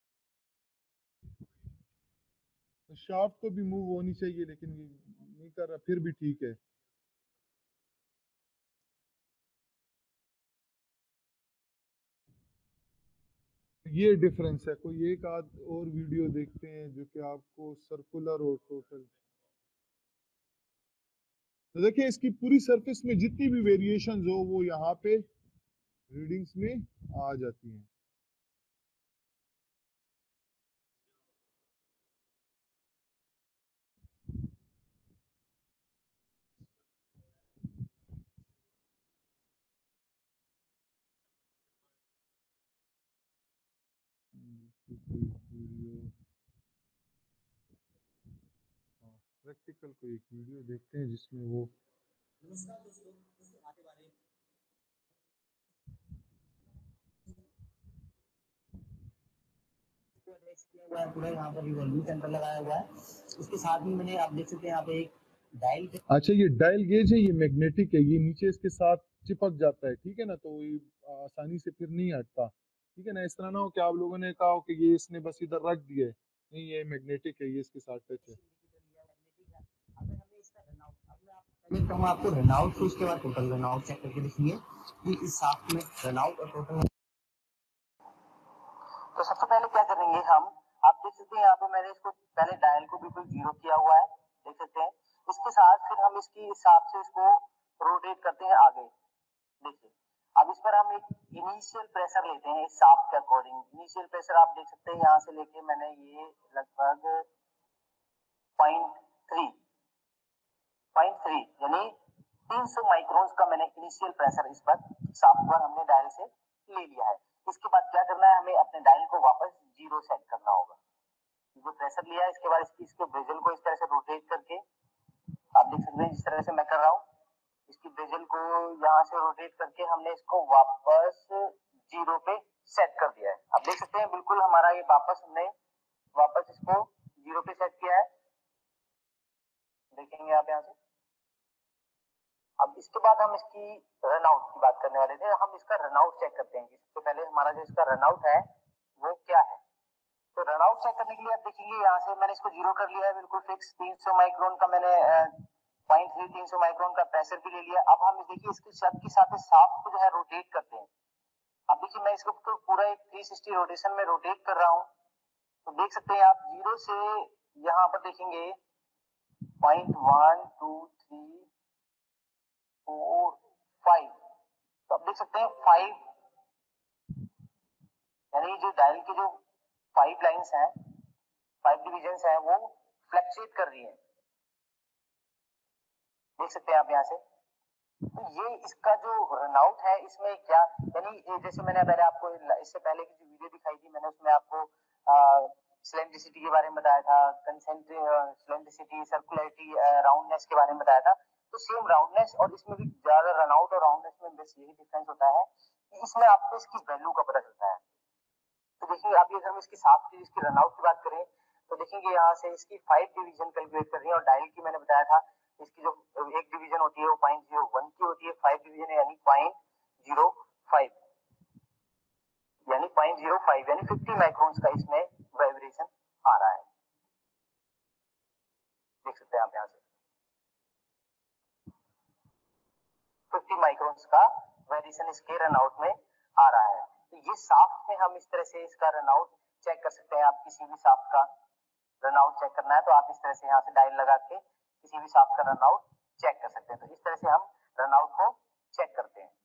तो शाफ्ट तो भी मूव होनी चाहिए लेकिन ये नहीं कर रहा, फिर भी ठीक है। ये डिफरेंस है। कोई एक आध और वीडियो देखते हैं जो कि आपको सर्कुलर और टोटल। तो देखिए इसकी पूरी सरफेस में जितनी भी वेरिएशंस हो वो यहाँ पे रीडिंग्स में आ जाती हैं। वीडियो प्रैक्टिकल को एक वीडियो देखते हैं जिसमें वो पूरा यहाँ पर रिवॉल्विंग सेंटर लगाया हुआ है। उसके साथ में मैंने, आप देख सकते हैं यहाँ पे एक डायल। अच्छा ये डायल गेज है, ये मैग्नेटिक है, ये नीचे इसके साथ चिपक जाता है, ठीक है ना, तो ये आसानी से फिर नहीं हटता, ठीक है ना। इस तरह ना हो कि आप लोगों ने कहा हो कि ये इसने बस इधर रख दिया है, नहीं ये मैग्नेटिक है, ये इसके साथ टच है। मैं कहूँगा आपको रनआउट, फिर उसके बाद टोटल रनआउट चेक करके देखिए कि इस शाफ्ट में रनआउट और टोटल। तो सबसे पहले क्या करेंगे हम, आप देख सकते हैं यहाँ पे मैंने इसको पहले डायल को बिल्कुल जीरो किया हुआ है, देख सकते हैं। इसके साथ फिर हम इसकी हिसाब से इसको रोटेट करते हैं आगे, देखिए। अब इस पर हम एक इनिशियल प्रेशर लेते हैं इस शाफ्ट के अकॉर्डिंग। इनिशियल प्रेशर आप देख सकते हैं यहाँ से लेके मैंने ये लगभग पॉइंट थ्री पॉइंट थ्री यानी तीन सौ माइक्रोन्स का मैंने इनिशियल प्रेशर इस पर शाफ्ट पर हमने डायल से ले लिया है। इसके बाद क्या करना है, हमें अपने डायल को वापस जीरो सेट करना होगा। जो प्रेशर लिया है इसके बाद इसकी इसके बेजल को इस तरह से रोटेट करके, आप देख सकते हैं जिस तरह से मैं कर रहा हूँ, इसकी बेजल को यहाँ से रोटेट करके हमने इसको वापस जीरो पे सेट कर दिया है। आप देख सकते हैं बिल्कुल हमारा ये वापस हमने वापस इसको जीरो पे सेट किया है, देखेंगे आप यहाँ से। अब इसके बाद हम इसकी रनआउट की बात करने वाले थे। हम इसका रनआउट चेक करते हैं कि सबसे पहले हमारा जो इसका रनआउट है वो क्या है। तो रनआउट चेक करने के लिए आप देखेंगे यहाँ से मैंने इसको जीरो कर लिया है, बिल्कुल फिक्स। तीन सौ माइक्रोन का मैंने पॉइंट थ्री तीन सौ माइक्रोन का प्रेशर भी ले लिया। अब हम देखिए इसके शब्द के साथ शाफ्ट को जो है रोटेट करते हैं। अब देखिए मैं इसको तो पूरा एक थ्री सिक्सटी रोटेशन में रोटेट कर रहा हूँ, तो देख सकते हैं आप जीरो से यहाँ पर देखेंगे point one two three four five, तो आप देख सकते हैं फाइव, यानी जो डायल की जो फाइव लाइंस हैं, फाइव डिविजन्स हैं, वो फ्लक्चुएट कर रही है। देख सकते हैं आप यहाँ से। तो ये इसका जो रनआउट है इसमें क्या, यानी जैसे मैंने पहले आपको इससे पहले की जो वीडियो दिखाई थी मैंने उसमें आपको सिलेंड्रिसिटी के बारे में बताया था, कंसेंट्रिक सिलेंड्रिसिटी, सर्कुलरिटी, राउंडनेस के बारे में बताया था। तो सेम राउंडनेस और इसमें भी ज्यादा रनआउट और राउंडनेस में बस यही डिफरेंस होता है कि इसमें आपको इसकी वैल्यू का पता चलता है। तो देखिए अभी अगर हम इसकी साफ की इसकी रनआउट की बात करें तो देखेंगे यहाँ से इसकी फाइव डिवीजन कैलकुलेट कर रही है, और डायल की मैंने बताया था इसकी जो एक डिवीजन होती है वो पॉइंट जीरो वन की होती है, फाइव डिवीजन यानी पॉइंट जीरो फाइव यानी पॉइंट जीरो फाइव यानी फिफ्टी माइक्रोन्स का इसमें वाइब्रेशन आ रहा है। देख सकते हैं आप यहाँ से फिफ्टी माइक्रोन्स का वेरिएशन इसके रनआउट में आ रहा है। तो ये साफ्ट में हम इस तरह से इसका रनआउट चेक कर सकते हैं। आप किसी भी साफ्ट का रनआउट चेक करना है तो आप इस तरह से यहाँ से डायल लगा के किसी भी साफ्ट का रनआउट चेक कर सकते हैं। तो इस तरह से हम रनआउट को चेक करते हैं।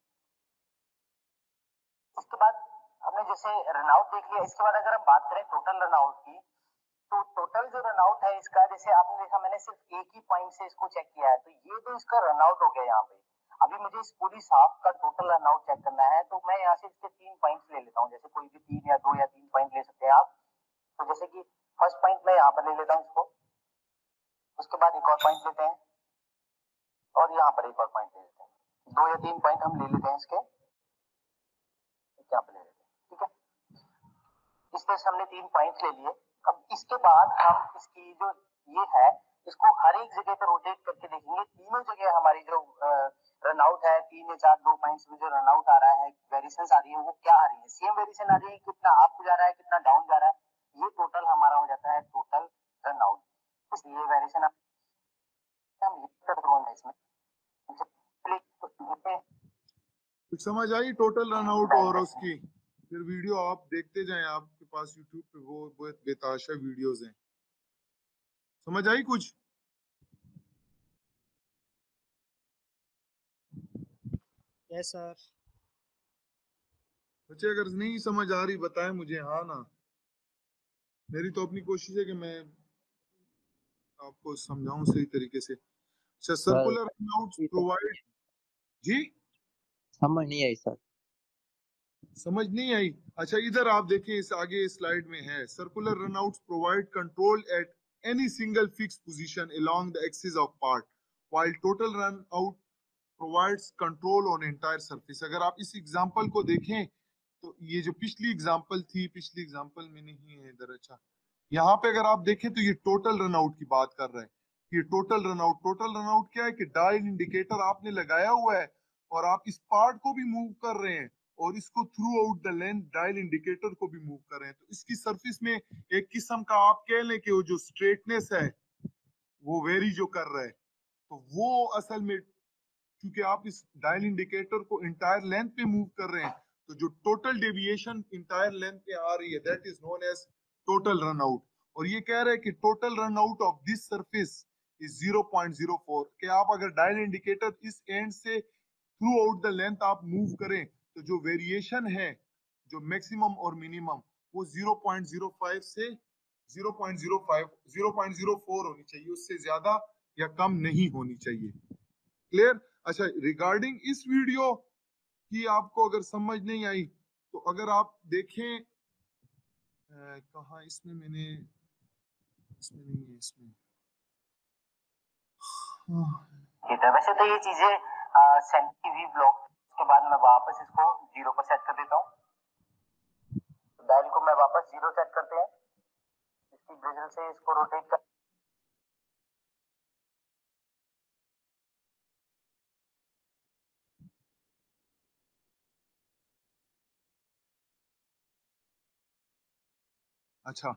इसके बाद हमने जैसे रनआउट देख लिया, इसके बाद अगर हम बात करें टोटल रनआउट की, तो टोटल जो रनआउट है इसका, जैसे आपने देखा मैंने सिर्फ एक ही पॉइंट से इसको चेक किया है, तो ये तो इसका रनआउट हो गया यहाँ पे। अभी मुझे इस पूरी साफ्ट का टोटल रनआउट चेक करना है, तो मैं यहाँ से इसके तीन पॉइंट्स ले लेता हूँ, जैसे कोई भी तीन या दो या तीन पॉइंट ले सकते हैं आप। तो जैसे कि फर्स्ट पॉइंट मैं यहाँ पर ले लेता हूँ इसको, उसके बाद एक और पॉइंट लेते हैं और यहाँ पर एक और पॉइंट ले लेते हैं, दो या तीन पॉइंट हम ले लेते हैं इसके, यहाँ पर ले लेते हैं, ठीक है। इस तरह से हमने तीन पॉइंट ले लिए। अब इसके बाद हम इसकी जो ये है इसको हर एक जगह पर रोटेट करके देखेंगे, तीनों जगह हमारी जो रनआउट है, तीन या चार दो पॉइंट्स में जो रनआउट आ रहा है, वेरिएशंस आ रही है, वो क्या आ रही है, सेम वेरिएशन आ रही है, कितना अप जा रहा है, कितना डाउन जा रहा है, ये टोटल हमारा हो जाता है टोटल रनआउट। इसलिए वेरिएशन हम इसमें कुछ समझ आई टोटल रनआउट और उसकी, फिर वीडियो आप देखते जाएं, आपके पास यूट्यूब पे वो बहुत बेताशा वीडियोस हैं। समझ आई कुछ? Yes sir. बच्चे अगर नहीं समझ आ रही बताएं मुझे, हाँ ना। मेरी तो अपनी कोशिश है कि मैं आपको समझाऊं सही तरीके से। सर्कुलर रनआउट प्रोवाइड, जी समझ नहीं आई सर। समझ नहीं आई? अच्छा इधर आप देखिए, इस आगे स्लाइड में है, circular runouts provide control at any single fixed position along the axis of part, while total run out provides control on entire surface। अगर आप इस एग्जांपल को देखें तो ये जो पिछली एग्जांपल थी, पिछली एग्जांपल में नहीं है इधर, अच्छा यहाँ पे अगर आप देखें तो ये टोटल रन आउट की बात कर रहे हैं। ये total run out, total run out क्या है कि डायल इंडिकेटर आपने लगाया हुआ है और आप इस पार्ट को भी मूव कर रहे हैं और इसको throughout the length dial indicator को भी मूव कर रहे हैं। तो इसकी सरफेस में एक किस्म का आप कह लें कि वो जो स्ट्रेटनेस है वो वेरी जो कर रहा है, तो वो असल में क्योंकि आप इस डायल इंडिकेटर को इंटायर लेंथ पे मूव कर रहे हैं, तो जो टोटल डेविएशन इंटायर लेंथ पे आ रही है that is known as total run out. और ये कह रहे हैं कि total run out of this surface is zero point zero four, कि आप अगर डायल इंडिकेटर इस एंड से थ्रू आउट द लेंथ आप मूव करें तो जो वेरिएशन है, जो मैक्सिमम और मिनिमम, वो ज़ीरो पॉइंट ज़ीरो फाइव से zero point zero five zero point zero four होनी चाहिए, उससे ज्यादा या कम नहीं होनी चाहिए। क्लियर? अच्छा, रिगार्डिंग इस वीडियो की आपको अगर समझ नहीं आई तो अगर आप देखें कहाँ, इसमें मैंने, इसमें नहीं है, इसमें वैसे तो ये चीजें सेंटी ब्लॉक के बाद मैं वापस इसको जीरो पर सेट कर देता हूँ। तो डायल को मैं वापस जीरो सेट करते हैं, इसकी ब्रिजल से इसको रोटेट कर, अच्छा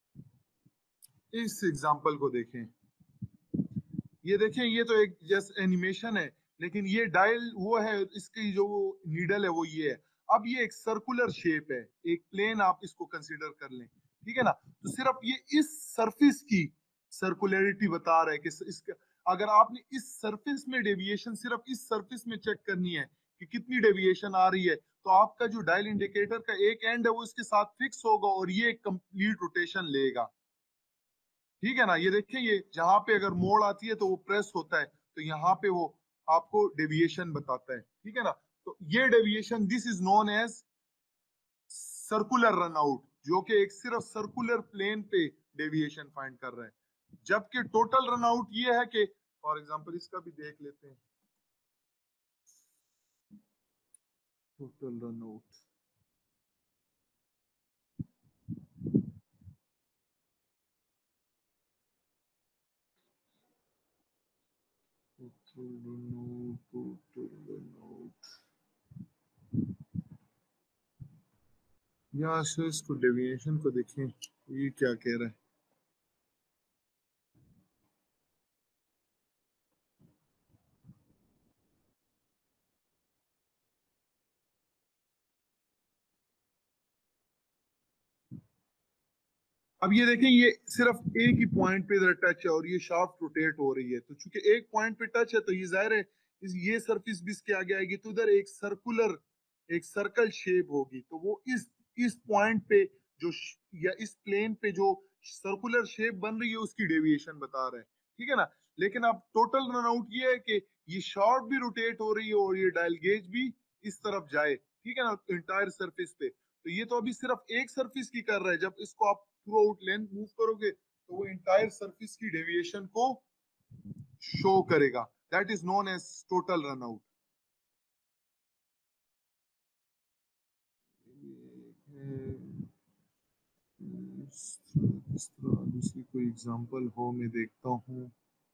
इस एग्जांपल को देखें, ये देखें, ये तो एक जस्ट एनिमेशन है, लेकिन ये डायल वो है, इसकी जो नीडल है वो ये है। अब ये एक सर्कुलर शेप है, एक प्लेन आप इसको कंसीडर कर लें, ठीक है ना। तो सिर्फ ये इस सरफेस की सर्कुलरिटी बता रहा है कि इसका, अगर आपने इस सरफेस में डेविएशन सिर्फ इस सरफेस में चेक करनी है कि कितनी डेविएशन आ रही है, तो आपका जो डायल इंडिकेटर का एक एंड है वो इसके साथ फिक्स होगा और ये कंप्लीट रोटेशन लेगा, ठीक है ना। ये देखें, ये जहां पे अगर मोड़ आती है तो वो प्रेस होता है, तो यहाँ पे वो आपको डेविएशन बताता है, ठीक है ना। तो ये deviation, this is known as circular run out, जो कि एक सिर्फ सर्कुलर प्लेन पे डेविएशन फाइंड कर रहा है, जबकि टोटल रन आउट ये है कि, फॉर एग्जांपल इसका भी देख लेते हैं, total run out total run out total run out या सो इसको डेविएशन को देखें, ये क्या कह रहा है। अब ये देखें, ये सिर्फ एक ही पॉइंट पे इधर टच है और ये शाफ्ट रोटेट हो रही है, तो चूंकि एक पॉइंट पे टच है तो ये जाहिर है इस ये सरफेस भी इसके आगे आएगी, तो उधर एक सर्कुलर एक सर्कल शेप होगी, तो वो इस इस पॉइंट पे जो या इस प्लेन पे जो सर्कुलर शेप बन रही है उसकी डेविएशन बता रहा है, ठीक है ना। लेकिन अब टोटल रन आउट ये है कि ये शाफ्ट भी रोटेट हो रही है और ये डायल गेज भी इस तरफ जाए, ठीक है ना, इंटायर सरफेस पे। तो ये तो अभी सिर्फ एक सरफेस की कर रहा है, जब इसको आप थ्रू आउट लेंथ मूव करोगे तो वो इंटायर सरफेस की डेविएशन को शो करेगा, that is known as total run out. इस तरह दूसरी कोई एग्जांपल हो मैं देखता हूँ।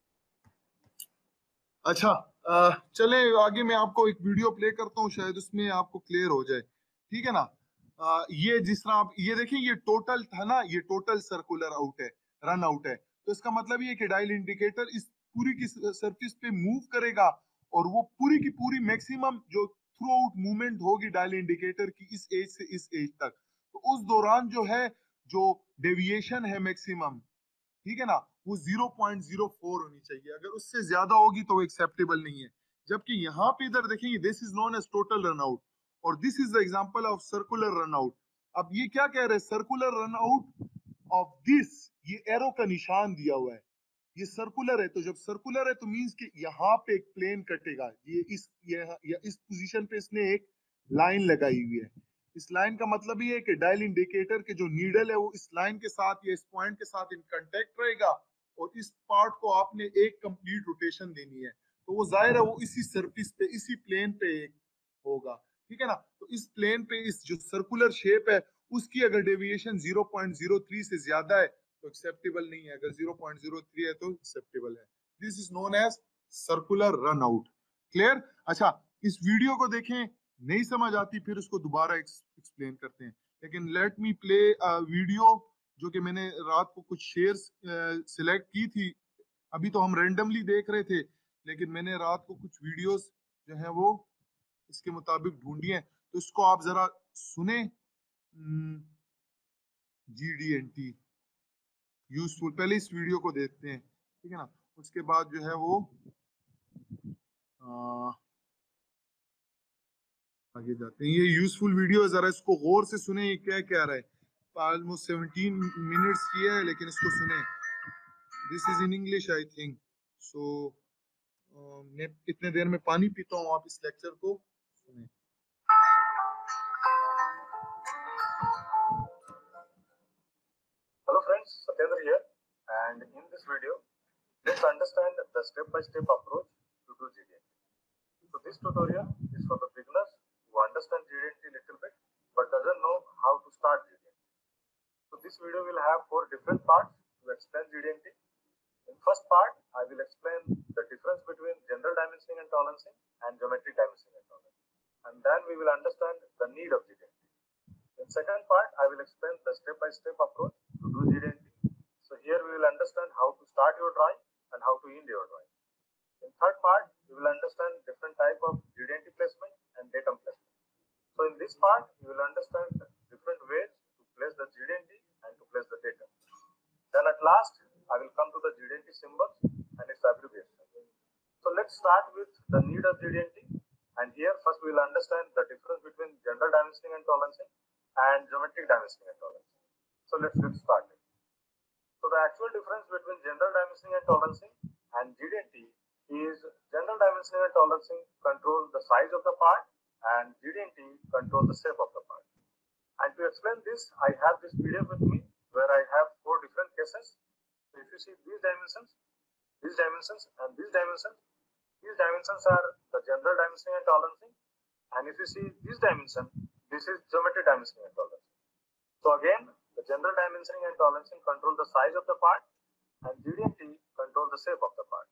अच्छा, आ, चले आगे, मैं आपको एक वीडियो प्ले करता हूँ, शायद उसमें आपको क्लियर हो जाए, ठीक है ना। आ, ये जिस तरह आप ये देखें, ये टोटल था ना, ये टोटल सर्कुलर आउट है, रन आउट है, तो इसका मतलब ये कि डायल इंडिकेटर इस पूरी की सरफेस पे मूव करेगा और वो पूरी की पूरी मैक्सिमम जो थ्रू आउट मूवमेंट होगी डायल इंडिकेटर की इस एज से इस एज तक, तो उस दौरान जो है जो डेविएशन है मैक्सिमम, ठीक है ना, वो ज़ीरो पॉइंट ज़ीरो फोर होनी चाहिए, अगर उससे ज्यादा होगी तो वो एक्सेप्टेबल नहीं है। जबकि यहाँ पे इधर देखेंगे, this is known as total run out और this is the example of circular run out. अब ये क्या कह रहे हैं, circular run out of this, ये एरो का निशान दिया हुआ है, ये सर्कुलर है, तो जब सर्कुलर है तो मींस कि यहाँ पे एक प्लेन कटेगा, ये इस ये, या इस पोजीशन पे इसने एक लाइन लगाई हुई है। इस लाइन का मतलब ये है कि डायल इंडिकेटर के जो नीडल है वो इस लाइन के साथ या इस पॉइंट के साथ इन कांटेक्ट रहेगा और इस पार्ट को आपने एक कंप्लीट रोटेशन देनी है, तो वो जाहिर है वो इसी सरफेस पे इसी प्लेन पे एक होगा, ठीक है ना। तो इस प्लेन पे इस जो सर्कुलर शेप है उसकी अगर deviation zero point zero three से ज्यादा है तो एक्सेप्टेबल नहीं है, अगर ज़ीरो पॉइंट ज़ीरो थ्री है तो एक्सेप्टेबल है। This is known as circular run out. Clear? अच्छा, इस वीडियो को देखें, नहीं समझ आती फिर उसको दोबारा एक्सप्लेन करते हैं, लेकिन लेट मी प्ले वीडियो जो कि मैंने रात को कुछ शेयर्स सिलेक्ट की थी, अभी तो हम रैंडमली देख रहे थे, लेकिन मैंने रात को कुछ वीडियोस जो है वो इसके मुताबिक ढूंढी है, तो इसको आप जरा सुने। G D and T useful, पहले इस वीडियो को देखते हैं, ठीक है ना, उसके बाद जो है वो आ, आगे जाते हैं। ये यूजफुल वीडियो है, जरा इसको गौर से सुने, ये क्या कह रहा है। ऑलमोस्ट सेवनटीन मिनट्स की है, लेकिन इसको सुने, this is in English I think so. मैं इतने देर में पानी पीता हूँ, आप इस लेक्चर को सुने। Hello friends, Satyendra here, and in this video, let's understand the step-by-step approach to do G D N T. So this tutorial is for the beginners who understand G D N T a little bit, but doesn't know how to start G D N T. So this video will have four different parts to explain G D N T. In first part, I will explain the difference between general dimensioning and tolerancing and geometric dimensioning and tolerancing, and then we will understand the need of G D N T. In second part, I will explain the step-by-step approach to do G D N T. So here we will understand how to start your drawing and how to end your drawing. In third part, we will understand different type of G D N T placement and datum placement. So in this part, you will understand different ways to place the G D N T and to place the datum. Then at last, I will come to the G D N T symbols and its abbreviation. So let's start with the need of G D N T. And here first we will understand the difference between general dimensioning and tolerancing and geometric dimensioning and tolerancing. So let's get started. So the actual difference between general dimensioning and tolerancing and G D N T is general dimensioning and tolerancing control the size of the part, and G D N T control the shape of the part. And to explain this, I have this P D F with me where I have four different cases. So if you see these dimensions, these dimensions, and these dimensions, these dimensions are the general dimensioning and tolerancing. And if you see this dimension, this is geometry dimensioning and tolerancing. So again, the general dimensioning and tolerancing control the size of the part, and G D N T control the shape of the part.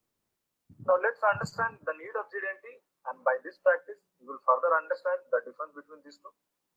Now let's understand the need of G D N T, and by this practice, you will further understand the difference between these two.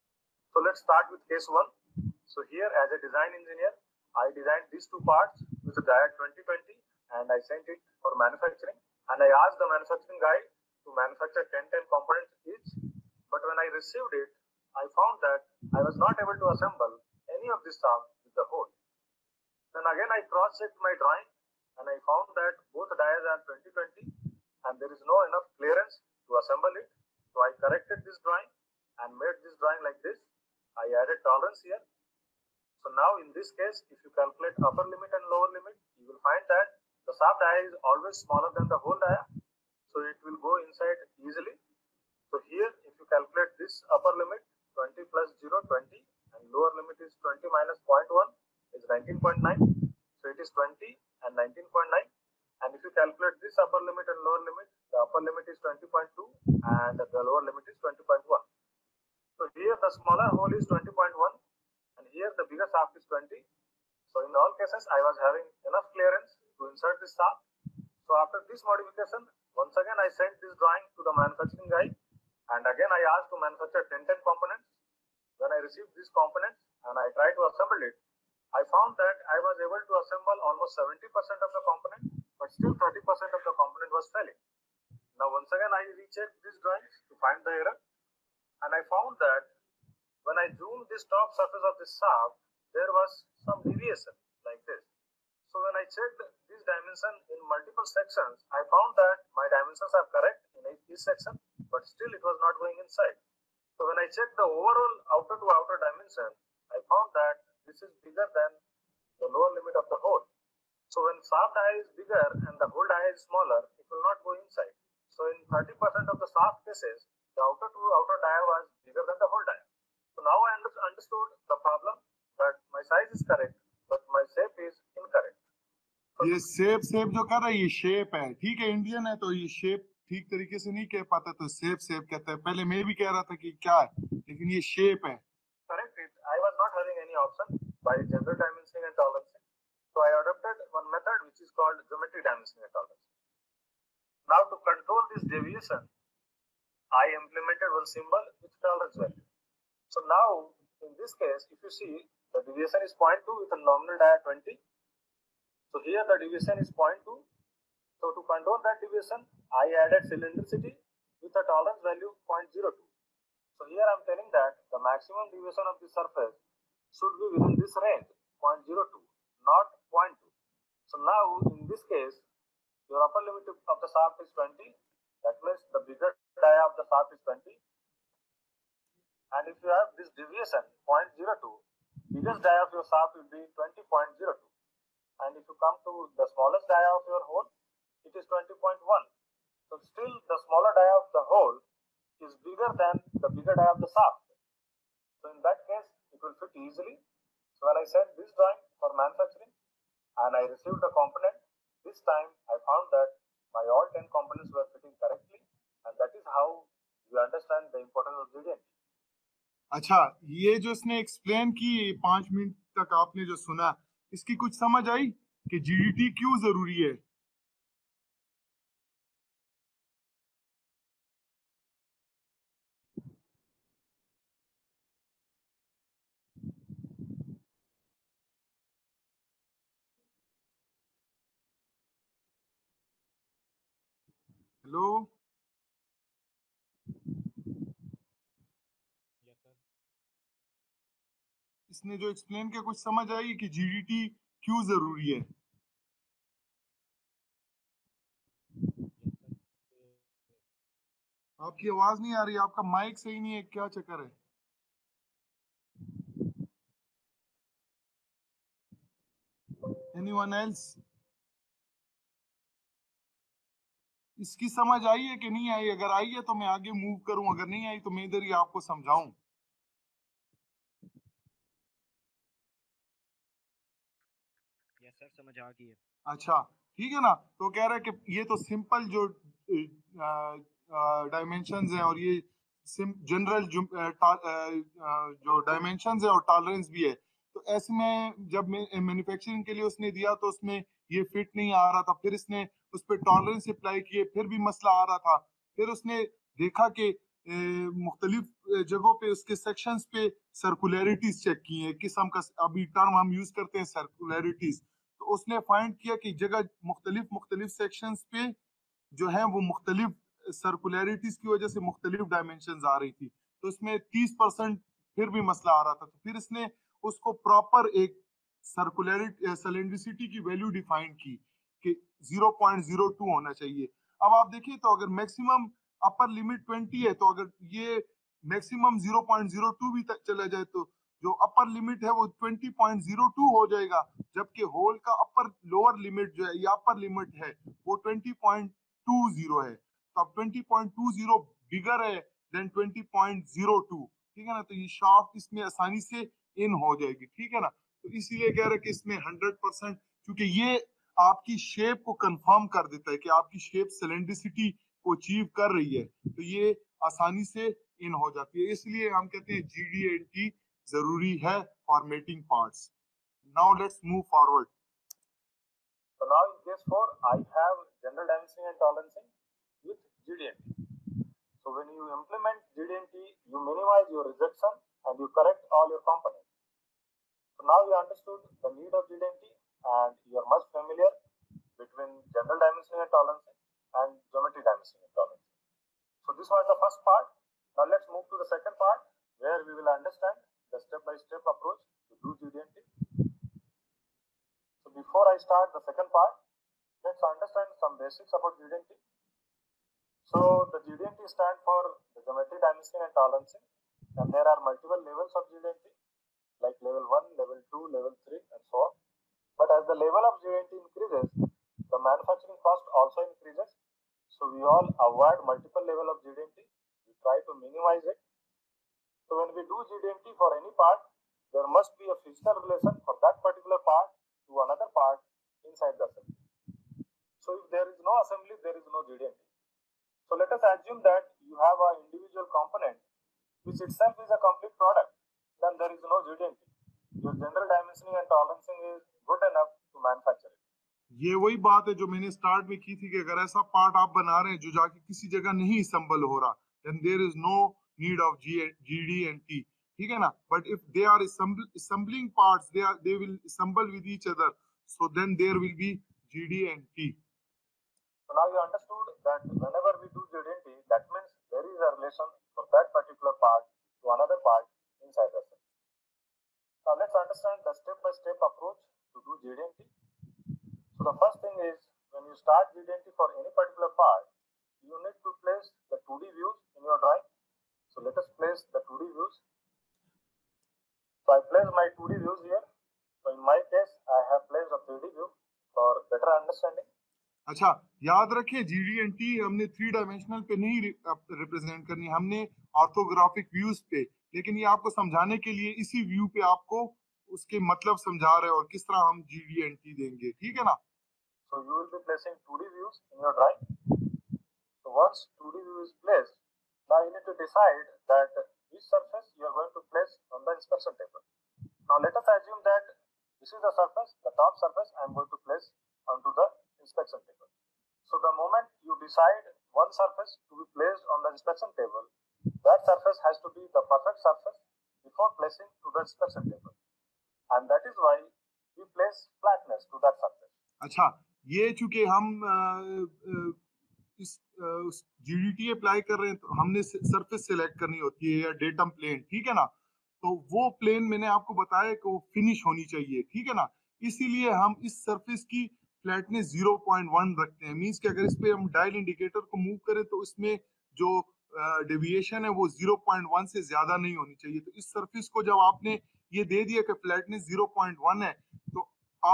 So let's start with case one. So here, as a design engineer, I designed these two parts with a dia twenty twenty, and I sent it for manufacturing. And I asked the manufacturing guy to manufacture ten ten components each. But when I received it, I found that I was not able to assemble any of this shaft with the hole. Then again, I cross-checked my drawing, and I found that both dias are twenty twenty, and there is no enough clearance to assemble it. So I corrected this drawing and made this drawing like this. I added tolerance here. So now in this case, if you calculate upper limit and lower limit, you will find that the shaft dia is always smaller than the whole dia. So it will go inside easily. So here, if you calculate this upper limit, twenty plus zero, twenty, and lower limit is twenty minus zero point one is nineteen point nine. So it is twenty and nineteen point nine. And if you calculate this upper limit and lower limit, the upper limit is twenty point two and the lower limit is twenty point one. So here the smaller hole is twenty point one and here the bigger shaft is twenty. So in all cases, I was having enough clearance to insert this shaft. So after this modification, once again I sent this drawing to the manufacturing guy, and again I asked to manufacture ten ten components. When I received these components and I tried to assemble it, I found that I was able to assemble almost seventy percent of the component, but still thirty percent of the component was failing. Now once again I rechecked these drawings to find the error, and I found that when I zoomed this top surface of this shaft, there was some deviation like this. So when I checked this dimension in multiple sections, I found that my dimensions are correct in each section, but still it was not going inside. So when I checked the overall outer to outer dimension, I found that this is bigger than the lower limit of the hole. So when shaft dia is bigger and the hole dia is smaller, it will not go inside. So in thirty percent of the shaft cases, the outer to outer dia was bigger than the hole dia. So now I under understood the problem, that my size is correct, but my shape is incorrect. ये शेप शेप जो कर रहा है ये शेप है, ठीक है, इंडियन है तो ये शेप ठीक तरीके से नहीं कह पाता तो शेप शेप कहता है। पहले मैं भी कह रहा था कि क्या है, लेकिन ये शेप है। Correct it. I was not having any option by general dimensioning and tolerancing, so I adopted one method which is called geometry dimensioning and tolerancing. Now to control this deviation, I implemented one symbol with tolerance value. So now in this case, if you see, the deviation is zero point two with a nominal dia twenty. So here the deviation is zero point two. So to control that deviation, I added cylindricity with a tolerance value zero point zero two. So here I am telling that the maximum deviation of the surface should be within this range, zero point zero two, not zero point two. So now in this case, your upper limit of the shaft is twenty. That means the bigger dia of the shaft is twenty. And if you have this deviation zero point zero two, biggest dia of your shaft will be twenty point zero two. And if you come to the smallest dia of your hole, it is twenty point one. So still the smaller dia of the hole is bigger than the bigger dia of the shaft. So in that case, it will fit easily. So when I sent this drawing for manufacturing and I received the component, this time I found that my all ten components were fitting correctly, and that is how we understand the importance of G D N T. अच्छा, ये जो इसने एक्सप्लेन की पांच मिनट तक आपने जो सुना, इसकी कुछ समझ आई कि जीडीटी क्यों जरूरी है? हेलो, इसने जो एक्सप्लेन किया कुछ समझ आई कि जीडीटी क्यों जरूरी है? आपकी आवाज नहीं आ रही, आपका माइक सही नहीं है, क्या चक्कर है? Anyone else? इसकी समझ आई है कि नहीं आई? अगर आई है तो मैं आगे मूव करूं, अगर नहीं आई तो मैं इधर ही आपको समझाऊं। यस सर, समझ आ गई है। अच्छा ठीक है ना। तो कह रहा है कि ये तो सिंपल जो डायमेंशंस हैं और ये जनरल जो डायमेंशंस है और टॉलरेंस भी है, तो ऐसे में जब मैन्युफैक्चरिंग के लिए उसने दिया तो उसमें ये फिट नहीं आ रहा था, फिर इसने उस पर टॉलरेंस अप्लाई किए, फिर भी मसला आ रहा था। फिर उसने देखा कि मुख्तलिफ जगहों पे उसके सेक्शंस पे सर्कुलरिटीज चेक की है, किस्म का अभी टर्म हम यूज करते हैं सर्कुलरिटीज। तो उसने फाइंड किया कि जगह मुख्तलिफ मुख्तलिफ सेक्शंस पे जो है वो मुख्तलिफ सर्कुलरिटीज की वजह से मुख्तलिफ डायमेंशन आ रही थी। तो इसमें तीस परसेंट फिर भी मसला आ रहा था। तो फिर इसने उसको प्रॉपर एक सर्कुलरिटी सिलेंड्रिसिटी की वैल्यू डिफाइन की कि ज़ीरो पॉइंट ज़ीरो टू होना चाहिए। अब आप देखिए तो अगर मैक्सिमम अपर लिमिट ट्वेंटी है, तो अगर ये maximum zero point zero two भी तक चला जाए तो जो अपर लिमिट है वो ट्वेंटी पॉइंट ज़ीरो टू हो जाएगा, जबकि होल का अपर लोअर लिमिट जो है या अपर लिमिट है वो ट्वेंटी पॉइंट टू ज़ीरो है। तो अब twenty point two zero bigger है than twenty point zero two, ठीक है ना। तो ये शाफ्ट इसमें आसानी से इन हो जाएगी, ठीक है ना। तो इसीलिए कह रहे हैं कि इसमें हंड्रेड परसेंट, क्योंकि ये आपकी शेप को कंफर्म कर देता है कि आपकी शेप सिलेंड्रिसिटी को अचीव कर रही है, तो ये आसानी से इन हो जाती है। इसलिए हम कहते हैं जी डी एन टी जरूरी है formatting parts. Now let's move forward. So now in case four, I have general dimensioning and tolerancing with G D N T. So when you implement G D N T, you minimize your rejection and you correct all your components. So now you understood the need of G D N T and you are much familiar between general dimensioning and tolerancing and geometry dimensioning and tolerancing. So this was the first part. Now let's move to the second part where we will understand the step-by-step approach to do G D N T. So before I start the second part, let's understand some basics about G D N T. So the G D N T stands for the geometry dimensioning and tolerancing, and there are multiple levels of G D N T like level one, level two, level three, and so on. But as the level of G D N T increases, the manufacturing cost also increases. So we all avoid multiple level of G D N T. We try to minimize it. So when we do G D N T for any part, there must be a physical relation for that particular part to another part inside the assembly. So if there is no assembly, there is no G D N T. So let us assume that you have an individual component which itself is a complete product, then there is no G D N T. Your general dimensioning and tolerancing is good enough to manufacture it. ये वही बात है जो मैंने स्टार्ट में की थी कि अगर ऐसा पार्ट आप बना रहे हैं जो जाके किसी जगह नहीं असम्बल हो रहा, then there is no need of G D N T, ठीक है ना। But if they are assembling parts, they are they will assemble with each other, so then there will be G D N T. So now you understood that whenever we do G D N T, that means there is a relation for that particular part to another part inside the cell. Now let's understand the step-by-step approach to do G D N T. So the first thing is, when you start G D N T for any particular part, you need to place the two D views in your drawing. So let us place the two D views. So I place my two D views here. So in my case, I have placed a three D view for better understanding. अच्छा याद रखिए जी डी एन टी हमने थ्री डायमेंशनल पे नहीं रिप्रेजेंट करनी, हमने ऑर्थोग्राफिक व्यूज पे, लेकिन ये आपको समझाने के लिए इसी व्यू पे आपको उसके मतलब समझा रहे हैं और किस तरह हम जी डी एन टी देंगे, ठीक है ना। So you will be placing two D views in your drawing. So once two D view is placed, now you need to decide that which surface you are going to place on the inspection table. Now let us assume that this is the surface, the top surface I am going to place onto the inspection table. So the moment you decide one surface to be placed on the inspection table, that surface has to be the perfect surface before placing to the inspection table, and that is why we place flatness to that surface. अच्छा ये चूंकि हम आ, आ, इस जी डी टी अप्लाई कर रहे हैं तो हमने सरफेस सिलेक्ट करनी होती है या डेटम प्लेन, ठीक है ना। तो वो प्लेन मैंने आपको बताया कि वो फिनिश होनी चाहिए, ठीक है ना। इसीलिए हम इस सरफेस की फ्लैटनेस ज़ीरो पॉइंट वन रखते हैं। मींस कि अगर इस पे हम डायल इंडिकेटर को मूव करें तो इसमें जो डेविएशन है वो ज़ीरो पॉइंट वन से ज्यादा नहीं होनी चाहिए। तो इस सरफेस को जब आपने ये दे दिया कि फ्लैटनेस ज़ीरो पॉइंट वन है, तो आप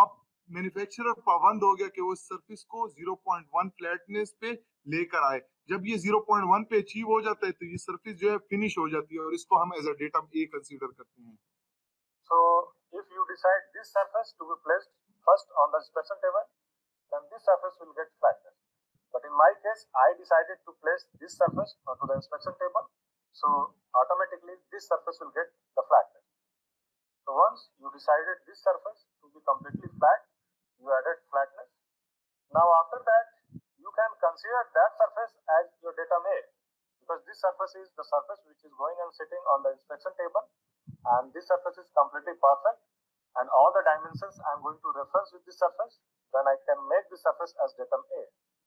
मैन्युफैक्चरर पाबंद हो गया कि वो सरफेस को ज़ीरो पॉइंट वन फ्लैटनेस पे लेकर आए। जब ये ज़ीरो पॉइंट वन पे अचीव हो जाता है तो ये सरफेस जो है फिनिश हो जाती है और इसको हम as a data A consider करते हैं। So if you decide this surface to be placed first on the inspection table, then this surface will get flatness. But in my case, I decided to place this surface onto the inspection table, so automatically this surface will get the flatness. So once you decided this surface to be completely flat, you added flatness. Now after that, you can consider that surface as your datum A, because this surface is the surface which is going and sitting on the inspection table, and this surface is completely perfect, and all the dimensions I am going to reference with this surface, then I can make this surface as datum A.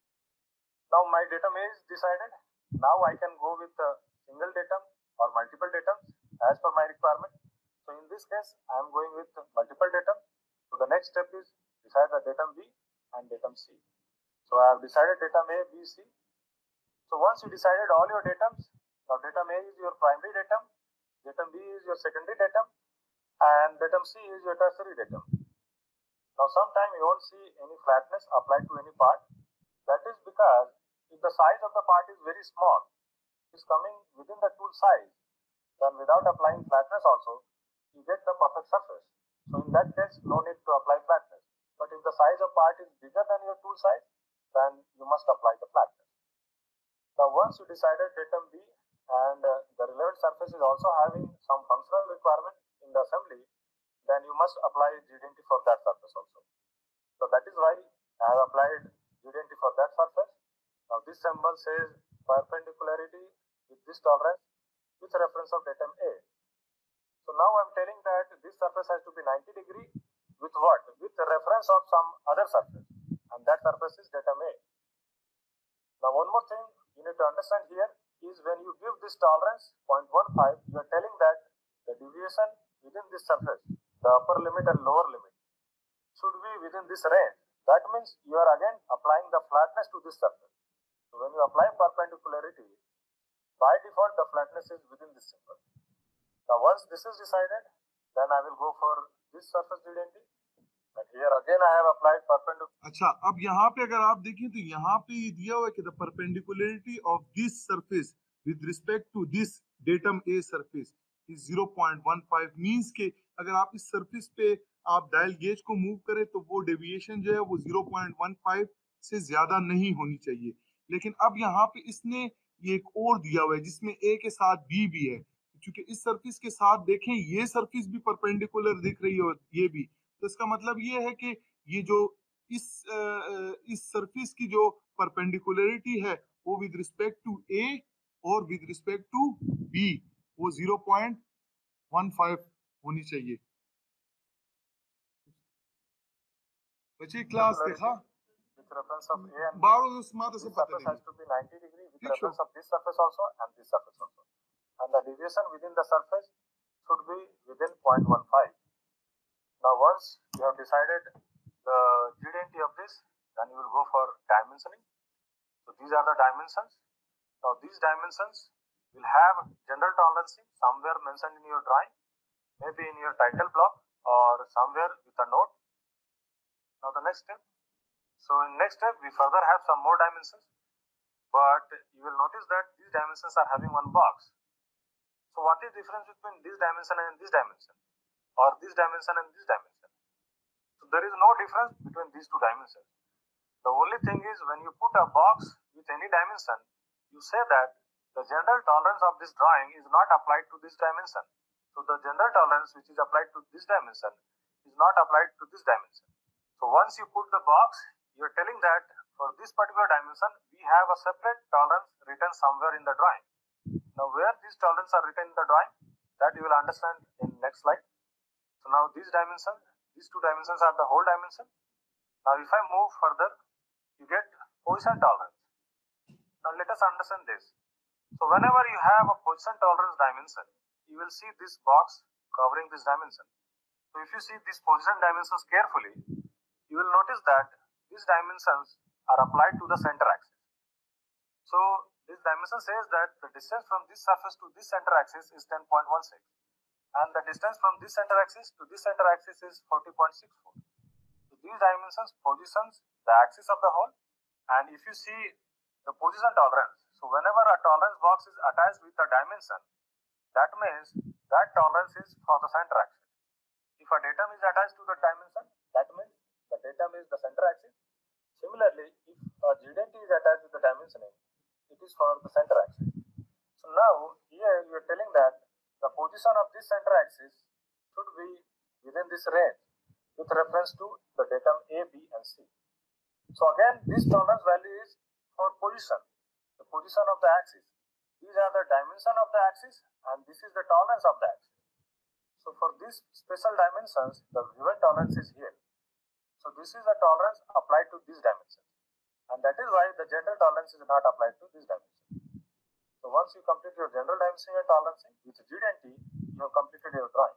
Now my datum A is decided. Now I can go with a single datum or multiple datums as per my requirement. So in this case, I am going with multiple datum. So the next step is decide the datum B and datum C. So I have decided datum A, B, C. So once you decided all your datums, now datum A is your primary datum, datum B is your secondary datum, and datum C is your tertiary datum. Now sometimes you won't see any flatness applied to any part. That is because if the size of the part is very small, is coming within the tool size, then without applying flatness also, you get the perfect surface. So in that case, no need to apply flatness. But if the size of part is bigger than your tool size, then you must apply the flatness. Now once you decided datum B and uh, the relevant surface is also having some functional requirement in the assembly, then you must apply G D N T for that surface also. So that is why I have applied G D N T for that surface. Now this symbol says perpendicularity with this tolerance with reference of datum A. So now I am telling that this surface has to be ninety degree with what? With the reference of some other surface, and that surface is datum A. Now one more thing you need to understand here is when you give this tolerance zero point one five, you are telling that the deviation within this surface, the upper limit and lower limit, should be within this range. That means you are again applying the flatness to this surface. So when you apply perpendicularity, by default the flatness is within this symbol. Now once this is decided, then I will go for this surface G D N T, and here again I have applied perpendicular. अच्छा, अब यहाँ पे अगर आप देखें तो यहाँ पे ये दिया हुआ है कि the perpendicularity of this surface with respect to this datum A surface is zero point one five, means के अगर आप इस सरफेस पे आप डायल गेज को मूव करें तो वो डेविएशन जो है वो ज़ीरो पॉइंट वन फाइव से ज्यादा नहीं होनी चाहिए। लेकिन अब यहाँ पे इसने ये एक और दिया हुआ है जिसमें ए के साथ बी भी है, क्योंकि इस सरफेस के साथ देखें ये सरफेस भी परपेंडिकुलर दिख रही है और ये भी, तो इसका मतलब ये है कि ये जो इस इस सरफेस की जो परपेंडिकुलरिटी है वो विद रिस्पेक्ट टू ए और विद रिस्पेक्ट टू बी वो ज़ीरो पॉइंट वन फाइव होनी चाहिए। बच्चे क्लास देखा with reference of A and B, बारो स्मार्ट से this पता surface नहीं has to be ninety degree with ठीक reference है। of this surface also and this surface also, and the deviation within the surface should be within zero point one five. Now once you have decided the G D N T of this, then you will go for dimensioning. So these are the dimensions. Now these dimensions will have general tolerancing somewhere mentioned in your drawing, maybe in your title block or somewhere with a note. Now the next step. So in next step we further have some more dimensions, but you will notice that these dimensions are having one box. So what is the difference between this dimension and this dimension, or this dimension and this dimension? So there is no difference between these two dimensions. The only thing is when you put a box with any dimension, you say that the general tolerance of this drawing is not applied to this dimension. So the general tolerance which is applied to this dimension is not applied to this dimension. So once you put the box, you are telling that for this particular dimension, we have a separate tolerance written somewhere in the drawing. Now where these tolerances are written in the drawing, that you will understand in next slide. So now these dimensions, these two dimensions are the whole dimension. Now if I move further, you get position tolerance. Now let us understand this. So whenever you have a position tolerance dimension, you will see this box covering this dimension. So if you see these position dimensions carefully, you will notice that these dimensions are applied to the center axis. So this dimension says that the distance from this surface to this center axis is ten point one six, and the distance from this center axis to this center axis is forty point six four. So these dimensions positions the axis of the hole, and if you see the position tolerance, so whenever a tolerance box is attached with a dimension, that means that tolerance is for the center axis. If a datum is attached to the dimension, that means the datum is the center axis. Similarly, if a G D N T is attached with the dimensioning, it is for the center axis. So now here you are telling that the position of this center axis should be within this range with reference to the datum A, B and C. So again, this tolerance value is for position, the position of the axis. These are the dimension of the axis and this is the tolerance of the axis. So for these special dimensions, the given tolerance is here. So this is the tolerance applied to this dimension. And that is why the general tolerance is not applied to this dimension. So once you complete your general dimensioning and tolerancing with G D N T, you have completed your drawing.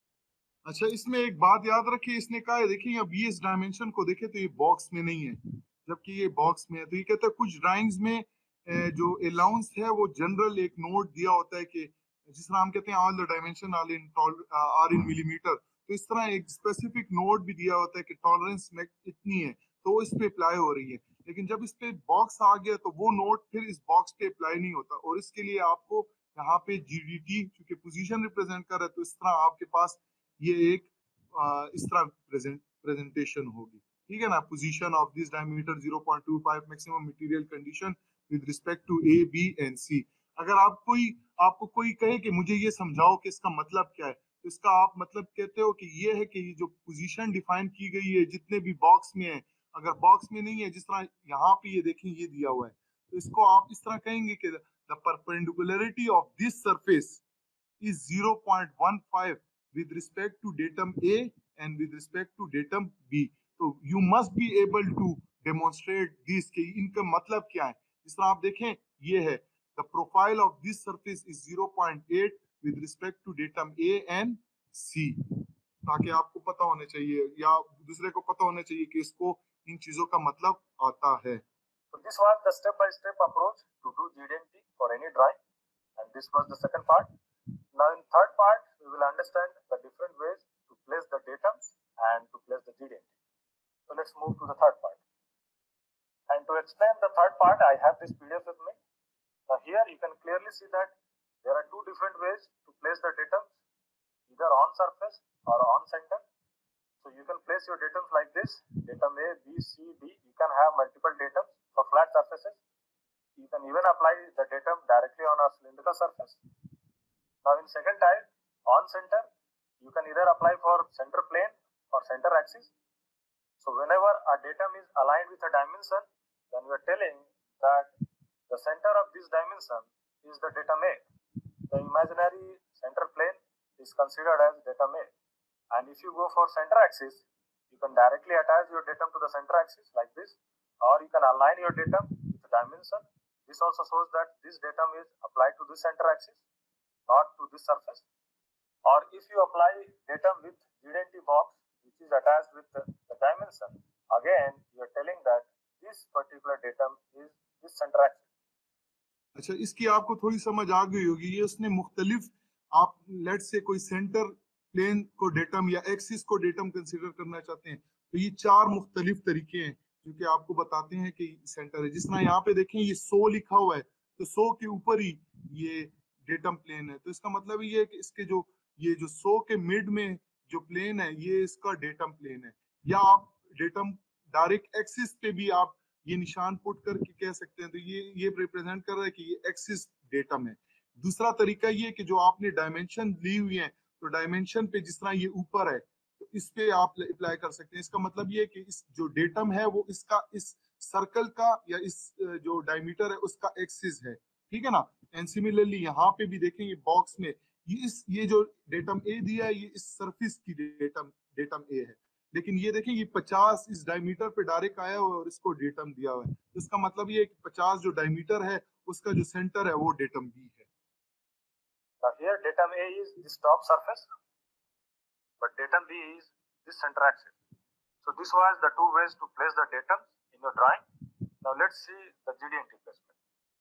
अच्छा, इसमें एक बात याद रखिए, इसने कहा है, देखिए अब ये इस डायमेंशन को देखें तो ये बॉक्स में नहीं है, जबकि ये बॉक्स में है। तो ये कहता है कुछ ड्राइंग्स में जो अलाउंस है वो जनरल एक नोट दिया होता है कि जिस तरह हम कहते हैं all the dimension are in are in millimeter, तो इस तरह एक स्पेसिफिक नोट भी दिया होता है कि टॉलरेंस में इतनी है तो इस पे अप्लाई हो रही है। लेकिन जब इस पे बॉक्स आ गया तो वो नोट फिर इस बॉक्स पे अप्लाई नहीं होता, और इसके लिए आपको यहाँ पे जीडीटी क्योंकि पोजीशन रिप्रेजेंट कर रहा है, तो इस तरह आपके पास ये एक आ, इस तरह प्रेजेंट प्रेजेंटेशन होगी, ठीक है ना। Position of this diameter zero point two five maximum material condition with respect to A, B and C. अगर आप कोई आपको कोई कहे कि मुझे ये समझाओ कि इसका मतलब क्या है, तो इसका आप मतलब कहते हो कि ये है कि ये जो पोजीशन डिफाइन की गई है जितने भी बॉक्स में है, अगर बॉक्स में नहीं है, जिस तरह यहाँ पे ये देखें ये दिया हुआ है, तो इसको आप इस तरह कहेंगे कि the perpendicularity of this surface is zero point one five with respect to datum A and with respect to datum B. तो you must be able to demonstrate this कि इनका मतलब क्या है। इस तरह आप देखें ये है the profile of this surface is zero point eight with respect to datum A and C, ताकि आपको पता होना चाहिए या दूसरे को पता होना चाहिए कि इसको इन चीजों का मतलब आता है। So this was the step by step approach to do G D N T for any drawing, and this was the second part. Now in third part we will understand the different ways to place the datums and to place the G D N T. So let's move to the third part. And to explain the third part, I have this P D F with me. Now here you can clearly see that there are two different ways to place the datums, either on surface or on center. So you can place your datums like this, datum A, B, C, D. You can have multiple datums for flat surfaces. You can even apply the datum directly on a cylindrical surface. Now in second type, on center, you can either apply for center plane or center axis. So whenever a datum is aligned with a dimension, then we are telling that the center of this dimension is the datum A. The imaginary center plane is considered as datum A. And if you go for center axis, you can directly attach your datum to the center axis like this, or you can align your datum with the dimension. This also shows that this datum is applied to this center axis, not to this surface. Or if you apply datum with G D N T box which is attached with the, the dimension, again you are telling that this particular datum is this center axis. अच्छा, इसकी आपको थोड़ी समझ आ गई होगी। ये उसने मुख्तलिफ आप लेट से कोई सेंटर प्लेन को डेटम या एक्सिस को डेटम कंसीडर करना चाहते हैं, तो ये चार मुख्तलिफ तरीके हैं जो कि आपको बताते हैं कि सेंटर है। जिस तरह यहाँ पे देखें ये सौ लिखा हुआ है, तो सौ के ऊपर ही ये डेटम प्लेन है, तो इसका मतलब ये है कि इसके जो ये जो सौ के मिड में जो प्लेन है ये इसका डेटम प्लेन है। या आप डेटम डायरेक्ट एक्सिस पे भी आप ये निशान पुट करके कह सकते हैं, तो ये ये रिप्रेजेंट कर रहा है कि ये एक्सिस डेटम है। दूसरा तरीका ये कि जो आपने डायमेंशन ली हुई है, तो डायमेंशन पे जिस तरह ये ऊपर है तो इस पे आप अप्लाई कर सकते हैं। इसका मतलब ये है कि इस जो डेटम है वो इसका इस सर्कल का या इस जो डायमीटर है उसका एक्सिस है, ठीक है ना। एंड सिमिलरली यहाँ पे भी देखेंगे बॉक्स में ये इस ये जो डेटम ए दिया है ये इस सरफेस की डेटम डेटम ए है, लेकिन ये देखें ये पचास इस डायमीटर पे डायरेक्ट आया हुआ है और इसको डेटम दिया हुआ है, तो इसका मतलब ये है कि पचास जो डायमीटर है उसका जो सेंटर है वो डेटम बी है। Now here datum A is this top surface, but datum B is this center axis. So this was the two ways to place the datum in your drawing. Now let's see the G D N T placement.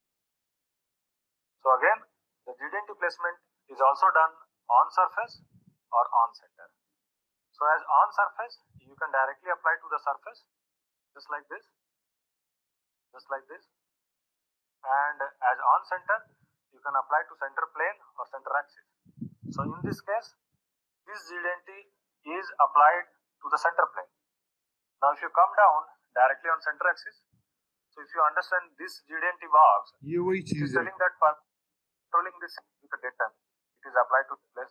So again, the G D N T placement is also done on surface or on center. So as on surface, you you can directly apply to the surface, just like this, just like this. And as on center, you can apply to center plane or center axis. So in this case, this G D N T is applied to the center plane. Now if you come down directly on center axis, so if you understand this G D N T box, ये वही it is चीज है। telling that for controlling this with the data, it is applied to the place.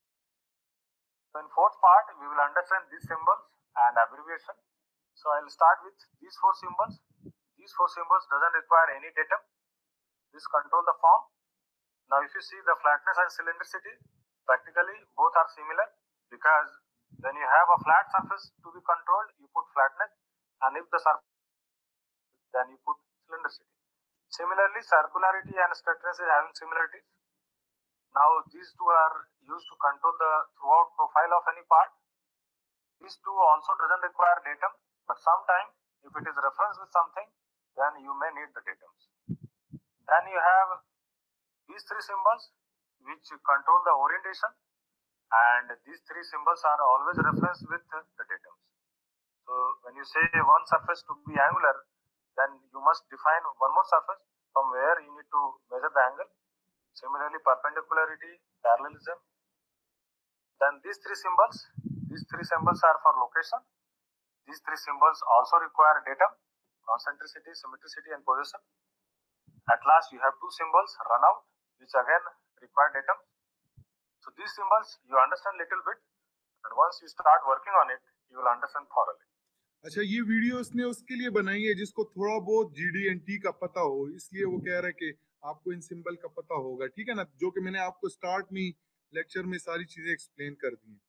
So in fourth part, we will understand these symbols and abbreviation. So I will start with these four symbols. These four symbols doesn't require any datum. This control the form. Now if you see the flatness and cylindricity, practically both are similar, because when you have a flat surface to be controlled, you put flatness, and if the surface, then you put cylindricity. Similarly, circularity and straightness is having similarities. Now these two are used to control the throughout profile of any part. These two also doesn't require datum, but sometimes if it is referenced with something, then you may need the datums. Then you have these three symbols which control the orientation, and these three symbols are always referenced with the datums. So when you say one surface to be angular, then you must define one more surface from where you need to measure the angle. Similarly, perpendicularity, parallelism. Then these three symbols, these three symbols are for location. These three symbols also require datum, concentricity, symmetricity, and position. At last, you have two symbols, runout, which again require datum. So these symbols you understand little bit, and once you start working on it, you will understand thoroughly. अच्छा, ये वीडियो उसने उसके लिए बनाई है जिसको थोड़ा बहुत जी डी एन टी का पता हो, इसलिए वो कह रहा है कि आपको इन सिंबल का पता होगा, ठीक है ना, जो कि मैंने आपको स्टार्ट में लेक्चर में सारी चीजें एक्सप्लेन कर दी हैं.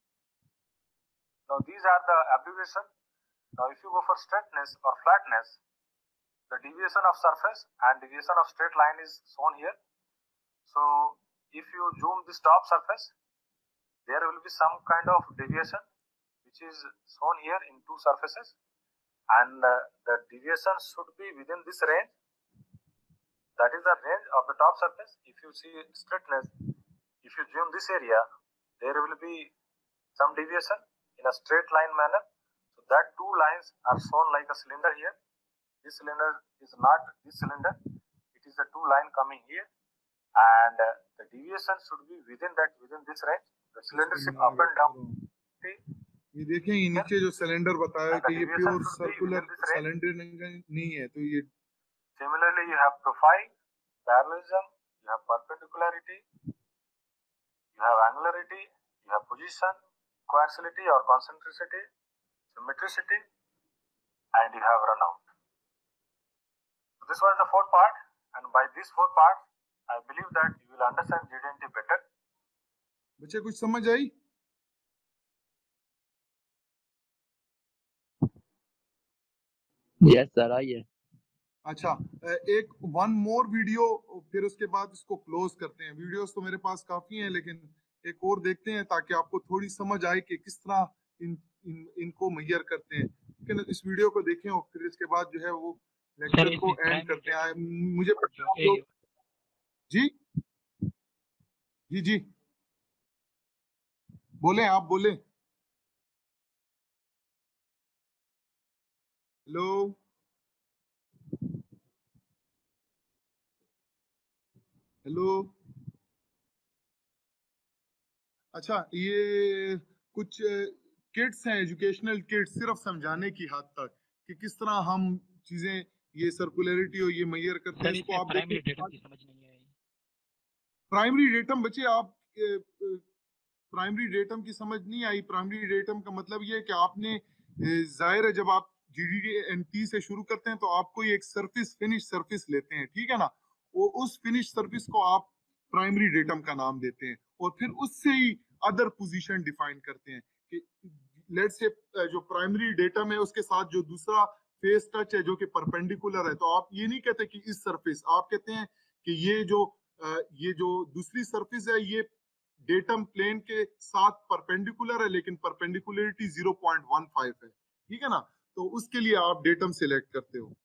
Now these are the abbreviation. Now if you go for straightness or flatness, the deviation of surface and deviation of straight line is shown here. So if you zoom this top surface, there will be some kind of deviation which is shown here in two surfaces, and uh, the deviation should be within this range. That is the range of the top surface. If you see straightness, if you zoom this area, there will be some deviation in a straight line manner. So that two lines are shown like a cylinder here. This cylinder is not this cylinder, it is the two line coming here, and uh, the deviation should be within that, within this range. The cylindrical up and down. ये देखें, ये नीचे जो सिलेंडर बताया कि ये प्योर सर्कुलर सिलेंडर नहीं है, तो ये Similarly, you have profile, parallelism, you have perpendicularity, you have angularity, you have position, coaxiality or concentricity, symmetricity, and you have runout. So this was the fourth part, and by this fourth part, I believe that you will understand G D N T better. बच्चे कुछ समझ आई? यस सर, आई है. अच्छा, एक वन मोर वीडियो, फिर उसके बाद इसको क्लोज करते हैं. वीडियोस तो मेरे पास काफी हैं, लेकिन एक और देखते हैं ताकि आपको थोड़ी समझ आए कि किस तरह इन, इन इनको मेजर करते हैं. लेकिन इस वीडियो को देखें और फिर इसके बाद जो है वो लेक्चर को एंड करते हैं. मुझे जी जी जी बोले, आप बोले. Hello, hello. अच्छा, ये कुछ किट्स हैं, एजुकेशनल किट्स, सिर्फ समझाने की हद तक कि किस तरह हम चीजें, ये सर्कुलरिटी और ये मेजर करते हैं. इसको आप प्राइमरी डेटम की समझ नहीं आई. प्राइमरी डेटम बच्चे, आप प्राइमरी डेटम की समझ नहीं आई. प्राइमरी डेटम का मतलब ये है कि आपने, जाहिर है, जब आप जीडीएनटी से शुरू करते हैं तो आपको ये एक सरफेस, फिनिश सरफेस लेते हैं, ठीक है ना. वो उस फिनिश सरफेस को आप प्राइमरी डेटम का नाम देते हैं, और फिर उससे ही अदर पोजीशन डिफाइन करते हैं कि लेट्स से जो प्राइमरी डेटम है उसके साथ जो दूसरा फेस टच है जो कि परपेंडिकुलर है, तो आप ये नहीं कहते कि इस सरफेस, आप कहते हैं कि ये जो ये जो दूसरी सरफेस है ये डेटम प्लेन के साथ परपेंडिकुलर है, लेकिन perpendicularity zero point one five है, ठीक है ना. तो उसके लिए आप डेटम सिलेक्ट करते हो.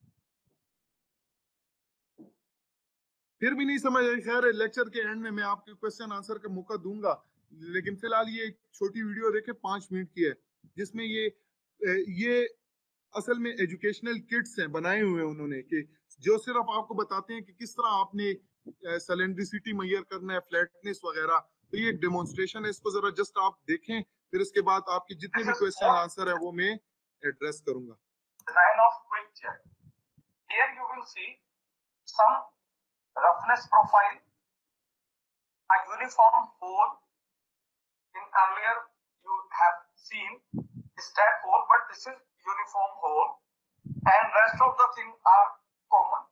फिर भी नहीं समझ आई, खैर लेक्चर के एंड में मैं आपके क्वेश्चन आंसर का मौका दूंगा, लेकिन फिलहाल ये एक छोटी वीडियो देखे, पांच मिनट की है, जिसमें ये ये असल में एजुकेशनल किट्स हैं बनाए हुए उन्होंने कि जो सिर्फ आपको बताते हैं कि किस तरह आपने सिलेंड्रिसिटी मेजर करना है, फ्लैटनेस वगैरह। तो ये डेमोन्स्ट्रेशन है, इसको जरा जस्ट आप देखें, फिर इसके बाद आपके जितने भी क्वेश्चन आंसर है वो मैं एड्रेस करूंगा। Design of quick check. Here you will see some roughness profile, a uniform hole. In earlier you have seen stack hole, but this is uniform hole, and rest of the thing are common.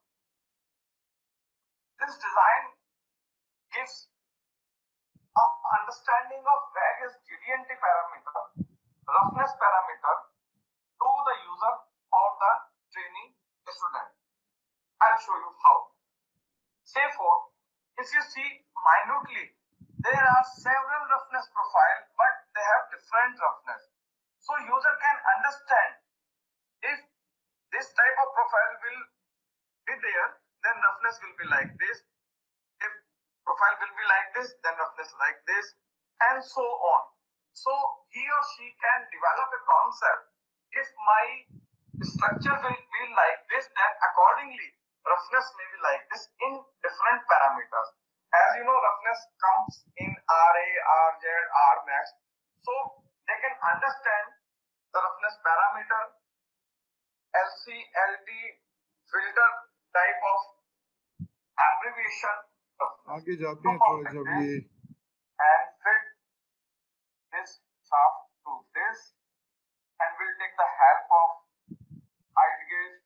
This design gives a understanding of various G D N T parameter, roughness parameter to the user or the training student. I'll show you how. Say for, if you see minutely, there are several roughness profile, but they have different roughness. So user can understand if this type of profile will be there, then roughness will be like this. If profile will be like this, then roughness like this, and so on. So he or she can develop a concept. If my structure will be like this, then accordingly roughness may be like this in different parameters. As you know, roughness comes in R A, R Z, R max. So they can understand the roughness parameter, L C, L T, filter type of abbreviation. आगे जाते हैं तो जब ये and fit this shaft to this, and we'll take the help of height gauge.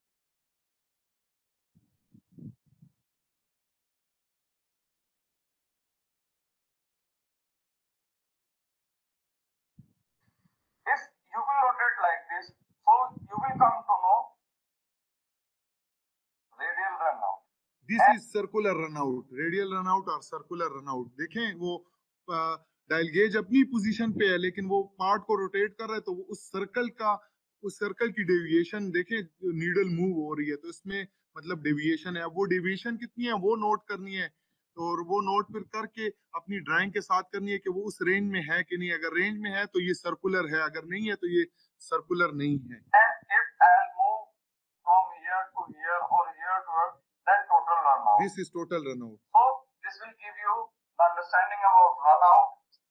If you will rotate like this, so you will come to know radial runout. This is circular runout, radial runout और सर्कुलर रनआउट। देखें वो डायल गेज अपनी पोजीशन पे है, लेकिन वो पार्ट को रोटेट कर रहा है, तो वो उस सर्कल का उस सर्कल की डेविएशन देखें, नीडल मूव हो रही है, तो इसमें मतलब डेविएशन है। अब वो डेविएशन कितनी है वो नोट करनी है, और वो नोट फिर करके अपनी ड्राइंग के साथ करनी है कि वो उस रेंज में है कि नहीं। अगर रेंज में है तो ये सर्कुलर है, अगर नहीं है तो ये सर्कुलर नहीं है। And if I'll move from here to here or here to here, then total runout. This is total runout. So this will give you the understanding about runout.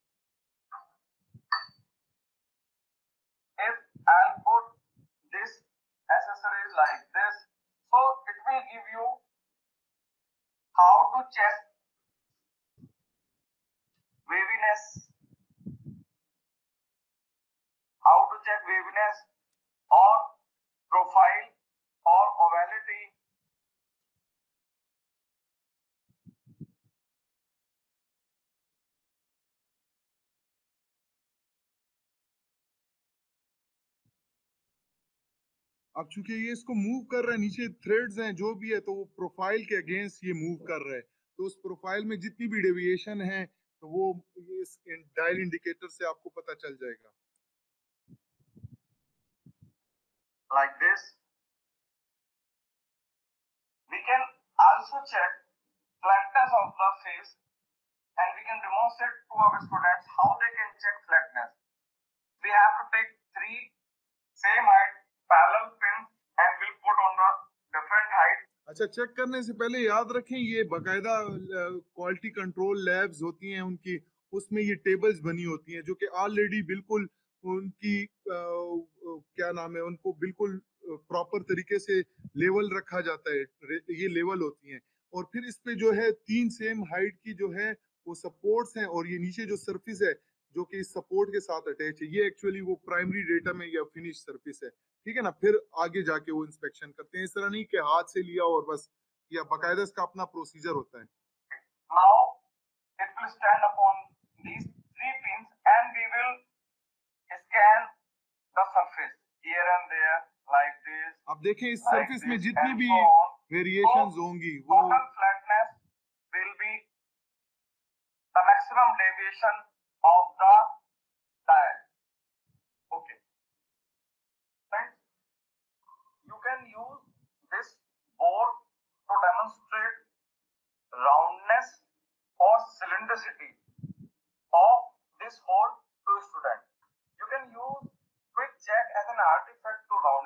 If I'll put this accessories like this, so it will give you how to check waviness, how to check waviness or profile or ovality. अब चूंकि ये इसको मूव कर रहा है, नीचे थ्रेड्स हैं जो भी है, तो वो प्रोफाइल के अगेंस्ट ये मूव कर रहा है, तो उस प्रोफाइल में जितनी भी डेविएशन है तो वो इस डायल इंडिकेटर से आपको पता चल जाएगा। Like this. We can also check flatness of the face, and we can demonstrate to our students how they can check flatness. We have to take three same height parallel pins and we'll put on the different height. अच्छा, चेक करने से पहले याद रखें ये बाकायदा क्वालिटी कंट्रोल लैब्स होती हैं उनकी, उसमें ये टेबल्स बनी होती हैं जो कि ऑलरेडी बिल्कुल उनकी आ, क्या नाम है, उनको बिल्कुल प्रॉपर तरीके से लेवल रखा जाता है, ये लेवल होती हैं। और फिर इस पे जो है तीन सेम हाइट की जो है वो सपोर्ट्स हैं, और ये नीचे जो सरफेस है जो कि इस सपोर्ट के साथ अटैच है, ये एक्चुअली वो प्राइमरी डेटा में या फिनिश सरफेस है, ठीक है ना। फिर आगे जाके वो इंस्पेक्शन करते हैं, इस तरह नहीं कि हाथ से लिया और बस, या बाकायदा इसका अपना प्रोसीजर होता है। Now it will stand upon these three pins and we will scan the surface here and there like this. अब देखें इस like सरफेस में this जितनी and भी so on. वेरिएशंस So, होंगी वो total flatness will be the maximum deviation of the dial. Okay. Friends, you can use this board to demonstrate roundness or cylindricity of this hole to a student. You can use quick check as a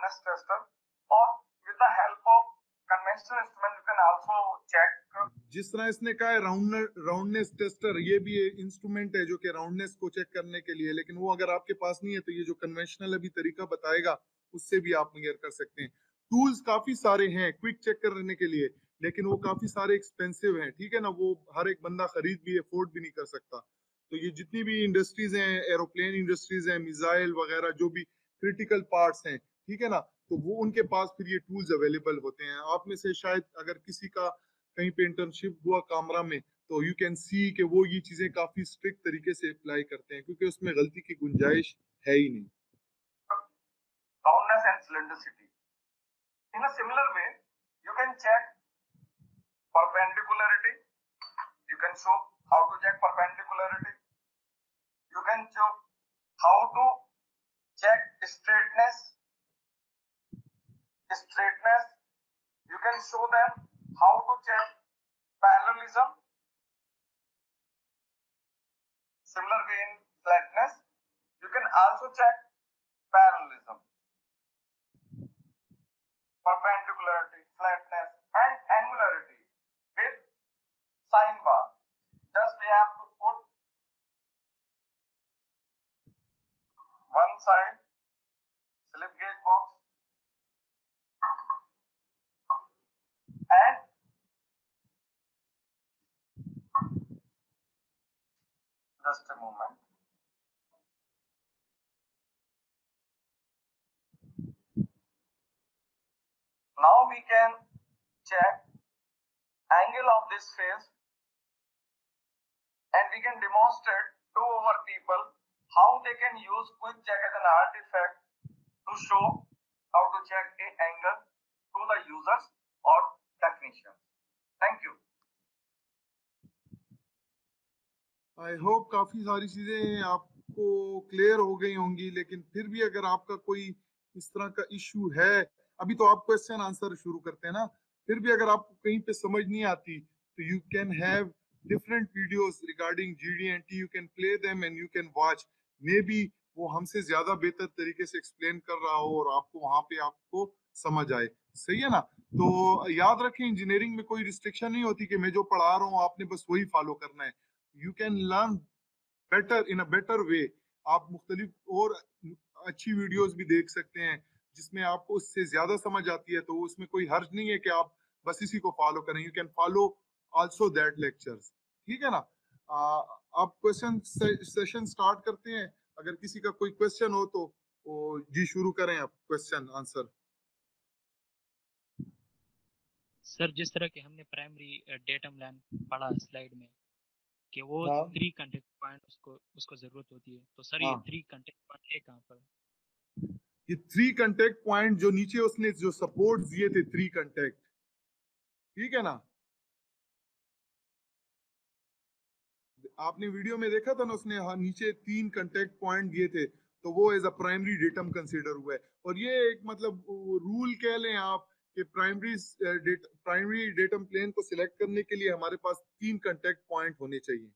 roundness tester, or with the help of conventional instrument you can also check. जिस तरह इसने कहा है राउंड राउंडनेस टेस्टर, ये भी इंस्ट्रूमेंट है जो कि राउंडनेस को चेक करने के लिए, लेकिन वो अगर आपके पास नहीं है तो ये जो कन्वेंशनल अभी तरीका बताएगा उससे भी आप मेजर कर सकते हैं। टूल्स काफी सारे हैं क्विक चेक करने के लिए, लेकिन वो काफी सारे एक्सपेंसिव हैं, ठीक है ना, वो हर एक बंदा खरीद भी अफोर्ड भी नहीं कर सकता। तो ये जितनी भी इंडस्ट्रीज हैं, एरोप्लेन इंडस्ट्रीज हैं, मिसाइल वगैरह, जो भी क्रिटिकल पार्ट्स हैं, ठीक है ना, तो वो उनके पास फिर ये टूल्स अवेलेबल होते हैं। आप में से शायद अगर किसी का कहीं पे इंटर्नशिप हुआ कामरा में, तो यू कैन सी कि वो ये चीजें काफी स्ट्रिक्ट तरीके से अप्लाई करते हैं, क्योंकि उसमें गलती की गुंजाइश है ही नहीं। Roundness and cylindricity. In a similar way, you can check perpendicularity. You can show how to check perpendicularity. You can show how to check straightness. Straightness. You can show them how to check parallelism. Similar way in flatness, you can also check parallelism, perpendicularity, flatness, and angularity with sine bar. Just we have to put one side slip gauge box and just a moment. Now we can check angle of this face, and we can demonstrate to our people how they can use quick check as an artifact to show how to check a angle to the users or technicians. Thank you. I hope काफी सारी चीजें आपको क्लियर हो गई होंगी, लेकिन फिर भी अगर आपका कोई इस तरह का इश्यू है, अभी तो आप क्वेश्चन आंसर शुरू करते हैं ना, फिर भी अगर आपको कहीं पे समझ नहीं आती तो you can have different videos regarding GDNT, you can play them and you can watch. Maybe वो हमसे ज्यादा बेहतर तरीके से एक्सप्लेन कर रहा हो और आपको वहां पे आपको समझ आए, सही है ना। तो याद रखें, इंजीनियरिंग में कोई रिस्ट्रिक्शन नहीं होती कि मैं जो पढ़ा रहा हूँ आपने बस वही फॉलो करना है। You can learn better in a better way. आप मुख्तलिफ और अच्छी वीडियोस भी देख सकते हैं जिसमें आपको उससे ज्यादा समझ आती है, तो उसमें कोई हर्ज नहीं है कि आप बस इसी को फॉलो करें। You can follow also that lectures, ठीक है ना। आ, आप क्वेश्चन सेशन स्टार्ट करते हैं, अगर किसी का कोई क्वेश्चन हो तो ओ, जी शुरू करें आप क्वेश्चन आंसर। सर जिस तरह के हमने प्राइमरी डेटम लाइन पढ़ा स्लाइड में कि वो हाँ थ्री कांटेक्ट पॉइंट उसको उसको जरूरत होती है, तो सर ये हाँ, थ्री कांटेक्ट पॉइंट है कहाँ पर? ये थ्री कांटेक्ट पॉइंट जो नीचे उसने जो सपोर्ट दिए थे, थ्री कांटेक्ट, ठीक है ना, आपने वीडियो में देखा था ना, उसने हाँ नीचे तीन कांटेक्ट पॉइंट दिए थे, तो वो as a primary datum consider हुआ है। और ये एक मतलब रूल कह लें आप कि प्राइमरी प्राइमरी डेटम प्लेन को सिलेक्ट करने के लिए हमारे पास तीन कांटेक्ट पॉइंट होने चाहिए।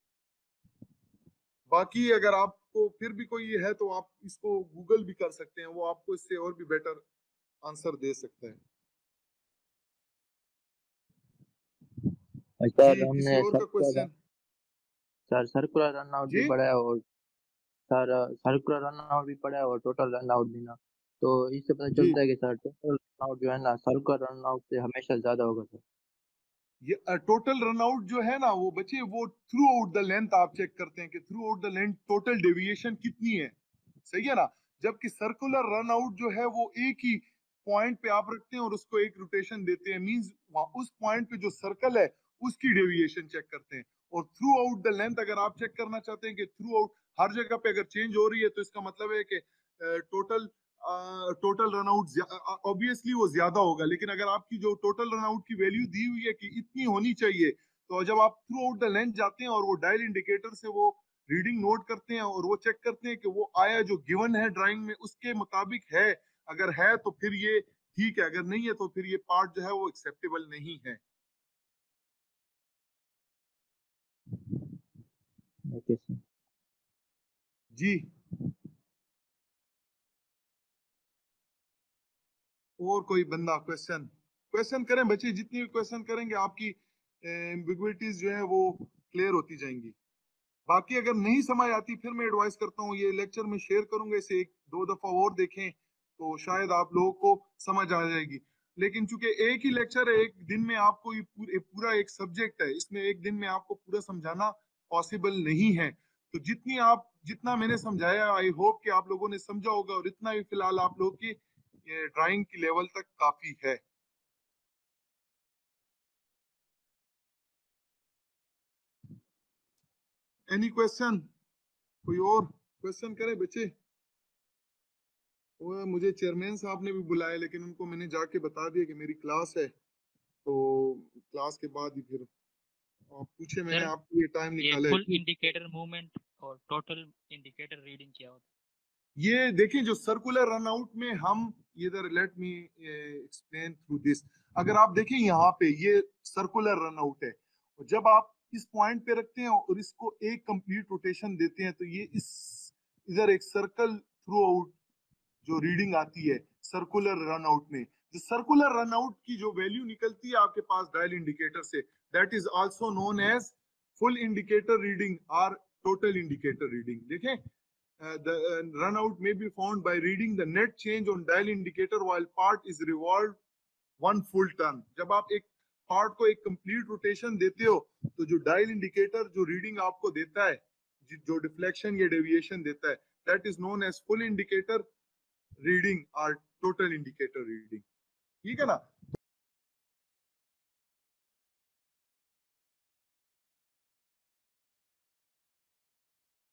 बाकी अगर आपको फिर भी कोई है तो आप इसको गूगल भी कर सकते हैं, वो आपको इससे और भी बेटर आंसर दे सकता है। सर जी, हमने किसी और का circular question? Sir circular run out भी जी पढ़ा है, और सर सर्कुलर रन आउट भी पढ़ा है और टोटल रन आउट भी ना, तो इससे पता जी, चलता है कि सर टोटल रन आउट जो है ना सर्कुलर रन आउट से हमेशा ज्यादा होगा सर। ये टोटल रन आउट जो है ना वो बच्चे, वो थ्रू आउट द लेंथ आप चेक करते हैं कि throughout the length total deviation कितनी है, सही है ना। जबकि सर्कुलर रन आउट जो है वो एक ही पॉइंट पे आप रखते हैं और उसको एक रोटेशन देते हैं, मींस उस पॉइंट पे जो सर्कल है उसकी डेविएशन चेक करते हैं। और थ्रू आउट द लेंथ अगर आप चेक करना चाहते हैं कि थ्रू आउट हर जगह पे अगर चेंज हो रही है, तो इसका मतलब है कि total total run out obviously वो ज्यादा होगा। लेकिन अगर आपकी जो टोटल रन आउट की वैल्यू दी हुई है कि इतनी होनी चाहिए, तो जब आप थ्रू आउट द लेंथ जाते हैं और वो डायल इंडिकेटर से वो रीडिंग नोट करते हैं और वो चेक करते हैं कि वो आया जो गिवन है ड्राइंग में उसके मुताबिक है, अगर है तो फिर ये ठीक है, अगर नहीं है तो फिर ये पार्ट जो है वो एक्सेप्टेबल नहीं है। Okay sir. जी और कोई बंदा क्वेश्चन क्वेश्चन करें बच्चे, जितनी भी क्वेश्चन करेंगे आपकी एम्बिग्विटीज जो है वो क्लियर होती जाएंगी। बाकी अगर नहीं समझ आती फिर मैं एडवाइस करता हूँ ये लेक्चर में शेयर करूंगा, इसे एक दो दफा और देखें तो शायद आप लोगों को समझ आ जाएगी। लेकिन चूंकि एक ही लेक्चर है, एक दिन में आपको ये पूरे, पूरा एक सब्जेक्ट है, इसमें एक दिन में आपको पूरा समझाना पॉसिबल नहीं है। तो जितनी आप जितना मैंने समझाया आई होप कि आप लोगों ने समझा होगा, और इतना ही फिलहाल आप लोगों की ड्राइंग की लेवल तक काफी है। Any question? कोई और क्वेश्चन करे बच्चे? वो मुझे चेयरमैन साहब ने भी बुलाया, लेकिन उनको मैंने जाके बता दिया कि मेरी क्लास है, तो क्लास के बाद ही फिर आप पूछे, मैंने आपके लिए टाइम निकाला है। फुल इंडिकेटर मूवमेंट और टोटल इंडिकेटर रीडिंग क्या होता है? ये देखें जो सर्कुलर रन आउट में हम इधर, let me explain through this. अगर आप देखें यहाँ पे ये सर्कुलर रन आउट है, और जब आप इस पॉइंट पे रखते हैं और इसको एक कंप्लीट रोटेशन देते हैं तो ये इस इधर एक सर्कल थ्रू आउट जो रीडिंग आती है सर्कुलर रन आउट में, जो सर्कुलर रन आउट की जो वैल्यू निकलती है आपके पास डायल इंडिकेटर से, that is also known as full indicator reading और टोटल इंडिकेटर रीडिंग। देखें Uh, the uh, run out may be found by reading the net change on dial indicator while part is revolved one full turn। जब आप एक पार्ट को एक कंप्लीट रोटेशन देते हो तो जो डायल इंडिकेटर जो रीडिंग आपको देता है, जो डिफ्लेक्शन या डेविएशन देता है, that is known as full indicator reading और टोटल इंडिकेटर रीडिंग। ठीक है ना?